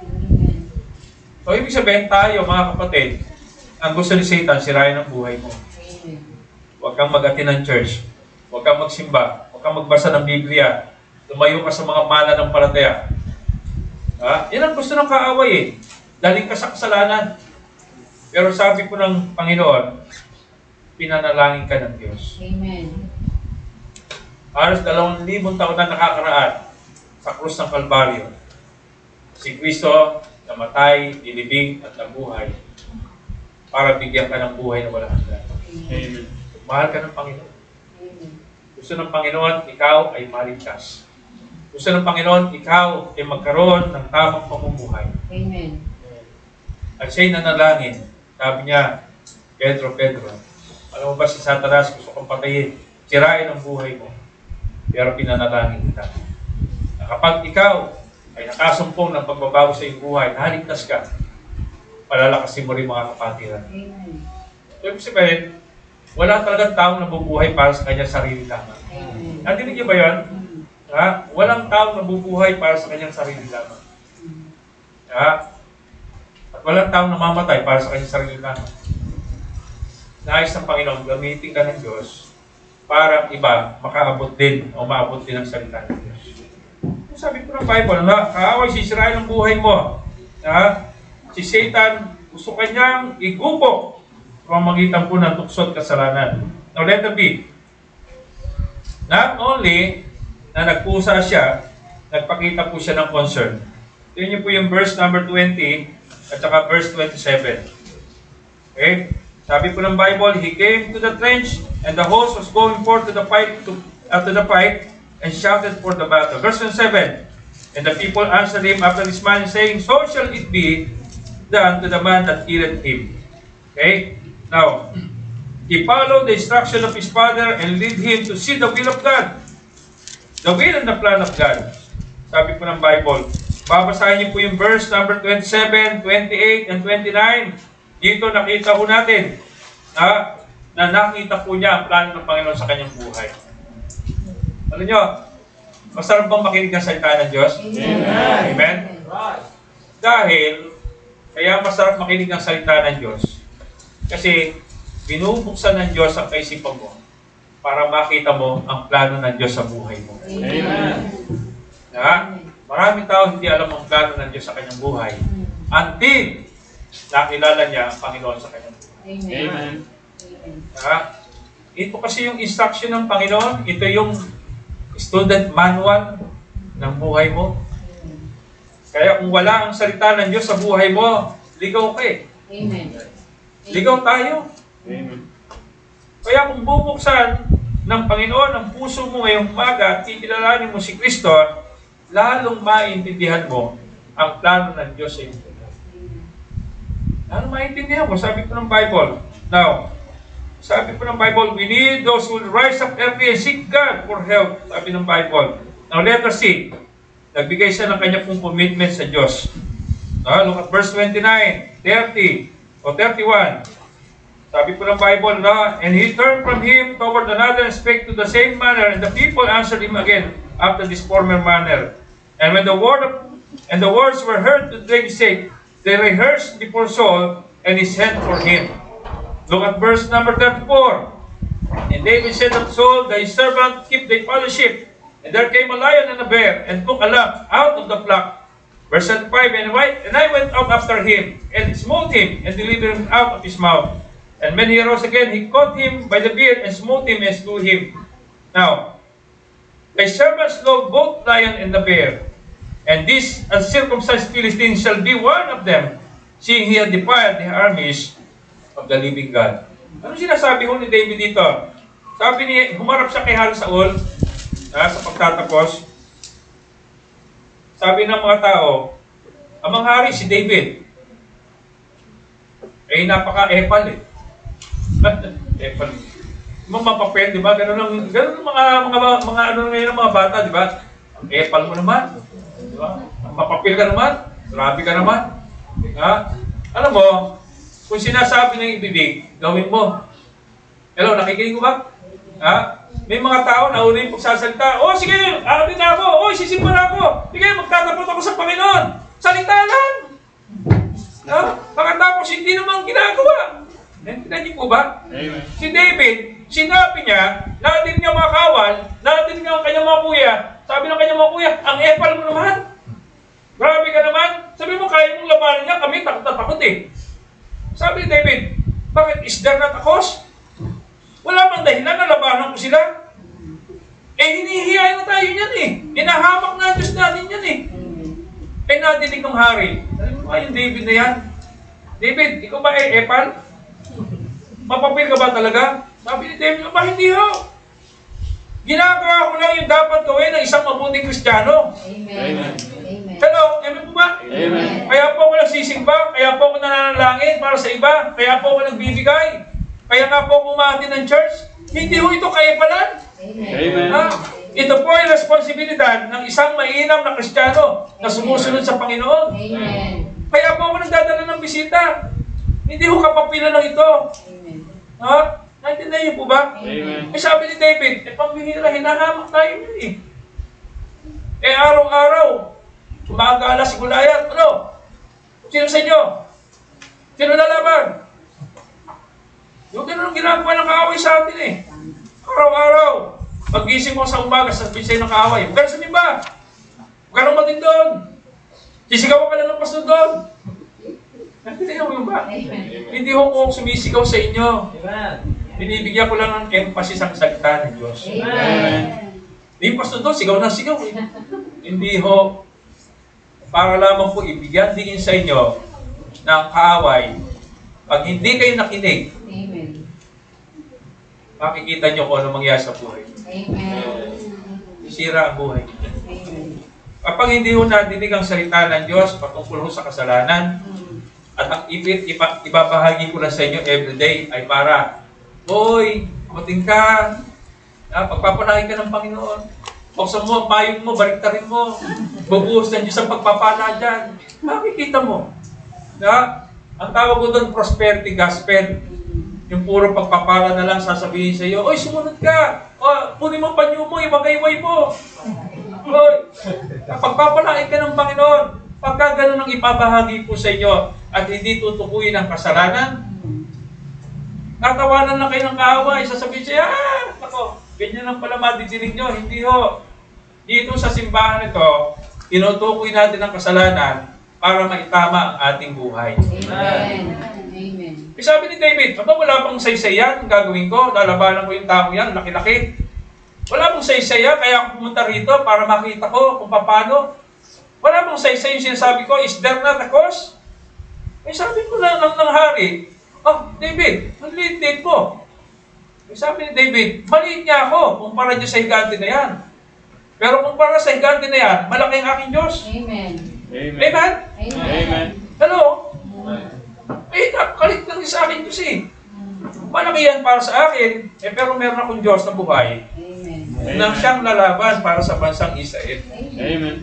So, ibig sabihin tayo, mga kapatid, ang gusto ni Satan, sirain ang buhay mo. Amen. Huwag kang mag-attend ng church. Huwag kang magsimba. Huwag kang magbasa ng Biblia. Lumayo ka sa mga mananampalataya. Ha? Yan ang gusto ng kaaway eh. Daling ka sa kasalanan. Pero sabi po ng Panginoon, pinanalangin ka ng Diyos. Amen. Halos dalawang libong taon na nakakaraan sa krus ng Kalbaryo. Si Kristo namatay, nilibing at nabuhay para bigyan ka ng buhay na walang hanggan. Amen. Mahal ka ng Panginoon. Amen. Gusto ng Panginoon, ikaw ay maligtas. Gusto ng Panginoon, ikaw ay magkaroon ng tamang pamumuhay. Amen. At siya'y nanalangin. Sabi niya, Pedro, Pedro, alam mo ba si Satanas gusto kong patayin, sirain ang buhay mo. Pero pinanalangin kita. Na kapag ikaw ay nakasumpong ng pagbabago sa iyong buhay, naligtas ka, palalakasin mo rin mga kapatiran. Amen. So, ibig sabihin, wala talagang taong nabubuhay para sa kanyang sarili lamang. Amen. Nadinig niyo ba yan? Ha? Walang taong nabubuhay para sa kanyang sarili lamang. Ha? At walang taong namamatay para sa kanyang sarili lamang. Nais ng Panginoon, gamitin ka ng Diyos para iba makaabot din o maabot din ang salita ng Diyos. Sabi po ng Bible, na kaaway sisirain ang buhay mo. Ha? Si Satan, gusto kanyang igupok pamamagitan po ng tuksod kasalanan. Now, letter B. Not only na nagpusa siya, nagpakita po siya ng concern. Tingnan niyo po yung verse number twenty at saka verse twenty-seven. Okay? Sabi po ng Bible, he came to the trench and the host was going forth to the fight to, uh, to the fight and shouted for the battle. Verse twenty-seven. And the people answered him after this man, saying, so shall it be done to the man that killed him. Okay? Now, he followed the instruction of his father and lead him to see the will of God. The will and the plan of God. Sabi po ng Bible. Babasahin niyo po yung verse number twenty-seven, twenty-eight, and twenty-nine. Dito nakita po natin ha, na nakita po niya ang plano ng Panginoon sa kanyang buhay. Alam niyo, masarap bang makinig ng salita ng Diyos? Amen. Amen? Dahil, kaya masarap makinig ng salita ng Diyos. Kasi, binubuksan ng Diyos ang kaisipan mo para makita mo ang plano ng Diyos sa buhay mo. Amen. Ha? Maraming tao hindi alam ang plano ng Diyos sa kanyang buhay until nakilala niya ang Panginoon sa kanyang buhay. Amen. Ha? Ito kasi yung instruction ng Panginoon, ito yung student manual ng buhay mo. Kaya kung wala ang salita ng Diyos sa buhay mo, ligaw ka eh. Amen. Ligaw tayo. Amen. Kaya kung bubuksan ng Panginoon ang puso mo ngayong umaga at kikilalanin mo si Kristo, lalong maintindihan mo ang plano ng Diyos sa iyo. Lalong maintindihan mo, sabi po ng Bible. Now, sabi po ng Bible, we need those who will rise up early and seek God for help. Sabi ng Bible. Now, letter C. Nagbigay siya ng kanya pong commitment sa Diyos. Uh, look at verse twenty-nine, thirty, o thirty-one. Sabi po ng Bible na, and he turned from him toward another and spake to the same manner, and the people answered him again after this former manner. And when the word of, and the words were heard to David's sake, they rehearsed before Saul, and he sent for him. Look at verse number thirty-four. And David said unto Saul, thy servant keep thy father's sheep. And there came a lion and a bear, and took a lamb out of the flock. Verse thirty-five, and I, and I went out after him, and smote him, and delivered him out of his mouth. And when he arose again, he caught him by the beard, and smote him, and slew him. Now, thy servant slew both lion and the bear, and this uncircumcised Philistine shall be one of them, seeing he had defied the armies of the living God. Ano sinasabi ho ni David dito? Sabi niya, humarap siya kay Hari Saul, ha, sa pagtatapos. Sabi ng mga tao, amang hari si David. Eh, napaka-epal eh. Epal. Mga mapapel, di ba? Ganun ang, ganun ang mga, mga, mga, ano ngayon ng mga bata, di ba? Ang epal mo naman. Di ba? Ang mapapil ka naman. Grabe ka naman. Ha? Alam mo, kung sinasabi ng ibibig, gawin mo. Hello, nakikinig ko ba? Ha? May mga tao na uli pagsasalita, oh sige, aamin na ako, oh sisimba na ako, sige, magtatapot ako sa Panginoon. Salita lang. Ha? Pagkatapos hindi naman ginagawa. Naintindihan niyo po ba? Amen. Si David, sinabi niya, natin niya mga kawal, natin niya ang kanyang mga kuya. Sabi ng kanyang mga kuya, ang epal mo naman. Grabe ka naman. Sabi mo, kaya mong labanan niya, kami takot na takot eh. Sabi ni David, bakit is there not a cause? Wala bang dahilan na labanan ko sila? Eh, hinihiyain na tayo niyan eh. Hinahamak na Diyos natin yan eh. Eh, nadinig ng hari. Sabi mo, yung David na yan. David, ikaw ba eh, epal? Mapapil ka ba talaga? Sabi ni David, ba hindi ho? Ginagawa ko lang yung dapat gawin ng isang mabuting Kristiyano. Amen. Hello, amen po ba? Amen. Kaya po ako nagsisimba, kaya po ako nananalangin para sa iba, kaya po ako nagbibigay, kaya nga po ako umahati ng church. Hindi ho ito kaepalan. Amen. Ha? Ito po ay responsibilidad ng isang mainam na Kristiyano na sumusunod sa Panginoon. Amen. Kaya po ako nagdadala ng bisita. Hindi ho kapapilan lang ito. Amen. Ha? Naintindihan niyo po ba? Amen. Eh sabi ni David, eh pambihira, hinahamak tayo yun eh. Eh araw-araw, umagala si Goliath, ano? Sino sa inyo? Sino lalaban? Yung ganun ang ginagawa ng kaaway sa atin eh. Araw-araw, pag-gising mo sa umaga, sasabihin sa'yo ng kaaway, huwag ka na sumimba. Huwag ka na matin doon. Sisigawan ka na ng pasto doon. Natindihan mo yun ba? Hindi ho ko sumisigaw sa inyo. Binibigyan ko lang ng emphasis ang salita ng Diyos. Amen. Hindi pasto doon, sigaw na sigaw eh. Hindi ho, para lamang po ibigyan din sa inyo ng kaaway. Pag hindi kayo nakinig, Amen. makikita nyo kung ano mangyayari sa buhay. Amen. Isira ang buhay. Amen. Kapag hindi ho nadinig ang salita ng Diyos patungkol ho sa kasalanan, at ang ipit, ipa, ibabahagi ko lang sa inyo everyday ay para, Hoy, mating ka, ah, pagpapalain ka ng Panginoon. Buksan mo, payong mo, baliktarin mo. Bubuhos ng Diyos ang pagpapala dyan. Makikita mo. Na, ang tawag ko doon, prosperity gospel. Yung puro pagpapala na lang sasabihin sa iyo, Oy, sumunod ka. O, punin mo panyo mo, ibagayway mo. Oy, pagpapalain ka ng Panginoon. Pagka ganun ang ipabahagi po sa inyo at hindi tutukuyin ang kasalanan, tatawanan na kayo ng kaaway, sasabihin siya, ah, ako, ganyan lang pala madidinig nyo. Hindi ho. Dito sa simbahan ito, tinutukoy natin ang kasalanan para maitama ang ating buhay. Amen. Amen. Eh, sabi ni David, aba, wala pang saysay yan, ang gagawin ko, lalabanan ko yung tao yan, laki-laki. Wala pang saysay yan, kaya ako pumunta rito para makita ko kung paano. Wala pang saysay yung sinasabi ko, is there not a cause? Eh, sabi ko lang ng, ng hari, oh, David, maliit din po. Eh, sabi ni David, maliit niya ako kumpara niya sa higante na yan. Pero kumpara sa higante na yan, malaki ang aking Diyos. Amen. Amen. Amen? Amen. Hello? Eh, nakalit lang sa akin Diyos eh. Malaki yan para sa akin, eh, pero meron akong Diyos na buhay Amen. na siyang lalaban para sa bansang Israel. Amen.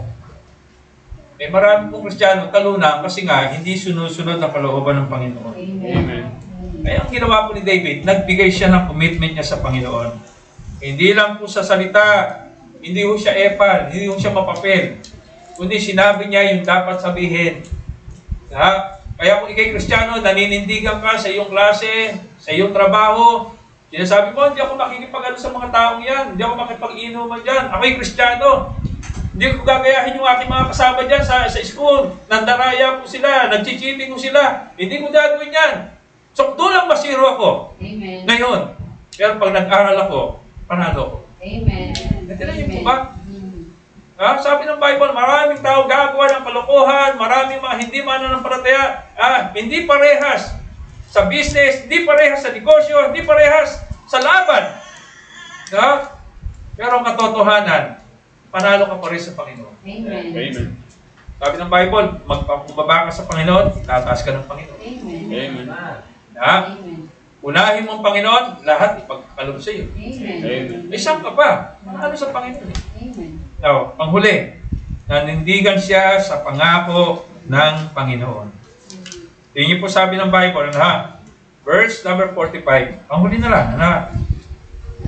Eh, marami pong Kristiyano talunang kasi nga hindi sunod-sunod ang kalooban ng Panginoon. Amen. Kaya ang ginawa po ni David, nagbigay siya ng commitment niya sa Panginoon. Hindi lang po sa salita, hindi ho siya epal, hindi ho siya mapapel, kundi sinabi niya yung dapat sabihin. Ha? Kaya kung ikay Kristiyano, naninindigan ka sa iyong klase, sa iyong trabaho, sinasabi mo, hindi ako makikipag-ano sa mga taong yan, hindi ako makipag-inuman dyan, ako'y Kristiyano. Hindi ko gagayahin yung aking mga kasama dyan sa, sa school. Nandaraya po sila, nagchichiting ko sila. Hindi ko gagawin yan. So, doon lang masiro ako. Amen. Ngayon, pero pag nag-aral ako, panalo ko. Amen. Natinay niyo po ba? Mm. Ha? Sabi ng Bible, maraming tao gagawa ng kalokohan, maraming mga hindi mananampalataya, ah, hindi parehas sa business, hindi parehas sa negosyo, hindi parehas sa laban. Ha? Pero ang katotohanan, panalo ka pa rin sa Panginoon. Amen. Amen. Sabi ng Bible, magpapababa ka sa Panginoon, tataas ka ng Panginoon. Amen. Amen. Ha? Amen. Unahin mo ang Panginoon, lahat ipagkaloob sa iyo. Amen. Amen. May siyang ka pa. Ano sa Panginoon? Amen. Now, panghuli, nanindigan siya sa pangako ng Panginoon. Tingin niyo po sabi ng Bible, ano ha? Verse number forty-five. Panghuli na lang, ano ha?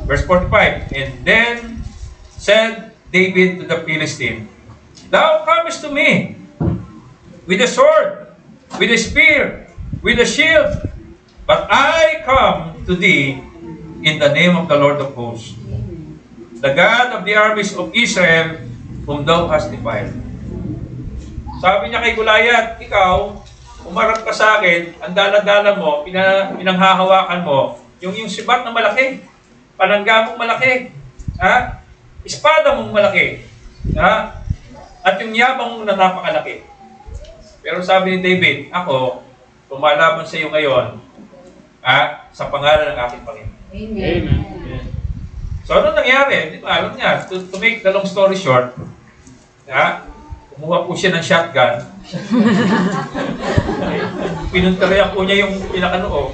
Verse forty-five, and then said David to the Philistine, Thou comest to me with a sword, with a spear, with a shield, but I come to thee in the name of the Lord of hosts, the God of the armies of Israel, whom thou hast defiled. Sabi niya kay Goliath, ikaw, umarap ka sa akin, ang dala-dala mo, pina, pinanghahawakan mo, yung yung sibat na malaki, palangga mong malaki, ha? Espada mong malaki, ha? At yung yabang mong na napakalaki. Pero sabi ni David, ako, lumalaban sa iyo ngayon, ha? Sa pangalan ng aking Panginoon. Amen. Amen. So, ano nangyari? Hindi ko alam niya. To, to make the long story short, ha? Kumuha po siya ng shotgun. Pinuntarehan po niya yung pinakanoo.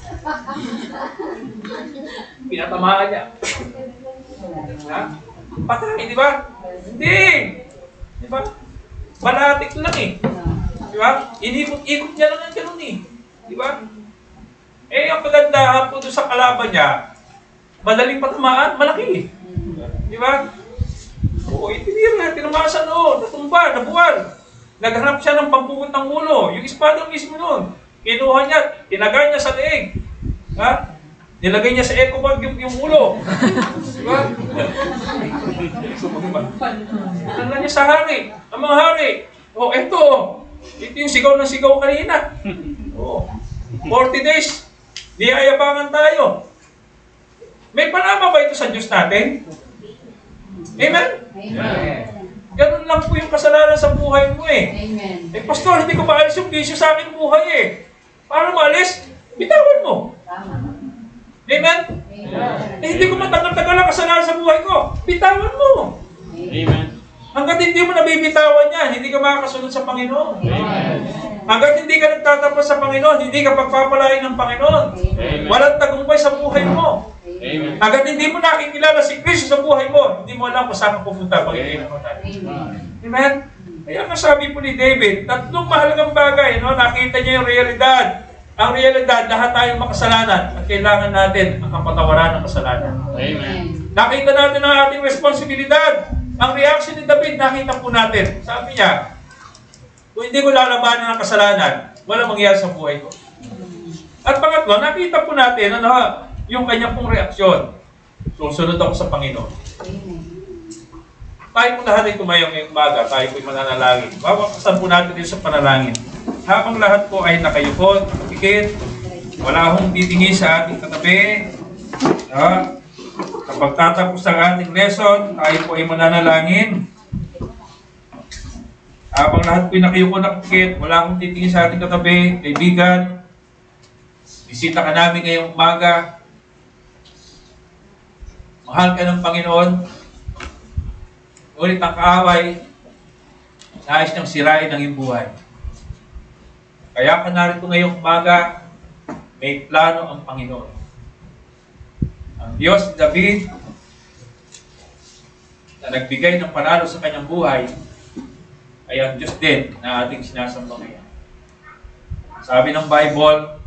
Pinatamaan niya. Ha? Patay, di ba? Hindi! Di ba? Balatik lang eh. Di ba? Inikot-ikot niya lang ang ganun eh. Di ba? Eh, ang pagandahan po doon sa kalaban niya, madaling patamaan, malaki. Di ba? Oo, itinir na, tinamasan o, natumba, nabuwal. Naghanap siya ng pampupuntang ulo. Yung espada mismo nun. Kinuha niya, tinagay niya sa leeg. Ha? Nilagay niya sa eco bag yung, yung ulo. Di ba? Ano niya sa hari? Ang mga hari. O, eto. Ito yung sigaw ng sigaw kanina. O, forty days. Niyayabangan tayo. May panama ba ito sa Diyos natin? Amen? Amen. Ganun lang po yung kasalanan sa buhay mo eh. Amen. Eh, pastor, hindi ko maalis yung bisyo sa aking buhay eh. Paano maalis? Bitawan mo. Tama. Amen? Amen. Eh, hindi ko matagal-tagal ang kasalanan sa buhay ko. Bitawan mo. Amen. Hanggat hindi mo nabibitawan yan, hindi ka makakasunod sa Panginoon. Amen. Hanggat hindi ka nagtatapos sa Panginoon, hindi ka pagpapalain ng Panginoon. Amen. Walang tagumpay sa buhay mo. Amen. Hanggat hindi mo nakikilala si Kristo sa buhay mo, hindi mo alam kung saan ka pupunta pag iinom natin. Amen. Amen? Kaya nga sabi po ni David, tatlong mahalagang bagay, no? Nakita niya yung realidad. Ang realidad, lahat tayong makasalanan at kailangan natin ang kapatawaran ng kasalanan. Amen. Nakita natin ang ating responsibilidad. Ang reaction ni David, nakita po natin. Sabi niya, kung hindi ko lalabanan ang kasalanan, walang mangyayari sa buhay ko. At pangatlo, nakita po natin ano, yung kanyang pong reaksyon. Susunod ako sa Panginoon. Amen. Tayo po lahat ay tumayong ngayong umaga, tayo po'y mananalangin. Babakasan po natin din sa panalangin. Habang lahat po ay nakayukod, nakapikit, wala akong titingi sa ating katabi. Ha? Kapag tatapos ang ating lesson, tayo po ay mananalangin. Habang lahat po'y nakayukod, nakapikit, wala akong titingi sa ating katabi, kaibigan, bisita ka namin ngayong umaga. Mahal ka ng Panginoon. Ngunit ang kaaway, nais niyang sirain ang iyong buhay. Kaya ka narito ngayong umaga, may plano ang Panginoon. Ang Diyos ni David, na nagbigay ng panalo sa kanyang buhay, ay ang Diyos din na ating sinasamba ngayon. Sabi ng Bible,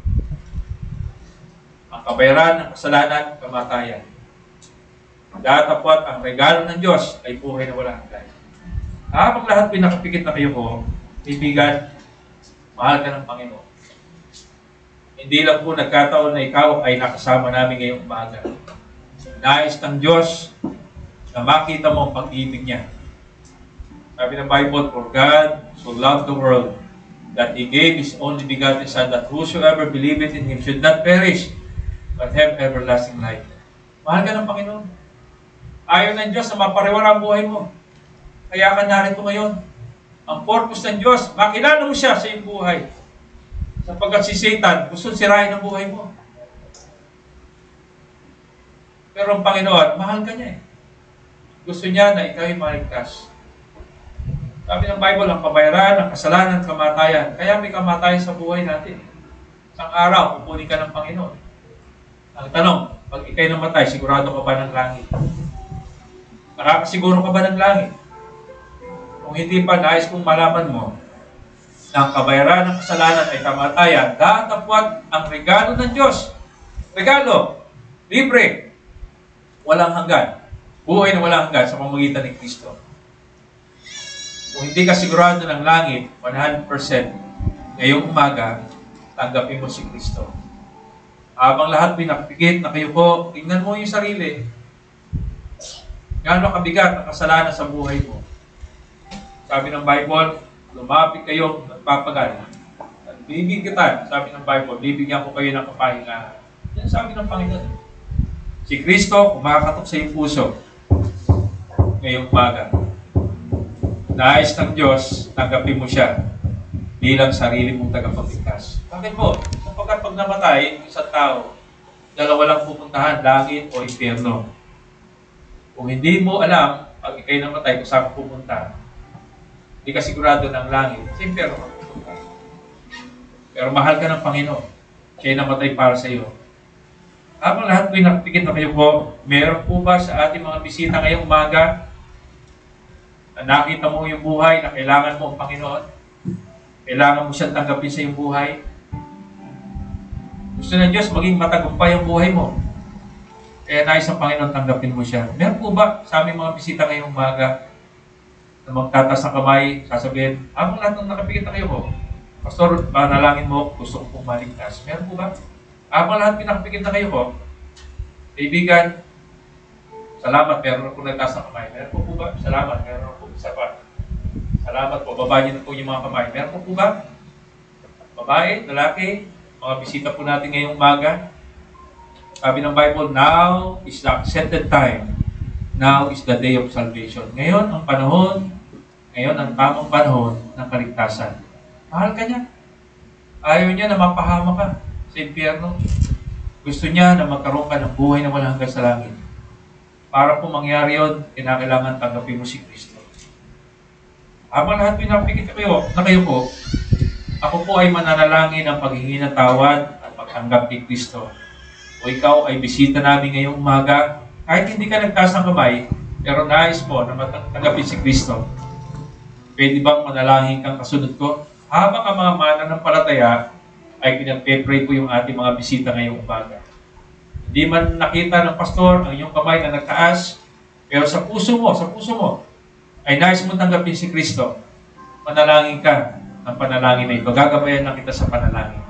ang kabayaran ng kasalanan, kamatayan. Datapwat ang regalo ng Diyos ay buhay na walang hanggan. Habang lahat pinakapikit na kayo ko, ibigan, mahal ka ng Panginoon. Hindi lang po nagkataon na ikaw ay nakasama namin ngayong umaga. Nais ng Diyos na makita mo ang pag-ibig niya. Sabi ng Bible, for God so loved the world that He gave His only begotten Son, that whosoever believeth in Him should not perish, but have everlasting life. Mahal ka ng Panginoon. Ayaw ng Diyos na mapariwara ang buhay mo. Kaya ka narito ngayon. Ang purpose ng Diyos, makilala mo siya sa iyong buhay. Sapagkat si Satan, gusto sirain ang buhay mo. Pero ang Panginoon, mahal ka niya eh. Gusto niya na ikaw ay maligtas. Sabi ng Bible, ang kabayaran, ang kasalanan, kamatayan. Kaya may kamatayan sa buhay natin. Isang araw, pupunin ka ng Panginoon. Ang tanong, pag ikay namatay, sigurado ka ba ng langit? Nakakasiguro ka ba ng langit? Kung hindi pa, nais kong malaman mo na ang kabayaran ng kasalanan ay kamatayan, datapwat ang regalo ng Diyos. Regalo, libre. walang hanggan. Buhay na walang hanggan sa pamamagitan ni Kristo. Kung hindi ka sigurado ng langit, one hundred percent, ngayong umaga, tanggapin mo si Kristo. Habang lahat pinakpikit na kayo po, tingnan mo yung sarili. Gaano kabigat ang kasalanan sa buhay mo. Sabi ng Bible, lumapit kayo ng papagal. At bibigyan, sabi ng Bible, bibigyan ko kayo ng kapahingahan. Yan sabi ng Panginoon. Si Kristo, kumakatok sa iyong puso ngayong umaga. Nais ng Diyos, tanggapin mo siya bilang sarili mong tagapagligtas. Bakit po? Sapagkat pag namatay, isang tao, dalawa lang pupuntahan, langit o impyerno. Kung hindi mo alam, pag ikay namatay, kung saan ka pupunta, hindi ka sigurado ng langit, sa impyerno ka pupunta. Pero mahal ka ng Panginoon, siya namatay para sa iyo. Habang lahat po'y nakapikit na kayo po, meron po ba sa ating mga bisita ngayong umaga na nakita mo yung buhay na kailangan mo ang Panginoon? Kailangan mo siyang tanggapin sa iyong buhay? Gusto ng Diyos maging matagumpay ang buhay mo. Kaya nais ng Panginoon tanggapin mo siya. Meron po ba sa aming mga bisita ngayong umaga na magtatas ng kamay, sasabihin, habang lahat ng nakapikit na kayo po, Pastor, panalangin mo, gusto ko pong maligtas. Meron po ba? Habang lahat pinakapikit na kayo po, kaibigan, salamat, meron po nagtaas ng kamay. Meron po po ba? Salamat, meron po isa pa. Salamat po, baba niyo na po yung mga kamay. Meron po po ba? Babae, lalaki, mga bisita po natin ngayong umaga. Sabi ng Bible, now is the accepted time. Now is the day of salvation. Ngayon ang panahon, ngayon ang tamang panahon ng kaligtasan. Mahal ka niya. Ayaw niya na mapahama ka sa impyerno. Gusto niya na magkaroon ka ng buhay na walang hanggan sa langit. Para po mangyari yun, kinakailangan tanggapin mo si Kristo. Habang lahat pinapikit kayo, na kayo po, ako po ay mananalangin ng paghingi ng tawad at pagtanggap ni Kristo. O ikaw ay bisita namin ngayong umaga, kahit hindi ka nagtaas ng kamay, pero nais mo na matanggapin si Kristo. Pwede bang manalangin kang kasunod ko? Habang ang mga mananampalataya ay pinagpe-pray po yung ating mga bisita ngayong umaga. Hindi man nakita ng pastor ang iyong kamay na nagtaas, pero sa puso mo, sa puso mo, ay nais mo tanggapin si Kristo. Manalangin ka ng panalangin na ito. Gagabayan lang kita sa panalangin.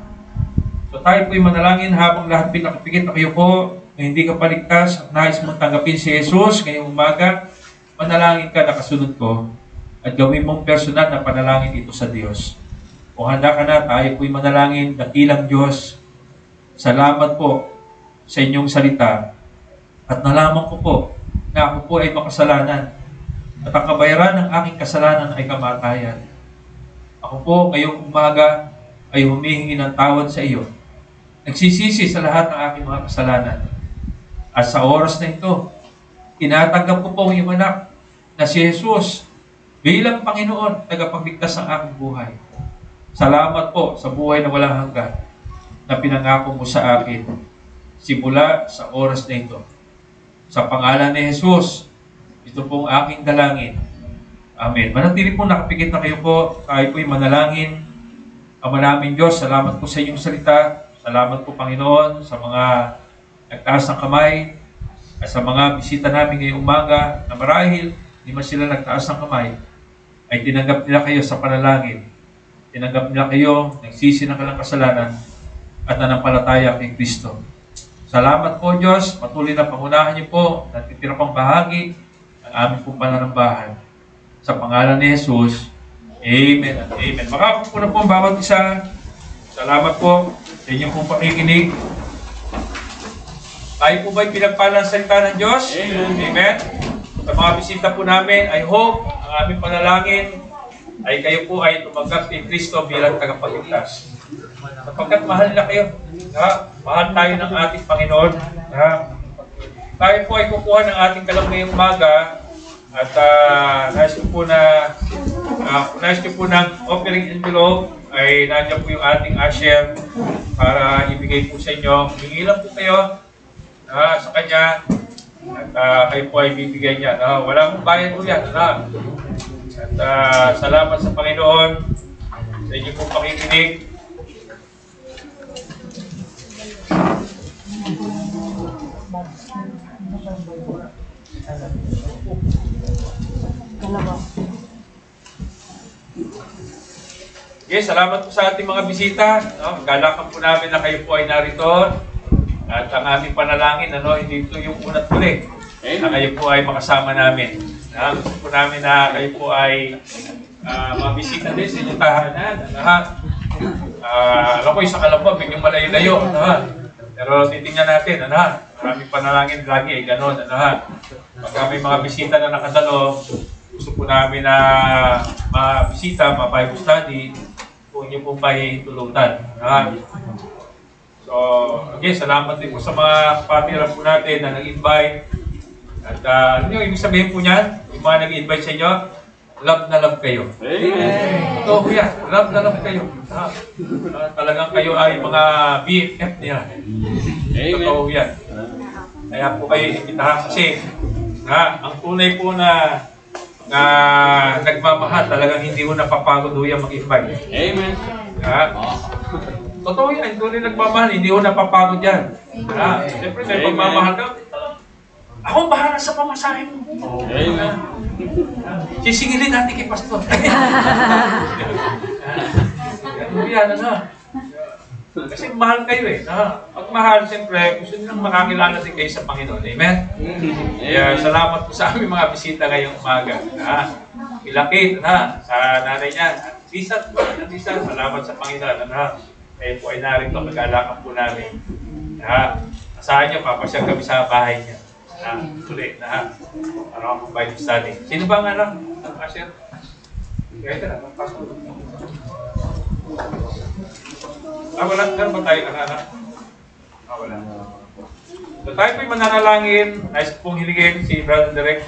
So tayo po'y manalangin habang lahat pinakapikit na kayo po na hindi ka paligtas at nais mo tanggapin si Jesus ngayong umaga. Manalangin ka na kasunod ko at gawin mong personal na panalangin ito sa Diyos. Kung handa ka na, tayo po'y manalangin, dakilang Diyos. Salamat po sa inyong salita at nalaman ko po na ako po ay makasalanan at ang kabayaran ng aking kasalanan ay kamatayan. Ako po ngayong umaga ay humihingi ng tawad sa iyo. Nagsisisi sa lahat ng aking mga kasalanan. At sa oras na ito, tinatanggap ko po ang iyong anak na si Jesus bilang Panginoon, tagapagligtas ng aking buhay. Salamat po sa buhay na walang hanggan na pinangako mo sa akin simula sa oras na ito. Sa pangalan ni Jesus, ito pong aking dalangin. Amen. Manatili po nakapikit na kayo po. Tayo po'y manalangin. Ama namin Diyos, salamat po sa inyong salita. Salamat po Panginoon sa mga nagtaas ng kamay at sa mga bisita namin ngayong umaga na marahil hindi man sila nagtaas ng kamay ay tinanggap nila kayo sa panalangin. Tinanggap nila kayo, nagsisi ng kanilang kasalanan at nanampalataya kay Kristo. Salamat po Diyos, patuloy na pangunahan niyo po at titira pang bahagi ng aming pong pananambahan. Sa pangalan ni Jesus, Amen at Amen. Makakapag po na po ang bawat isa. Salamat po sa inyong pong pakikinig. Tayo po ba'y pinagpalang salita ng Diyos? Amen. Amen. Sa mga bisita po namin, I hope ang aming panalangin ay kayo po ay tumanggap kay Kristo bilang tagapagligtas. Sapagkat mahal na kayo. Ha? Mahal tayo ng ating Panginoon. Ha? Tayo po ay kukuha ng ating kalam ngayong umaga at uh, nais ko po na uh, nais ko po ng offering envelope ay nandiyan po yung ating usher para ibigay po sa inyo. Hingi lang po kayo uh, sa kanya at uh, kayo po ay bibigyan niya. Uh, wala mong bayad po yan. Uh, at uh, salamat sa Panginoon sa inyo pong pakikinig. Dalawa. Okay, salamat po sa ating mga bisita. No? Galakan po namin na kayo po ay narito. At ang aming panalangin, ano, hindi ito yung unat muli. Na kayo po ay makasama namin. Na, gusto po namin na kayo po ay uh, mga bisita din sa inyong tahanan. Lahat. Uh, alam ko, isa kalamba, bigyan malayo-layo. Ano, pero titingnan natin. Ano, maraming panalangin lagi ay gano'n. Ano, pagka may mga bisita na nakadalo, gusto po namin na mga bisita, mga Bible study, kung inyo pong pahihintulutan. So, again, salamat din po sa mga kapatira po natin na nag-invite. At uh, ano yung ibig sabihin po niyan? Yung mga nag-invite sa inyo, love na love kayo. Amen. Ito po yan, love na love kayo. Ha? Uh, talagang kayo ay mga B F F nila. Amen. Ito po yan. Kaya po kayo imbitahan kasi ha, ang tunay po na na nagmamahal, talagang hindi mo napapagod ho yan mag-invite. Amen. Ha? Totoo yan, tunay nagmamahal, hindi ho napapagod yan. Ha? Siyempre, may pagmamahal ka, ako bahala sa pamasahe mo. Amen. Sisingilin natin kay Pastor. Yan, ano? Kasi mahal kayo eh. Pag mahal, siyempre, gusto nyo makakilala din kayo sa Panginoon. Amen? Kaya salamat po sa aming mga bisita ngayong umaga. Ha? Ilakit ha? Sa nanay niya. Bisat po, bisat. Salamat sa Panginoon. Ha? Kayo po ay narito, mag-alakan po namin. Ha? Asahan nyo, papasyal kami sa bahay niya. Ha? Tuloy na ha? Ano ang Bible study. Sino ba ang anak? Ang pastor? Kaya ito na, ang pastor. Ah, wala. Meron ba tayo anak-anak? Ah, wala. So tayo po'y mananalangin. Nice pong hilingin si Brother Derek.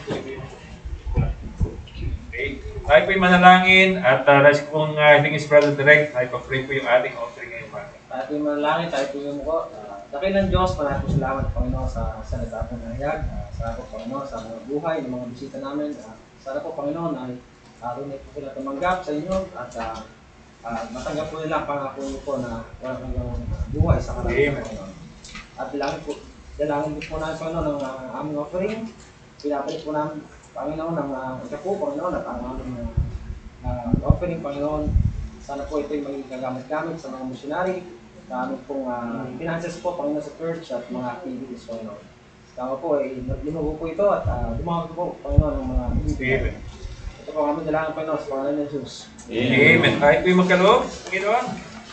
Okay. Tayo po'y manalangin at uh, nice pong uh, hilingin si Brother Derek. Tayo pa-pray po yung ating offering ngayon. Tayo po'y manalangin, tayo po'y umuko. Uh, Dakil ng Diyos, maraming po salamat Panginoon sa sa nagkakong nangyag. Uh, sana po Panginoon sa mga buhay ng mga bisita namin. Uh, sana po Panginoon ay uh, rinay po sila tumanggap sa inyo at uh, Uh, matanggap po nila ang pangako niyo po na walang hanggang uh, buhay sa kalangitan, Panginoon. At dalangin po, dalangin po namin, Panginoon, ng uh, aming offering. Pinapalik po namin, Panginoon, ng uh, ika po, Panginoon, at ang aming uh, uh, offering, Panginoon. Sana po ito'y maging gagamit-gamit sa mga missionary, sa aming pong uh, finances po, Panginoon, sa church at mga activities, Panginoon. Tama po, eh, linubo po ito at uh, dumawag po, Panginoon, ng mga activities. Ito po kami dalangin, Panginoon, sa pangalan ng Jesus. Amen. Kahit po'y magkaloob, Panginoon.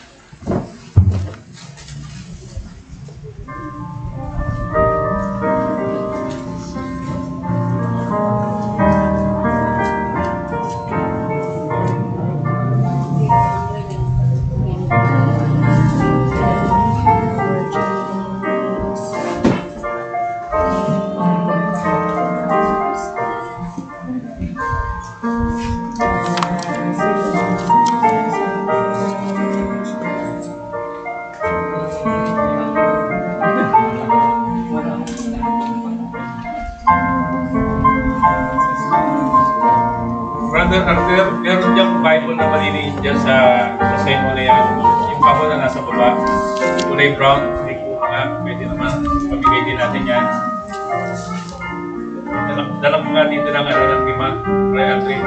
Brother Arthur, meron diyang Bible na maliliit dyan sa sa side mo na yan. Yung kahon na nasa baba. Kulay brown. Hindi ko nga. Pwede naman. Pamigay din natin yan. Dalang, dalang mga dito ng ano ng lima. Brother Arthur.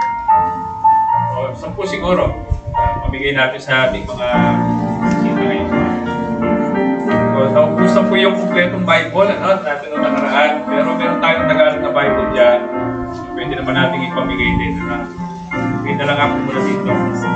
O, sampu siguro. Pamigay natin sa ating mga sino ngayon. So, naupusan po yung kumpletong Bible. Ano? Natin nung nakaraan. Pero meron tayong Tagalog na Bible dyan. Pwede naman natin ipamigay din. Na, okay na lang ako muna dito.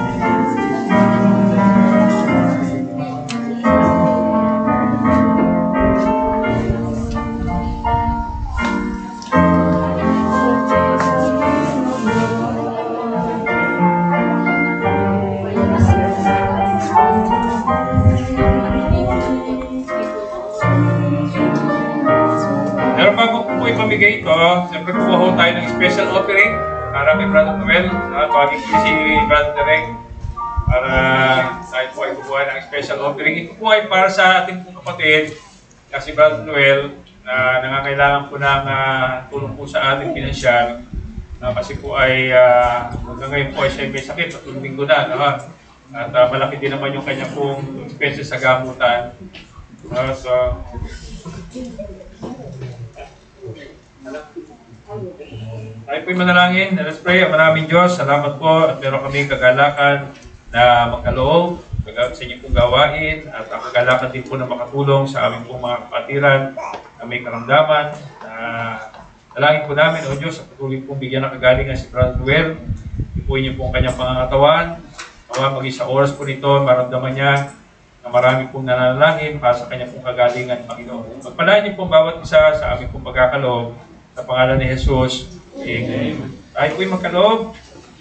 Pero bago po ipamigay ito, siyempre kukuha tayo ng special offering para kay Brother Noel. Uh, tawagin ko si Brother Derek para tayo po ay kukuha ng special offering. Ito po ay para sa ating pong kapatid kasi Brother Noel na uh, nangangailangan po ng uh, tulong po sa ating pinansyal. Uh, kasi po ay uh, hanggang ngayon po ay siya may sakit at linggo na. No? At uh, malaki din naman yung kanya pong expenses sa gamutan. Uh, so, Tayo po'y manalangin. Let us pray. Maraming Diyos, salamat po at meron kami kagalakan na magkaloob sa inyo pong gawain at ang kagalakan din po na makatulong sa aming pong mga kapatiran na may karamdaman. Na dalangin po namin, O Diyos, at patuloy pong bigyan ng kagalingan si Brother Noel. Ipuin niyo po ang kanyang pangangatawan. Nawa maging sa oras po nito, maramdaman niya na marami pong nananalangin para sa kanyang pong kagalingan, Panginoon. Pagpalain niyo po bawat isa sa aming pong pagkakaloob sa pangalan ni Jesus. Amen. Tayo po'y magkaloob.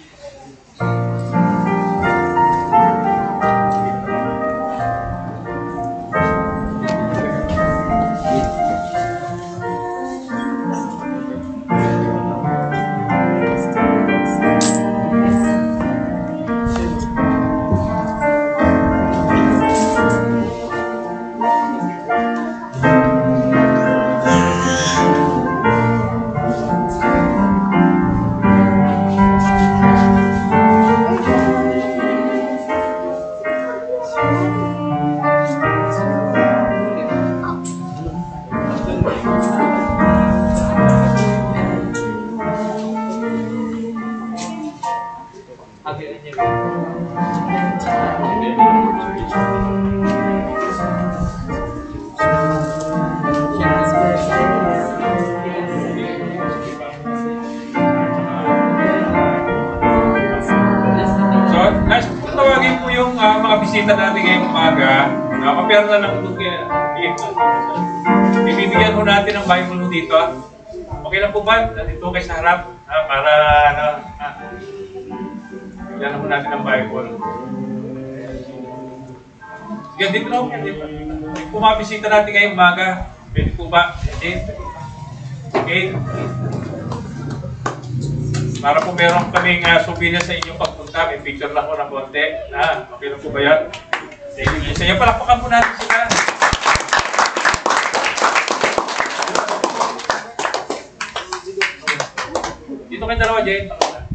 Bisita natin ngayong umaga, nakapapera na lang ito kaya ibibigyan ko natin ang Bible mo dito. Okay lang po ba? Dito kayo sa harap ah, para ano, ah, bigyan po natin ang Bible. Sige, dito na ako. Dito po mga bisita natin ngayong umaga. Pwede po ba? Okay. Para po meron kaming uh, souvenir sa inyong pagpunta, may picture lang ko ng konti. Ah, okay lang po ba yan? Thank you. Sa inyo, palakpakan po natin sila. Dito kayo dalawa, Jane.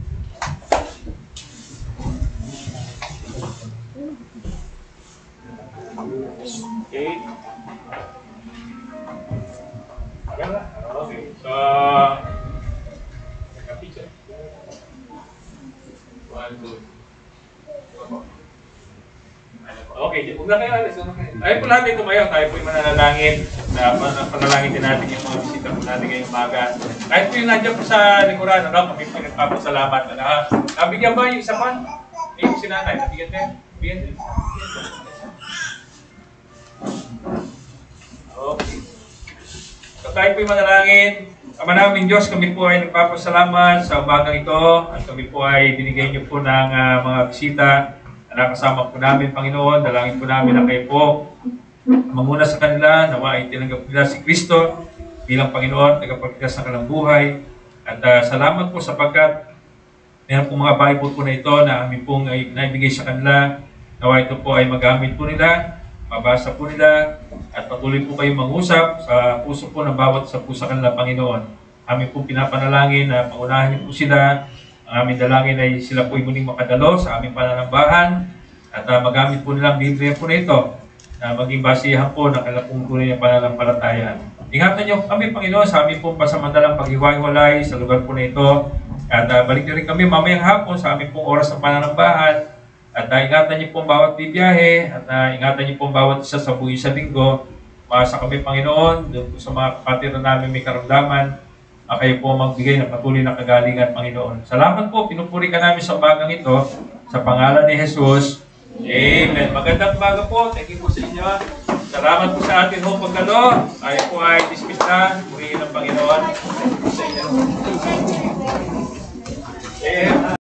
Okay. Okay. So, picture. Okay, huwag na kayo alis. Ayun po lahat ay tumayo. Tayo po yung mananalangin. Na panalangin din natin yung mga bisita po natin ngayong umaga. Kahit po yung nandiyan po sa likuran, ano, kami po nagpapasalamat. Nabigyan ba yung isa pa? Yung sinanay, nabigyan din? Nabigyan din? Okay. So tayo po yung manalangin. Ama namin Diyos, kami po ay nagpapasalamat sa umagang ito at kami po ay binigay niyo po ng uh, mga bisita na nakasama po namin, Panginoon. Dalangin po namin na kayo po mamuna sa kanila, nawa ay tinanggap nila si Kristo bilang Panginoon, tagapagligtas ng kanilang buhay. At uh, salamat po sapagkat meron po mga Bible po na ito na amin pong ay naibigay sa kanila. Nawa ito po ay magamit po nila, mabasa po nila, at patuloy po kayong mangusap sa puso po ng bawat sa puso kanila, Panginoon. Amin po pinapanalangin na pangunahan niyo po sila. Ang aming dalangin ay sila po ay muling makadalo sa aming pananambahan at uh, magamit po nilang Biblia po na ito na maging basihan po ng kanilang pong tunay na pananampalataya. Ingatan niyo kami, Panginoon, sa aming pong pasamantalang paghiwa-hiwalay sa lugar po na ito. At uh, balik na rin kami mamayang hapon sa aming pong oras ng pananambahan. At uh, ingatan niyo pong bawat bibiyahe at uh, ingatan niyo pong bawat isa sa buhay sa linggo. Maasa kami, Panginoon, doon po sa mga kapatid na namin may karamdaman. Uh, kayo po magbigay ng patuloy na kagalingan, Panginoon. Salamat po, pinupuri ka namin sa umagang ito. Sa pangalan ni Jesus. Amen. Magandang umaga po. Thank you po sa inyo. Salamat po sa atin ho pagkalo. Tayo po ay dismiss na. Purihin ng Panginoon. Sa inyo.